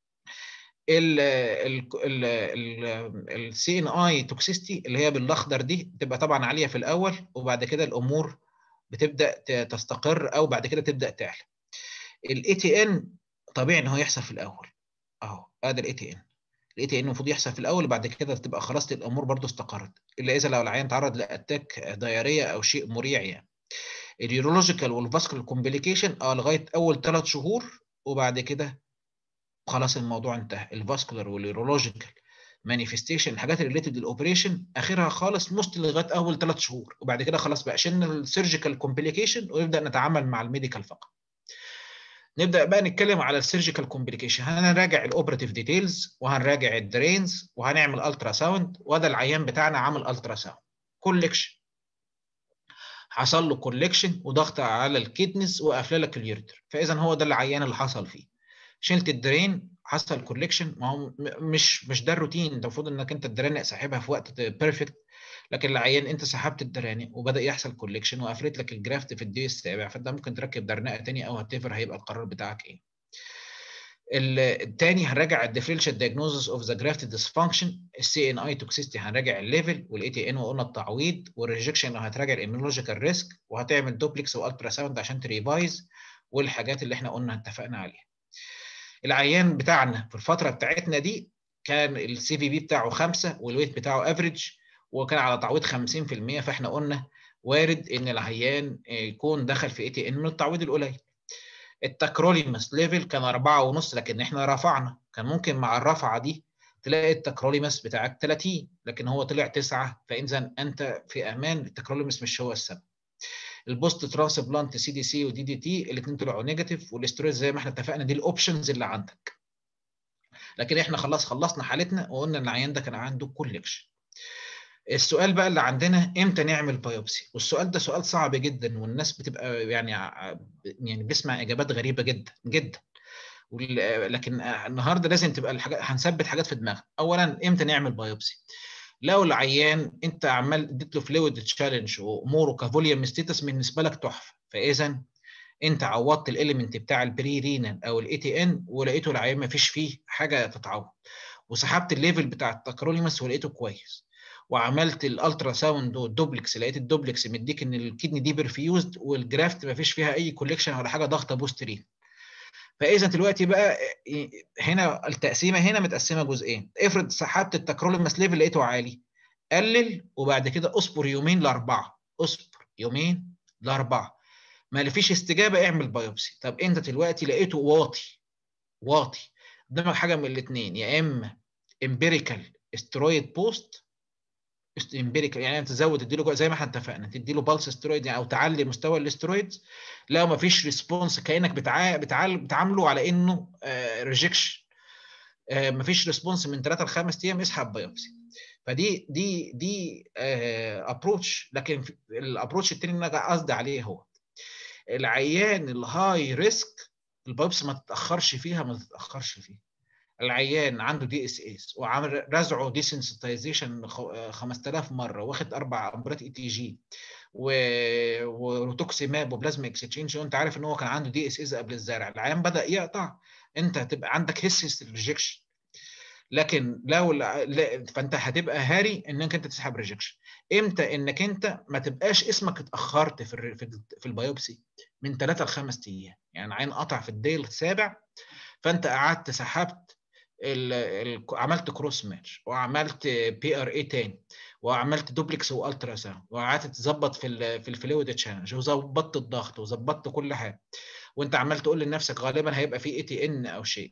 السي ان اي توكسيستي اللي هي بالاخضر دي بتبقى طبعا عاليه في الاول، وبعد كده الامور بتبدا تستقر او بعد كده تبدا تعلى. الاي تي ان طبيعي ان هو يحصل في الاول اهو، ادي الاي تي ان. الاي تي ان المفروض يحصل في الاول وبعد كده تبقى خلاص الامور برضو استقرت، الا اذا لو العيان تعرض لاتاك دايريه او شيء مريع يعني. اليورولوجيكال والفاسكولار كومبليكيشن لغايه اول 3 شهور، وبعد كده خلاص الموضوع انتهى. الفاسكولار واليورولوجيكال مانيفستيشن الحاجات ريليتد للاوبريشن اخرها خالص موست لغايه اول 3 شهور، وبعد كده خلاص بقى شلنا السيرجيكال كومبليكيشن ونبدا نتعامل مع الميديكال فقط. نبدا بقى نتكلم على السيرجيكال كومبليكيشن. هنراجع الاوبراتيف ديتيلز وهنراجع الدرينز وهنعمل الترا ساوند، وده العيان بتاعنا عامل الترا ساوند كولكشن، حصل له كولكشن وضغط على الكيدنس وقافله لك اليوريتر، فاذا هو ده العيان اللي حصل فيه. شلت الدرين حصل كولكشن، ما هو مش ده الروتين، انت المفروض انك انت الدرانق ساحبها في وقت بيرفكت، لكن العيان انت سحبت الدرانق وبدا يحصل كولكشن وقفلت لك الجرافت في الدي السابع، فانت ممكن تركب درنقه ثانيه او هتفر، هيبقى القرار بتاعك ايه. الثاني هنراجع الديفرنشال دايجنوزس اوف ذا جرافت ديسفانكشن، السي ان اي توكسيستي هنراجع الليفل، والاي تي ان وقلنا التعويض، والريجكشن هتراجع الاميونولوجيكال ريسك، وهتعمل دوبلكس والترا ساوند عشان تريفايز، والحاجات اللي احنا قلنا اتفقنا عليها. العيان بتاعنا في الفتره بتاعتنا دي كان السي في بي بتاعه 5 والويت بتاعه افريج، وكان على تعويض 50%، فاحنا قلنا وارد ان العيان يكون دخل في اي تي ان من التعويض القليل. التكروليماس ليفل كان 4.5، لكن احنا رفعنا، كان ممكن مع الرفعه دي تلاقي التكروليماس بتاعك 30، لكن هو طلع 9، فاذا انت في امان، التكروليماس مش هو السبب. البوست ترانسبلانت سي دي سي ودي دي تي الاثنين طلعوا نيجاتيف، والاسترويد زي ما احنا اتفقنا دي الاوبشنز اللي عندك، لكن احنا خلصنا حالتنا وقلنا ان العيان ده كان عنده كولكشن. السؤال بقى اللي عندنا امتى نعمل بايوبسي، والسؤال ده سؤال صعب جدا، والناس بتبقى يعني بيسمع اجابات غريبه جدا جدا، لكن النهارده لازم تبقى الحاجات، هنثبت حاجات في دماغنا. اولا امتى نعمل بايوبسي؟ لو العيان انت عمال اديت له فلويد تشالنج واموره كفوليوم ستيتس بالنسبه لك تحفه، فاذا انت عوضت الاليمنت بتاع البري رينال او الاي تي ان ولقيته العيان ما فيش فيه حاجه تتعوض، وسحبت الليفل بتاع التكروليماس ولقيته كويس، وعملت الالترا ساوند والدوبلكس لقيت الدوبلكس مديك ان الكدني دي برفيوزد والجرافت ما فيش فيها اي كوليكشن ولا حاجه ضغطه بوسترين، فاذا دلوقتي بقى هنا التقسيمه هنا متقسمه جزئين. افرض سحبت التكروليماس ليفل لقيته عالي، قلل وبعد كده اصبر يومين لاربعه، اصبر يومين لاربعه، ما فيش استجابه اعمل بايوبسي. طب انت دلوقتي لقيته واطي قدامك حاجه من الاثنين، يا اما امبيريكال استرويد بوست، امبيريكال يعني انت تزود تديله زي ما احنا اتفقنا تديله بالس استرويد يعني او تعلي مستوى الاسترويدز، لو ما فيش ريسبونس كانك بتعامله على انه ريجكشن، ما فيش ريسبونس من 3 ل 5 ايام اسحب بايوبسي. فدي ابروتش، لكن الابروتش الثاني اللي انا قصدي عليه هو العيان الهاي ريسك، البايوبسي ما تتاخرش فيها. العيان عنده دي اس اس وعامل رزعه دي سنسيتايزيشن 5000 مره، واخد 4 امبرات اي تي جي وروتوكسيماب وبلازما اكسشينج، وانت عارف ان هو كان عنده دي اس اس قبل الزرع، العيان بدا يقطع، انت هتبقى عندك هيستس ريجكشن، لكن فانت هتبقى هاري انك انت تسحب ريجكشن. امتى انك انت ما تبقاش اسمك اتاخرت في البيوبسي من 3 ل 5 ايام، يعني عين قطع في الديل السابع، فانت قعدت سحبت عملت كروس ماتش وعملت بي ار اي تاني وعملت دوبلكس والترا ساوند وقعدت تظبط في الفلويد تشالنج وظبطت الضغط وظبطت كل حاجه، وانت عمال تقول لنفسك غالبا هيبقى في اي تي ان او شيء،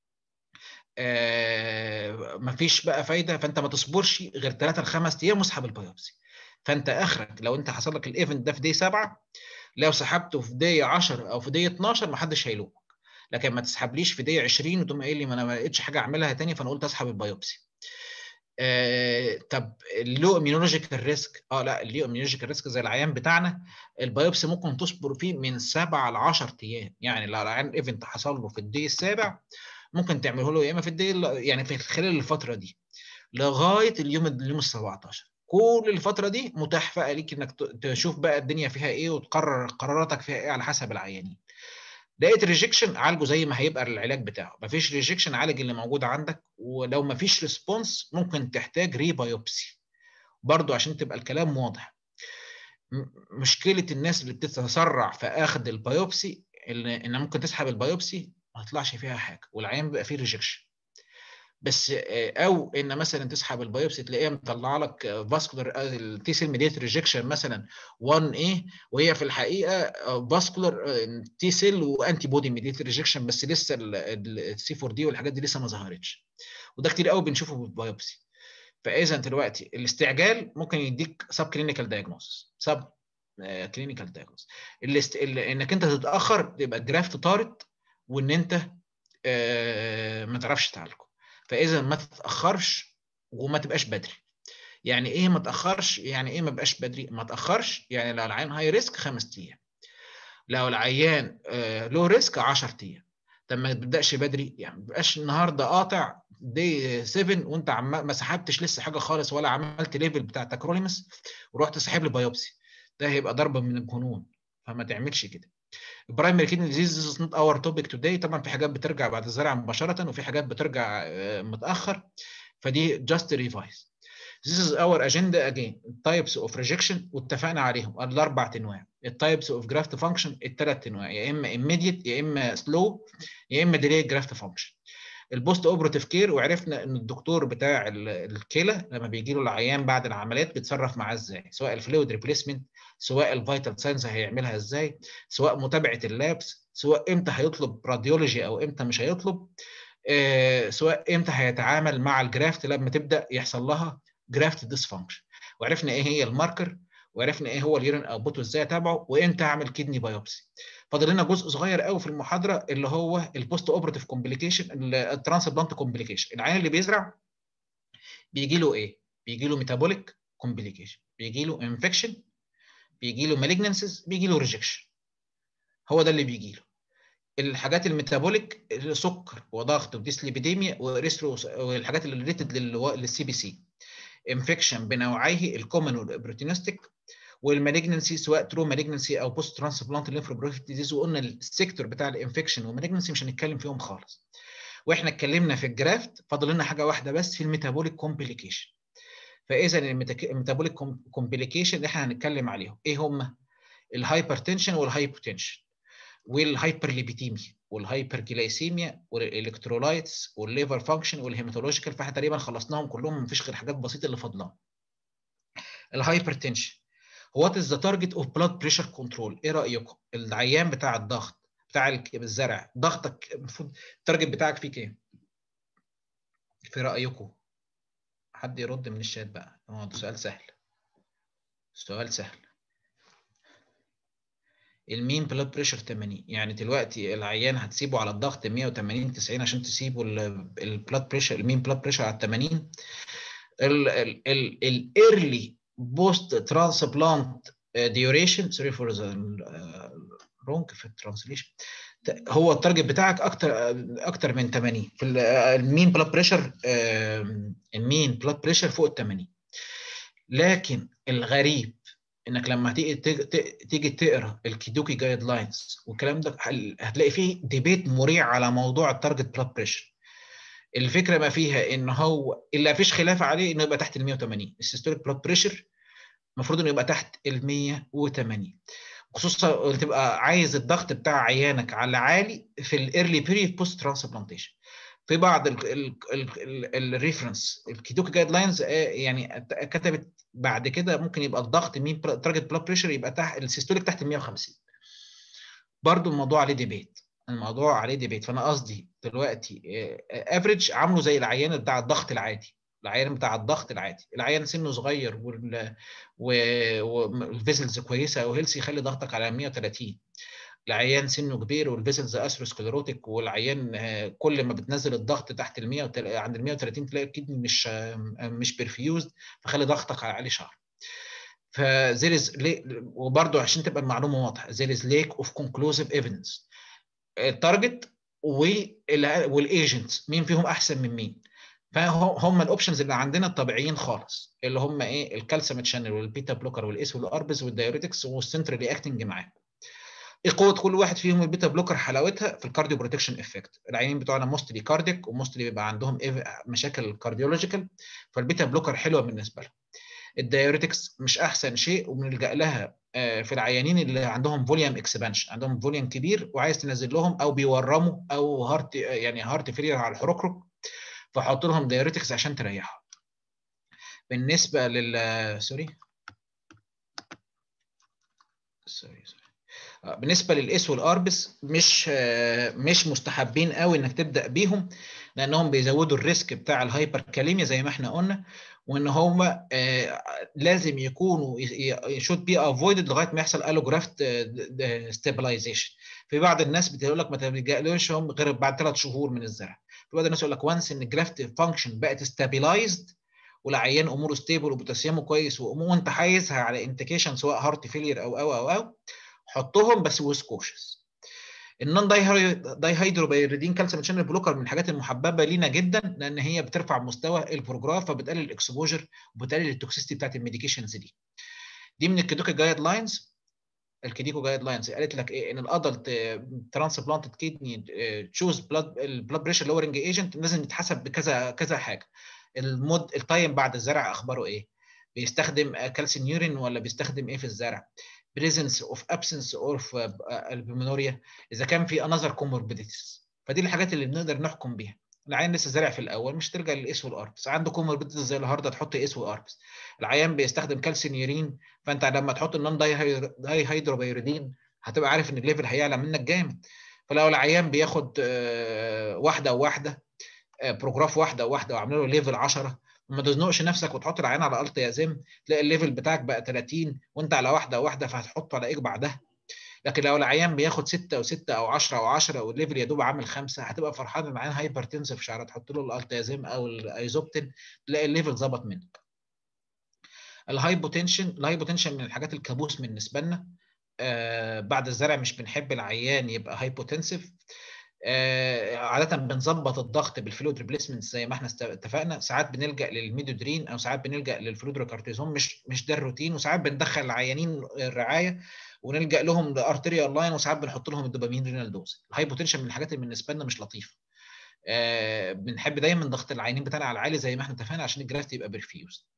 مفيش بقى فايده، فانت ما تصبرش غير 3 ل 5 ايام واسحب البيوبسي. فانت اخرك لو انت حصل لك الايفنت ده في دي 7، لو سحبته في دي 10 او في دي 12 ما حدش هيلومك، لكن ما تسحبليش في دي 20 وتقوم قايل لي ما انا ما لقيتش حاجه اعملها تاني فانا قلت اسحب البيوبسي. طب اللو اميونولوجيكال ريسك، لا اللو اميونولوجيكال ريسك زي العيان بتاعنا البيوبسي ممكن تصبر فيه من 7 ل 10 ايام، يعني لو العيان ايفنت حصل له في الدي السابع ممكن تعمله له يا اما في الدي يعني في خلال الفتره دي، لغايه اليوم ال 17. كل الفتره دي متاح بقى ليك انك تشوف بقى الدنيا فيها ايه وتقرر قراراتك فيها ايه على حسب العيانين. لقيت ريجكشن عالجه زي ما هيبقى العلاج بتاعه، مفيش ريجكشن عالج اللي موجود عندك، ولو مفيش ريسبونس ممكن تحتاج ريبايوبسي برضو عشان تبقى الكلام واضح. مشكله الناس اللي بتتسرع في اخذ البايوبسي ان ممكن تسحب البايوبسي ما تطلعش فيها حاجه والعيان بيبقى فيه ريجكشن بس، او ان مثلا تسحب البايوبسي تلاقيها مطلعه لك فاسكولار التي سيل ميديت ريجكشن مثلا 1A، وهي في الحقيقه فاسكولار تي سيل وانتي بودي ميديت ريجكشن، بس لسه السي 4 دي والحاجات دي لسه ما ظهرتش، وده كتير قوي بنشوفه في البايوبسي. فاذا دلوقتي الاستعجال ممكن يديك سب كلينيكال دايجنوستس، سب كلينيكال دايجنوستس، انك انت تتاخر يبقى الجرافت طارد وان انت ما تعرفش تعالجه. فاذا ما تتاخرش وما تبقاش بدري. يعني ايه ما تاخرش؟ يعني ايه ما بقاش بدري؟ ما تاخرش يعني لو العيان هاي ريسك 5 ايام، لو العيان لو ريسك 10 ايام. طب ما تبداش بدري، يعني ما تبقاش النهارده قاطع دي 7 وانت ما سحبتش لسه حاجه خالص ولا عملت ليفل بتاع تاكروليمس ورحت ساحب لي بايوبسي، ده هيبقى ضربه من الجنون، فما تعملش كده. البرايمري كيدني ديزيز از نوت اور توبيك توداي، طبعا في حاجات بترجع بعد الزرع مباشره وفي حاجات بترجع متاخر، فدي جاست ريفايز. This is our agenda again. Types of rejection واتفقنا عليهم الاربع انواع. التايبس اوف جرافت فانكشن الثلاث انواع، يا اما immediate يا اما slow يا اما delayed جرافت فانكشن. البوست اوبراتيف كير، وعرفنا ان الدكتور بتاع الكلى لما بيجي له العيان بعد العمليات بيتصرف معاه ازاي، سواء الفلويد ريبليسمنت، سواء الفيتال ساينز هيعملها ازاي، سواء متابعه اللابس، سواء امتى هيطلب راديولوجي او امتى مش هيطلب، سواء امتى هيتعامل مع الجرافت لما تبدا يحصل لها جرافت ديسفانكشن. وعرفنا ايه هي الماركر، وعرفنا ايه هو اليورين اوتبوت وازاي اتابعه، وامتى اعمل كدني بايوبسي. فاضل لنا جزء صغير قوي في المحاضره اللي هو البوست اوبراتيف كومبليكيشن، الترانسبلانت كومبليكيشن. العيان اللي بيزرع بيجي له ايه؟ بيجي له ميتابوليك كومبليكيشن، بيجي له انفكشن، بيجي له مالجنسز، بيجي له ريجكشن. هو ده اللي بيجي له. الحاجات الميتابوليك سكر وضغط وديسليبيديميا وريسترو والحاجات اللي ريليتد للسي بي سي. انفكشن بنوعيه الكومن والبروتينستيك، والمالجنسي سواء ترو مالجنسي او بوست ترانسبلانت ليمفوبروتيك ديزيز. وقلنا السيكتور بتاع الانفكشن والمالجنسي مش هنتكلم فيهم خالص. واحنا اتكلمنا في الجرافت، فاضل لنا حاجه واحده بس في الميتابوليك كومبليكيشن. فاذا الميتابوليك كومبليكيشن اللي احنا هنتكلم عليهم ايه هم؟ الهايبرتنشن والهايبوتنشن والهايبرليبيديميا والهايبرجلايسيميا والالكترولايتس والليفر فانكشن والهيماتولوجيكال. فاحنا تقريبا خلصناهم كلهم، مفيش غير حاجات بسيطه اللي فاضله. الهايبرتنشن، وات از ذا تارجت اوف بلاد بريشر كنترول؟ ايه رايكم؟ العيان بتاع الضغط بتاع الزرع، ضغطك المفروض التارجت بتاعك فيه كام؟ في رايكم؟ حد يرد من الشات بقى، ده سؤال سهل، سؤال سهل. المين بلاد بريشر 80، يعني دلوقتي العيان هتسيبه على الضغط 180 90 عشان تسيبه البلاد بريشر، المين بلاد بريشر على 80. الايرلي بوست ترانسبلانت ديوريشن، سوري فور ذا رونج في الترانسليشن، هو التارجت بتاعك اكتر من 80 في المين بلاد بريشر، المين بلاد بريشر فوق ال 80. لكن الغريب انك لما تيجي تقرا الكيدوكي جايد لاينز والكلام ده هتلاقي فيه ديبيت مريع على موضوع التارجت بلاد بريشر. الفكره ما فيها ان هو اللي مفيش خلاف عليه انه يبقى تحت ال 180. السيستوليك بلاد بريشر المفروض انه يبقى تحت ال 180، خصوصا تبقى عايز الضغط بتاع عيانك على عالي في الايرلي بيريود بوست ترانسبلانتيشن. في بعض الريفرنس الكيدوكي جايد لاينز يعني كتبت بعد كده ممكن يبقى الضغط مين تارجت بلاد بريشر يبقى تحت السيستوليك تحت ال 150. برضو الموضوع عليه ديبيت، الموضوع عليه ديبيت. فانا قصدي دلوقتي افريج عامله زي العيان بتاع الضغط العادي، العيان بتاع الضغط العادي، العيان سنه صغير والفيزلز كويسه او هيلسي يخلي ضغطك على 130. العيان سنه كبير والفيزلز اثيروسكليروتيك والعيان كل ما بتنزل الضغط تحت ال 100 عند ال 130 تلاقي الكدني مش بيرفيوزد، فخلي ضغطك على عالي شهر. فزيرز وبرضه عشان تبقى المعلومه واضحه، زيرز ليك اوف كونكلوزيف ايفيدنس. التارجت والايجنتس مين فيهم احسن من مين؟ فهم الاوبشنز اللي عندنا الطبيعيين خالص، اللي هم ايه؟ الكالسيوم شانل والبيتا بلوكر والاس والاربز والدايوريتكس والسنترال رياكتنج معاه. ايه قوه كل واحد فيهم؟ البيتا بلوكر حلاوتها في الكارديو بروتكشن افكت. العيانين بتوعنا موستلي كارديك وموستلي بيبقى عندهم مشاكل كارديولوجيكال، فالبيتا بلوكر حلوه بالنسبه لهم. الدايوريتكس مش احسن شيء وبنلجا لها في العيانين اللي عندهم فوليوم اكسبانشن، عندهم فوليوم كبير وعايز تنزل لهم او بيورموا او هارت يعني هارت فيلير على الحركرك، فحط لهم دايوريتكس عشان تريحهم. بالنسبه سوري بالنسبه للاس والاربس مش مستحبين قوي انك تبدا بيهم، لانهم بيزودوا الريسك بتاع الهايبر كاليميا زي ما احنا قلنا، وان هم لازم يكونوا should be avoided لغايه ما يحصل الوجرافت ستابلايزيشن. في بعض الناس بتقول لك ما تلجاش هم غير بعد 3 شهور من الزرع. في بعض الناس يقول لك وانس ان الجرافت فانكشن بقت ستابلايزد والعيان اموره ستيبل وبوتاسيومه كويس وانت حايزها على انتكيشن سواء هارت فيلير او حطهم بس وسكوشس. النون داي هيدروبيريدين كالسيوم شانل بلوكر من الحاجات المحببه لينا جدا، لان هي بترفع مستوى البروجرام فبتقلل الاكسبوجر وبتقلل التوكسيستي بتاعت الميديكيشنز دي من الكيدوكي جايد لاينز. الكيديكو جايد لاينز قالت لك ايه؟ ان الادلت ترانسبلانتد كيدني تشوز البلاد بريشر لورنج ايجنت لازم يتحسب بكذا كذا حاجه. التايم بعد الزرع اخباره ايه؟ بيستخدم كالسينيورين ولا بيستخدم ايه في الزرع؟ بريزنس اوف ابسنس اوف البلمونوريا، اذا كان في انذر كوموربيديتيز. فدي الحاجات اللي بنقدر نحكم بيها. العيان لسه زارع في الاول مش ترجع للاس والاربس، عنده كوموربيديتيز زي الهارده تحط اس واربس. العيان بيستخدم كالسينيورين، فانت لما تحط النون داي هيدروبيريدين هتبقى عارف ان الليفل هيعلى منك جامد. فلو العيان بياخد واحده وواحده بروجراف واحده وواحده وعامل له ليفل 10، ما تزنقش نفسك وتحط العيان على الت يازم تلاقي الليفل بتاعك بقى 30 وانت على واحده واحده فهتحطه على ايه بعدها. لكن لو العيان بياخد 6 و6 او 10 و10 والليفل يا دوب عامل 5 هتبقى فرحان ان العيان هايبرتنسف شعر، تحط له الالتيازيم او الايزوبتين تلاقي الليفل ظبط منك. الهايبوتنشن من الحاجات الكابوس بالنسبه لنا. بعد الزرع مش بنحب العيان يبقى هايبوتنسف. عاده بنظبط الضغط بالفلويد ريبليسمنت زي ما احنا اتفقنا. ساعات بنلجا للميدودرين او ساعات بنلجا للفلويد ريكارتيزون، مش ده الروتين. وساعات بندخل العيانين الرعايه ونلجا لهم لارتريال لاين، وساعات بنحط لهم الدوبامين رينال دوز. الهايبوتنشن من الحاجات اللي بالنسبه لنا مش لطيفه. بنحب دايما ضغط العيانين بتاعنا على العالي زي ما احنا اتفقنا عشان الجرافت يبقى برفيوز.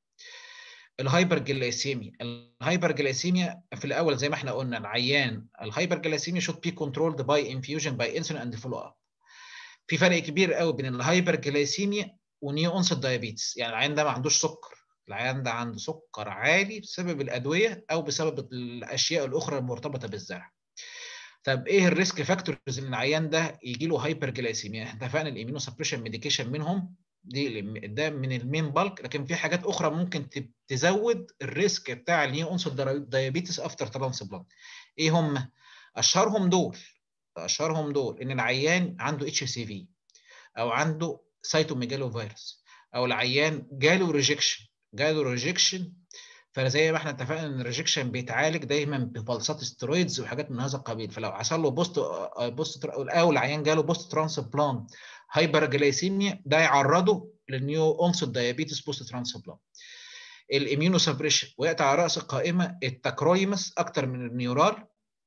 الهايبرجلايسيميا في الاول زي ما احنا قلنا العيان الهايبرجلايسيميا should be controlled by infusion by insulin and follow up. في فرق كبير قوي بين الهايبرجلايسيميا ونيو اونست دايابيتس. يعني العيان ده ما عندوش سكر، العيان ده عنده سكر عالي بسبب الادويه او بسبب الاشياء الاخرى المرتبطه بالزرع. طب ايه الريسك فاكتورز ان العيان ده يجي له هايبرجلايسيميا؟ احنا اتفقنا الامينو سبريشن ميديكيشن منهم، ده من المين بالك، لكن في حاجات اخرى ممكن تزود الريسك بتاع النيو اونست دايابيتس افتر ترانسبلانت. ايه هم؟ اشهرهم دول ان العيان عنده اتش سي في، او عنده سايتوميجالو فيروس، او العيان جاله ريجكشن. فزي ما احنا اتفقنا ان الريجكشن بيتعالج دايما ببلسات ستيرويدز وحاجات من هذا القبيل. فلو حصل له او العيان جاله بوست ترانسبلانت هايبرجلايسيميا ده يعرضه للنيو اونست دايابيتس بوست ترانسبلانت. الاميونو سبريشن وياتي على راس القائمه التاكرويمس اكتر من النيورال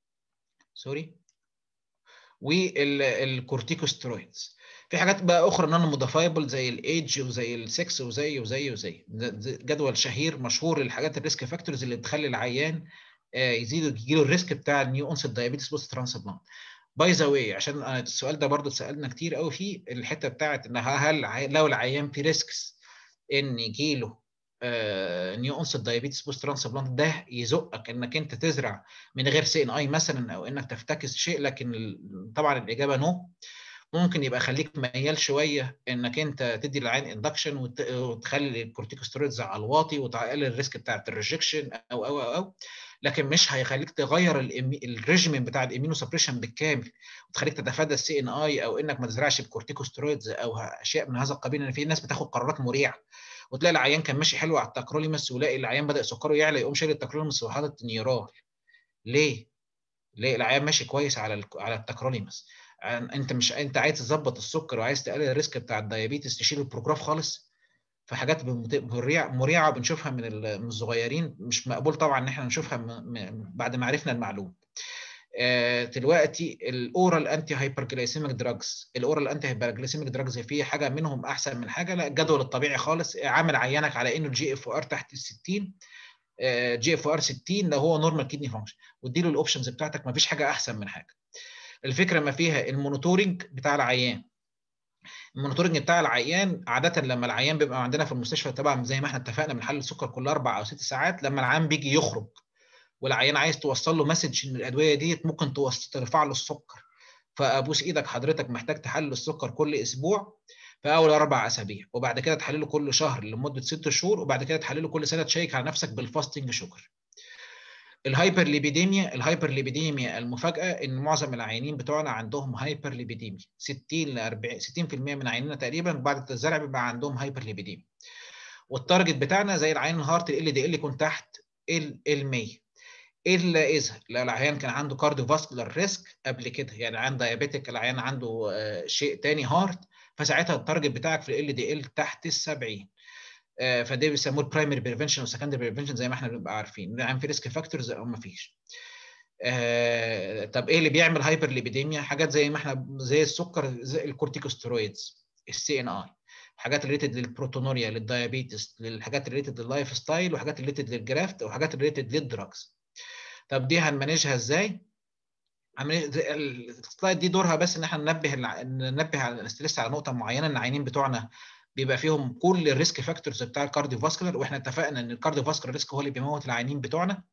والكورتيكوسترويدز. في حاجات بقى اخرى نون موديفايبل زي الايدج وزي السكس وزي جدول شهير مشهور للحاجات الريسك فاكتورز اللي بتخلي العيان يجي له الريسك بتاع النيو اونست دايابيتس بوست ترانسبلانت. باي ذا واي، عشان السؤال ده برضو اتسالنا كتير قوي فيه الحته بتاعت ان هل لو العيان في ريسكس ان يجي له نيو اونست دايابيتس بوست ترانسبلانت ده يزقك انك انت تزرع من غير سي ان اي مثلا او انك تفتكس شيء، لكن طبعا الاجابه نو. ممكن يبقى خليك ميال شويه انك انت تدي للعين اندكشن وتخلي الكورتيكوستيرويدز على الواطي وتقلل الريسك بتاعت الريجكشن او لكن مش هيخليك تغير الريجيمين بتاع الامينو سبريشن بالكامل وتخليك تتفادى السي ان اي او انك ما تزرعش الكورتيكوستيرويدز او اشياء من هذا القبيل. ان في ناس بتاخد قرارات مريعه وتلاقي العيان كان ماشي حلو على التاكروليمس ولاقي العيان بدا سكره يعلى يقوم شايل التاكروليمس وحاطط نيرال. ليه العيان ماشي كويس على التاكروليمس؟ انت عايز تظبط السكر وعايز تقلل الريسك بتاع الدايابيتس، تشيل البروجراف خالص؟ فحاجات مريعه بنشوفها من الصغيرين، مش مقبول طبعا ان احنا نشوفها بعد ما عرفنا المعلومه. دلوقتي الاورال انتي هايبرجلايسيميك دراجز، الاورال انتي هايبرجلايسيميك دراجز في حاجه منهم احسن من حاجه؟ لا، الجدول الطبيعي خالص عامل عينك على انه الجي اف ار تحت ال 60، جي اف ار 60 لو هو نورمال كيدني فانكشن، واديله الاوبشنز بتاعتك، ما فيش حاجه احسن من حاجه. الفكره ما فيها المونيتورنج بتاع العيان. المونيتورنج بتاع العيان عاده لما العيان بيبقى عندنا في المستشفى، طبعا زي ما احنا اتفقنا بنحلل السكر كل 4 أو 6 ساعات، لما العيان بيجي يخرج والعيان عايز توصل له مسج ان الادويه دي ممكن ترفع له السكر، فابوس ايدك حضرتك محتاج تحلل السكر كل اسبوع في اول 4 اسابيع، وبعد كده تحلله كل شهر لمده 6 شهور، وبعد كده تحلله كل سنه، تشيك على نفسك بالفاستنج شوجر. الهايبرليبيديميا المفاجاه ان معظم العيانين بتوعنا عندهم هايبرليبيديميا، 60 ل 40 60% من عيانينا تقريبا بعد الزرع بيبقى عندهم هايبرليبيديميا. والتارجت بتاعنا زي العيان الهارت ال دي ال يكون تحت ال 100، الا اذا لو العيان كان عنده كارديو فاسكولار ريسك قبل كده، يعني العيان دايابيتك، العيان عنده شيء تاني هارت، فساعتها التارجت بتاعك في ال دي ال تحت ال 70. فده بيسموه البرايمري بريفنشن والسكندري بريفنشن زي ما احنا بنبقى عارفين، العيان في ريسك فاكتورز او ما فيش. طب ايه اللي بيعمل هايبر ليبيديميا؟ حاجات زي ما احنا زي السكر، زي الكورتيكوستيرويدز، السي ان اي، حاجات ريليتد للبروتونوريا، للدايابيتس، للحاجات ريليتد لللايف ستايل، وحاجات ريليتد للجرافت، وحاجات ريليتد للدراجز. طب دي هنمانجها ازاي؟ السلايد دي دورها بس ان احنا ننبه على الاستريس على نقطه معينه، ان العيانين بتوعنا بيبقى فيهم كل الريسك فاكتورز بتاع الكارديو فاسكولار، واحنا اتفقنا ان الكارديو فاسكولار ريسك هو اللي بيموت العيانين بتوعنا.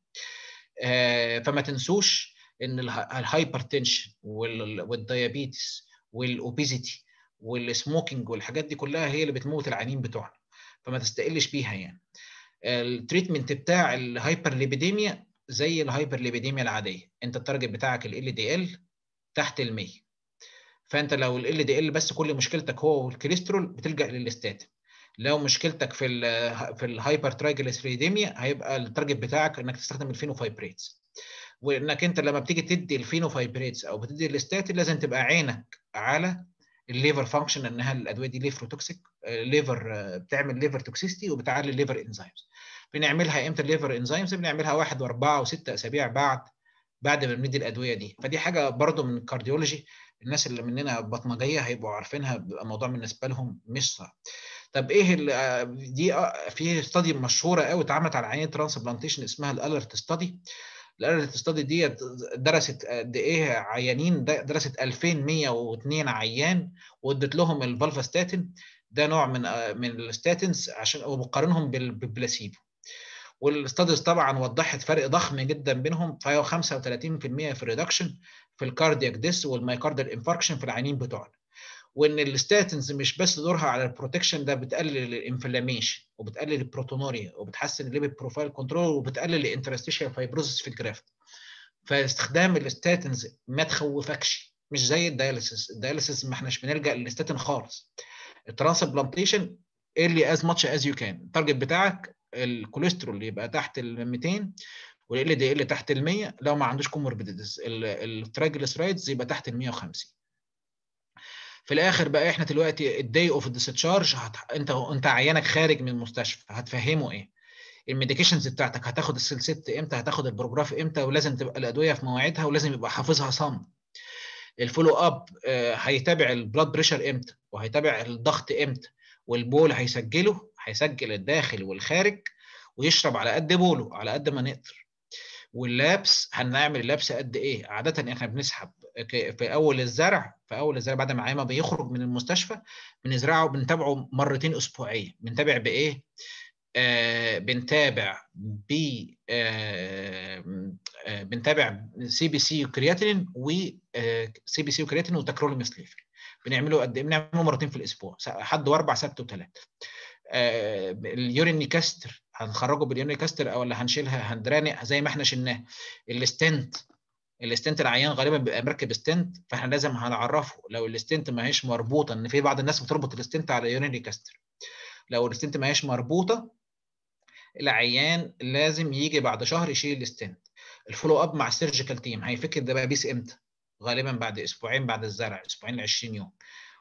فما تنسوش ان الهايبرتنشن والديابيتس والاوبيزيتي والسموكينج والحاجات دي كلها هي اللي بتموت العيانين بتوعنا، فما تستقلش بيها يعني. التريتمنت بتاع الهايبرليبيديميا زي الهايبرليبيديميا العاديه، انت التارجت بتاعك ال دي ال تحت ال 100، فانت لو ال دي ال بس كل مشكلتك هو الكوليسترول بتلجأ للستاتين. لو مشكلتك في الهايبر ترايجليسيريديميا هيبقى التارجت بتاعك انك تستخدم الفينوفايبريتس، وانك انت لما بتيجي تدي الفينوفايبريتس او بتدي الستاتين لازم تبقى عينك على الليفر فانكشن، انها الادويه دي ليفروتوكسيك، ليفر بتعمل ليفر توكسيستي وبتعلي الليفر انزيمز. بنعملها امتى الليفر انزيمز؟ بنعملها 1 و4 و6 اسابيع بعد ما بندي الادويه دي. فدي حاجه برضو من الكارديولوجي، الناس اللي مننا بطنجيه هيبقوا عارفينها، بيبقى الموضوع بالنسبه لهم مش صعب. طب ايه دي في استادي مشهوره قوي اتعملت على عيان ترانسبلانتيشن اسمها الالرت ستادي. الالرت ستادي دي درست قد ايه عيانين، درست 2102 عيان وادت لهم الفالفاستاتين، ده نوع من الستاتينز، عشان وبقارنهم بالبلاسيبو. والاستاديز طبعا وضحت فرق ضخم جدا بينهم، فهو 35% في الريدكشن في الكاردياك ديس والمايكاردال انفاركشن في العيانين بتوعنا. وان الستاتنز مش بس دورها على البروتكشن، ده بتقلل الانفلاميشن وبتقلل البروتونوريا وبتحسن الليبيد بروفايل كنترول وبتقلل الانترستيشيال فايبروزس في الجرافت. فاستخدام الستاتنز ما تخوفكش، مش زي الدياليسيس ما احناش بنلجا للستاتين خالص. الترانسبلانتيشن اللي از ماتش از يو كان، التارجت بتاعك الكوليسترول يبقى تحت ال 200 والال دي ال تحت ال 100، لو ما عندوش كوموربيديتيز الترايجليسرايدز يبقى تحت ال 150. في الاخر بقى احنا دلوقتي الداي اوف ديسشارج، انت عيانك خارج من المستشفى هتفهمه ايه؟ الميديكيشنز بتاعتك هتاخد السلسلت امتى، هتاخد البروجراف امتى، ولازم تبقى الادويه في مواعيدها، ولازم يبقى حافظها صم. الفولو اب هيتابع البلاد بريشر امتى، وهيتابع الضغط امتى، والبول هيسجل الداخل والخارج، ويشرب على قد بوله على قد ما نقدر. واللابس هنعمل اللابس قد ايه؟ عاده احنا بنسحب في اول الزرع بعد ما العيان بيخرج من المستشفى بنتابعه مرتين اسبوعيا. بنتابع بايه؟ بنتابع سي بي سي وكرياتين وسي بي سي وكرياتين وتاكروليميس ليفر. بنعمله قد ايه؟ بنعمله مرتين في الاسبوع، حد واربع سبت وثلاث. اليورين كاستر هنخرجه باليورين كاستر او ولا هنشيلها هندرانق زي ما احنا شلناه. الستنت العيان غالبا بيبقى مركب ستنت، فاحنا لازم هنعرفه لو الستنت ما هيش مربوطه، ان في بعض الناس بتربط الستنت على يورين كاستر. لو الستنت ما هيش مربوطه العيان لازم يجي بعد شهر يشيل الستنت. الفولو اب مع السيرجيكال تيم هيفكر ده بقى بيس امتى؟ غالبا بعد اسبوعين بعد الزرع، اسبوعين ل 20 يوم.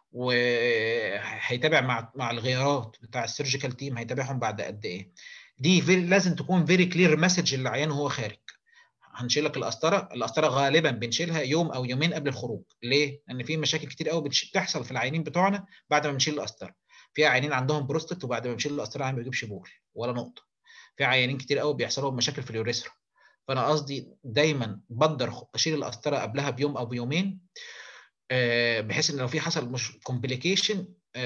وهيتابع مع الغيارات بتاع السيرجيكال تيم، هيتابعهم بعد قد ايه. دي لازم تكون فيري كلير مسج للعيان وهو خارج. هنشيل لك القسطره، القسطره غالبا بنشيلها يوم او يومين قبل الخروج. ليه؟ لان في مشاكل كتير قوي بتحصل في العيانين بتوعنا بعد ما بنشيل القسطره. في عيانين عندهم بروستات وبعد ما بنشيل القسطره ما بيجيبش بول ولا نقطه. في عيانين كتير قوي بيحصل لهم مشاكل في اليوريثرا. فانا قصدي دايما بقدر اشيل القسطره قبلها بيوم او بيومين، بحيث ان لو في حصل مش كومبليكيشن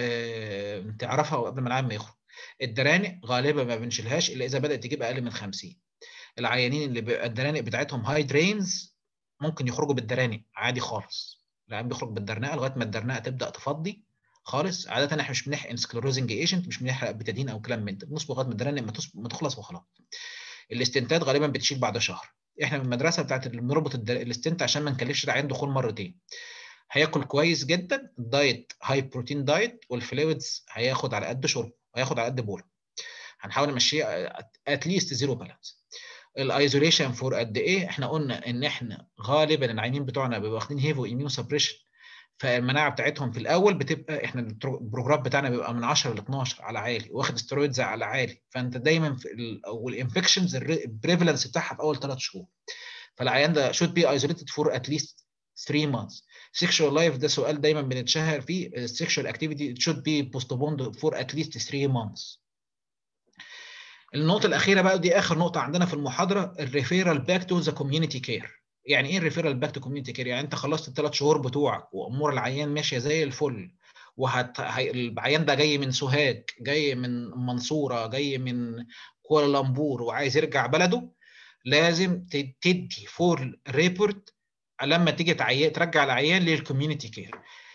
تعرفها قبل ما العيان ما يخرج. الدرانق غالبا ما بنشيلهاش الا اذا بدات تجيب اقل من 50. العيانين اللي بيبقى الدرانق بتاعتهم هاي درينز ممكن يخرجوا بالدرانق عادي خالص. العيان بيخرج بالدرنقه لغايه ما الدرنقه تبدا تفضي خالص. عاده احنا مش بنحقن سكلروزنج ايجنت، مش بنحرق بتادين او كلام من ده، بنصبر لغايه ما الدرانق ما تخلص وخلاص. الاستنتات غالبا بتشيل بعد شهر. احنا من المدرسه بتاعت اللي بنربط الاستنت عشان ما نكلفش العيان دخول مرتين. هياكل كويس جدا، الدايت هاي بروتين دايت، والفلويدز هياخد على قد شرب، هياخد على قد بول. هنحاول نمشيه اتليست زيرو بالانس. الايزوليشن فور قد ايه؟ احنا قلنا ان احنا غالبا العيانين بتوعنا بيبقوا واخدين هيفو اميون سبريشن، فالمناعه بتاعتهم في الاول بتبقى، احنا البروجرام بتاعنا بيبقى من 10 ل 12 على عالي، واخد ستيرويدز على عالي، فانت دايما في والانفكشنز البريفالنس بتاعها في اول 3 شهور. فالعيان ده should be isolated for at least 3 months. sexual life ده سؤال دايما بنتشهر فيه. sexual activity should be postponed for at least 3 months. النقطة الأخيرة بقى، دي آخر نقطة عندنا في المحاضرة، الريفيرال باك تو ذا كوميونتي كير. يعني إيه الريفيرال باك تو كوميونتي كير؟ يعني أنت خلصت ال3 شهور بتوعك وأمور العيان ماشية زي الفل، العيان ده جاي من سوهاج، جاي من المنصورة، جاي من كوالالمبور وعايز يرجع بلده، لازم تدي فول ريبورت لما تيجي ترجع العيان للكوميونتي كير.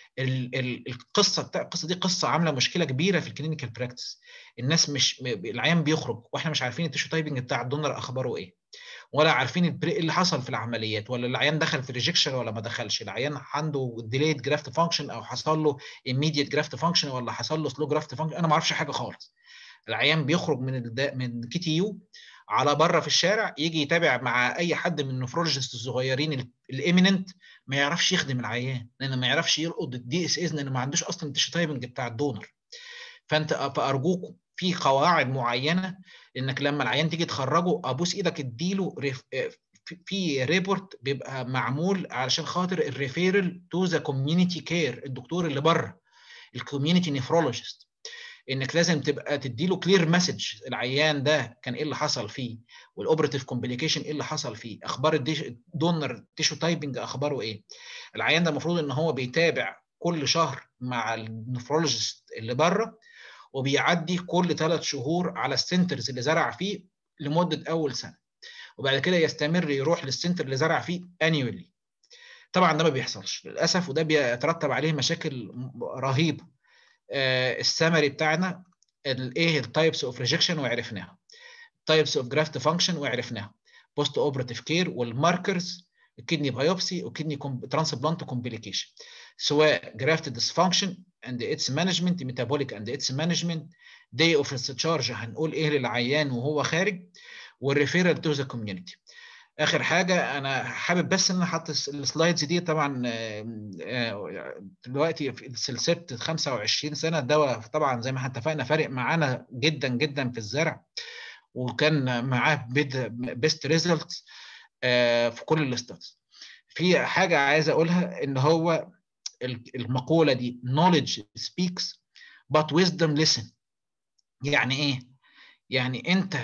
القصه دي قصه عامله مشكله كبيره في الكلينيكال براكتس. الناس مش العيان بيخرج واحنا مش عارفين التيشو تايبنج بتاع الدونر اخباره ايه، ولا عارفين اللي حصل في العمليات، ولا العيان دخل في ريجكشن ولا ما دخلش، العيان عنده ديليد جرافت فانكشن او حصل له immediate جرافت فانكشن ولا حصل له سلو جرافت فانكشن، انا ما اعرفش حاجه خالص. العيان بيخرج من كي تي يو على بره في الشارع، يجي يتابع مع اي حد من النفرولوجيست الصغيرين الاميننت، ما يعرفش يخدم العيان لان ما يعرفش يلقط الدي اس از، لان ما عندوش اصلا التيشو تايبنج بتاع الدونر. فارجوكم في قواعد معينه، انك لما العيان تيجي تخرجه ابوس ايدك اديله في ريبورت بيبقى معمول علشان خاطر الريفيرال تو ذا كوميونتي كير، الدكتور اللي بره، الكوميونتي نفرولوجيست، انك لازم تبقى تديله كلير مسج العيان ده كان ايه اللي حصل فيه، والاوبراتيف كومبليكيشن ايه اللي حصل فيه، اخبار الدونر تيشو تايبنج اخباره ايه. العيان ده المفروض ان هو بيتابع كل شهر مع النفرولوجيست اللي بره، وبيعدي كل 3 شهور على السنترز اللي زرع فيه لمده اول سنه، وبعد كده يستمر يروح للسنتر اللي زرع فيه انيولي. طبعا ده ما بيحصلش للاسف، وده بيترتب عليه مشاكل رهيبه. السمري بتاعنا ايه التايبس اوف ريجكشن وعرفناها، تايبس اوف جرافت فانكشن وعرفناها، بوست اوبراتيف كير، والماركرز، الكدني بايوبسي وكدني ترانسبلانت كومبليكيشن، سواء جرافت ديسفانكشن اند اتس مانجمنت، ميتابوليك اند اتس مانجمنت، داي اوف ديسشارج هنقول ايه للعيان وهو خارج، والريفيرال تو ذا كوميونتي. اخر حاجه انا حابب بس ان انا حاطط السلايدز دي، طبعا دلوقتي في سلسله 25 سنه الدواء طبعا زي ما احنا اتفقنا فارق معانا جدا جدا في الزرع، وكان معاه بيست ريزلتس في كل الاستاتس. في حاجه عايز اقولها، ان هو المقوله دي knowledge speaks but wisdom listen. يعني ايه؟ يعني انت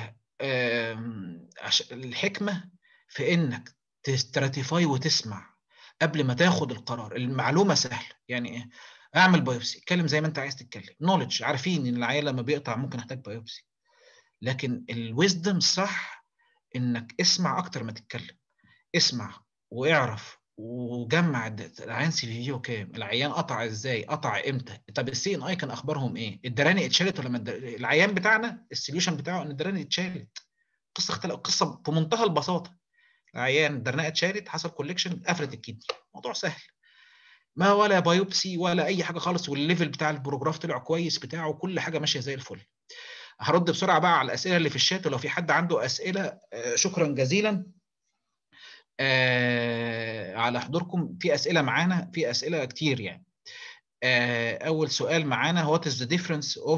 الحكمه في انك تستراتيفاي وتسمع قبل ما تاخد القرار. المعلومه سهله، يعني ايه؟ اعمل بايوبسي، اتكلم زي ما انت عايز تتكلم، نوليدج، عارفين ان العيال لما بيقطع ممكن يحتاج بايوبسي، لكن الويزدم صح انك اسمع اكتر ما تتكلم. اسمع واعرف وجمع العيان سي في كام، العيان قطع ازاي، قطع امتى، طب السي ان اي كان اخبارهم ايه، الدراني اتشالت ولا ما العيان بتاعنا السوليوشن بتاعه ان الدراني اتشالت. قصه في منتهى البساطه، العيان الدرنقه اتشالت، حصل كوليكشن، قفلت الكدني، موضوع سهل، ما ولا بايوبسي ولا اي حاجه خالص، والليفل بتاع البروجراف طلع كويس بتاعه، وكل حاجه ماشيه زي الفل. هرد بسرعه بقى على الاسئله اللي في الشات، ولو في حد عنده اسئله شكرا جزيلا. على حضوركم. في اسئله معانا، في اسئله كتير يعني. اول سؤال معانا: what is the difference of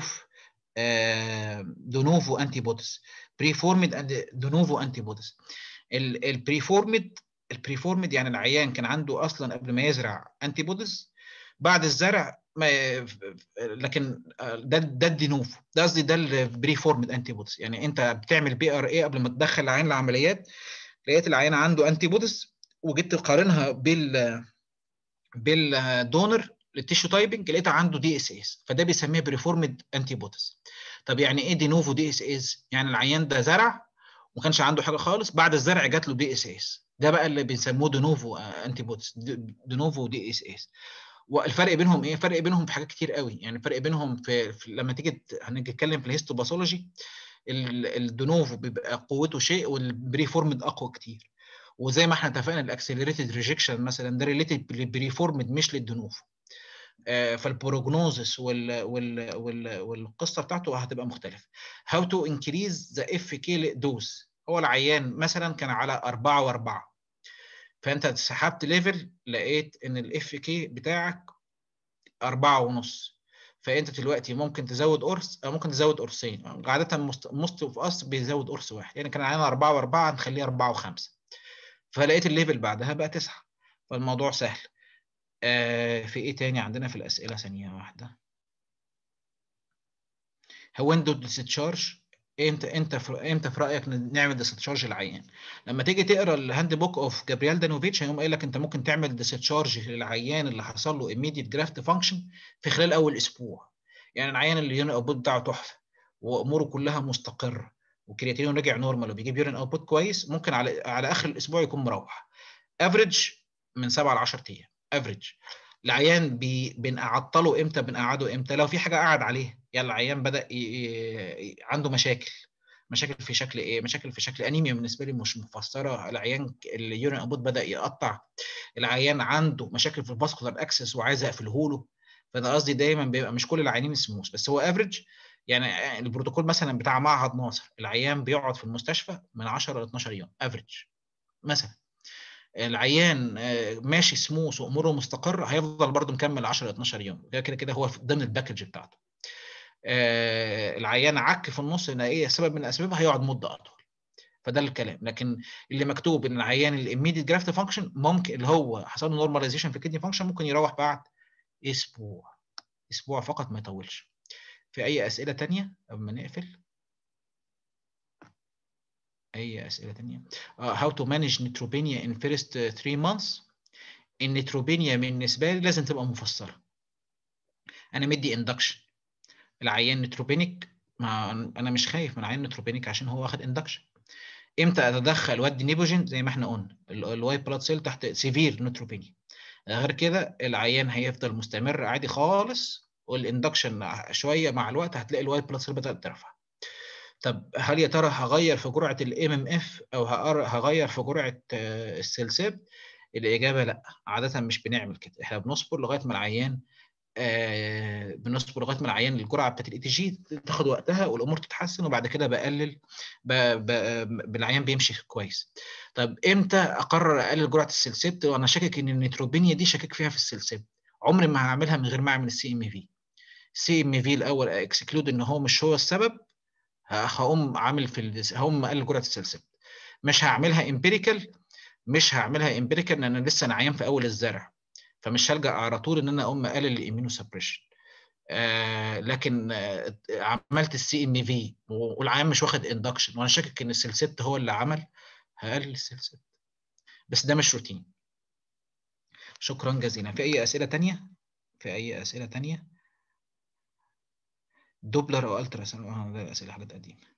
de novo antibodies preformed and de novo antibodies. البريفورمد يعني العيان كان عنده اصلا قبل ما يزرع انتي بوديز، بعد الزرع ما، لكن ده الدينوفو، ده قصدي ده البريفورمد انتي بوديز. يعني انت بتعمل PRA قبل ما تدخل العيان العمليات، لقيت العيان عنده انتي بوديز وجيت تقارنها بالدونر للتيشو تايبنج، لقيتها عنده DSAs، فده بيسميه بريفورمد انتي بوديز. طب يعني ايه دي نوفو DSAs؟ يعني العيان ده زرع وما كانش عنده حاجه خالص، بعد الزرع جات له DSAs، ده بقى اللي بنسموه دي نوفو انتي بوديز، دي نوفو DSAs. والفرق بينهم ايه؟ فرق بينهم في حاجات كتير قوي. يعني فرق بينهم في لما تيجي هنيجي نتكلم في الهيستوباثولوجي، الدونوفو بيبقى قوته شيء والبريفورمد اقوى كتير. وزي ما احنا اتفقنا الاكسلريتد ريجكشن مثلا ده ريليتد للبريفورمد مش للدونوفو. فالبروجنوزس والقصه بتاعته هتبقى مختلفه. هاو تو انكريز ذا اف كي دوز. هو العيان مثلا كان على 4 و4، فانت سحبت ليفل لقيت ان الاف كي بتاعك 4.5، فانت دلوقتي ممكن تزود قرص او ممكن تزود قرصين. عاده موست اوف اس بيزود قرص واحد، يعني كان عندنا 4 و4 هنخليه 4 و5، فلقيت الليفل بعدها بقى 9، فالموضوع سهل. في ايه تاني عندنا في الاسئله؟ ثانيه واحده. هو وين دو ديستشارج؟ امتى في رايك نعمل ديستشارج العيان؟ لما تيجي تقرا الهاند بوك اوف جابرييل دانوفيتش هيقوم قايل لك انت ممكن تعمل ديستشارج للعيان اللي حصل له immediate graft function في خلال اول اسبوع. يعني العيان اللي اليورين اوتبوت بتاعه تحفه واموره كلها مستقره وكرياتينه رجع نورمال وبيجيب يورين اوتبوت كويس، ممكن على اخر الاسبوع يكون مروح. افريج من 7 ل 10 ايام افريج. العيان بنعطله امتى؟ بنقعده امتى؟ لو في حاجه قعد عليها. يعني العيان بدا عنده مشاكل في شكل ايه؟ مشاكل في شكل انيميا بالنسبه لي مش مفسره. العيان اليورين ابوت بدا يقطع. العيان عنده مشاكل في الفاسكولار اكسس وعايز اقفله له. فانا قصدي دايما بيبقى مش كل العيانين سموث، بس هو افريج. يعني البروتوكول مثلا بتاع معهد ناصر العيان بيقعد في المستشفى من 10 ل 12 يوم افريج مثلا. العيان ماشي سموث واموره مستقر، هيفضل برضه مكمل 10 ل 12 يوم، كده كده هو ضمن الباكج بتاعته. العيان عك في النص ان ايه سبب من الاسباب، هيقعد مده اطول. فده الكلام. لكن اللي مكتوب ان العيان الاميديت جرافت فانكشن ممكن اللي هو حصل له نورماليزيشن في الكدني فانكشن ممكن يروح بعد اسبوع فقط، ما يطولش. في اي اسئله تانية قبل ما نقفل؟ اي اسئله تانية؟ how to manage neutropenia in first 3 months. النيتروبينيا بالنسبه لي لازم تبقى مفسره. انا مدي اندكشن، العيان نيتروبينيك، ما انا مش خايف من العيان نيتروبينيك عشان هو واخد اندكشن. امتى اتدخل وادي نيبوجين؟ زي ما احنا قلنا الوايت بلاد سيل تحت سيفير نيتروبينيا. غير كده العيان هيفضل مستمر عادي خالص، والاندكشن شويه مع الوقت هتلاقي الوايت بلاد سيل بدات ترفع. طب هل يا ترى هغير في جرعه الMMF او هغير في جرعه السلساب؟ الاجابه لا، عاده مش بنعمل كده. احنا بنصبر لغايه ما العيان الجرعه بتاعت الATG تاخد وقتها والامور تتحسن، وبعد كده بقلل بالعيان بيمشي كويس. طب امتى اقرر اقلل جرعه السلسبت وانا شاكك ان النيتروبينيا دي شاكك فيها في السلسبت؟ عمري ما هعملها من غير ما اعمل الCMV الاول اكسكلود ان هو مش هو السبب. هقوم عامل هقوم اقلل جرعه السلسبت. مش هعملها امبيريكال لان انا لسه عيان في اول الزرع، فمش هلجأ على طول ان انا اقوم اقلل الامينو سبريشن. لكن عملت الCMV والعيان مش واخد اندكشن وانا شاكك ان السلسبت هو اللي عمل، هقلل السلسبت. بس ده مش روتين. شكرا جزيلا. في اي اسئله تانية؟ دوبلر او الترا ساوند؟ ده اسئله حاجات قديمه.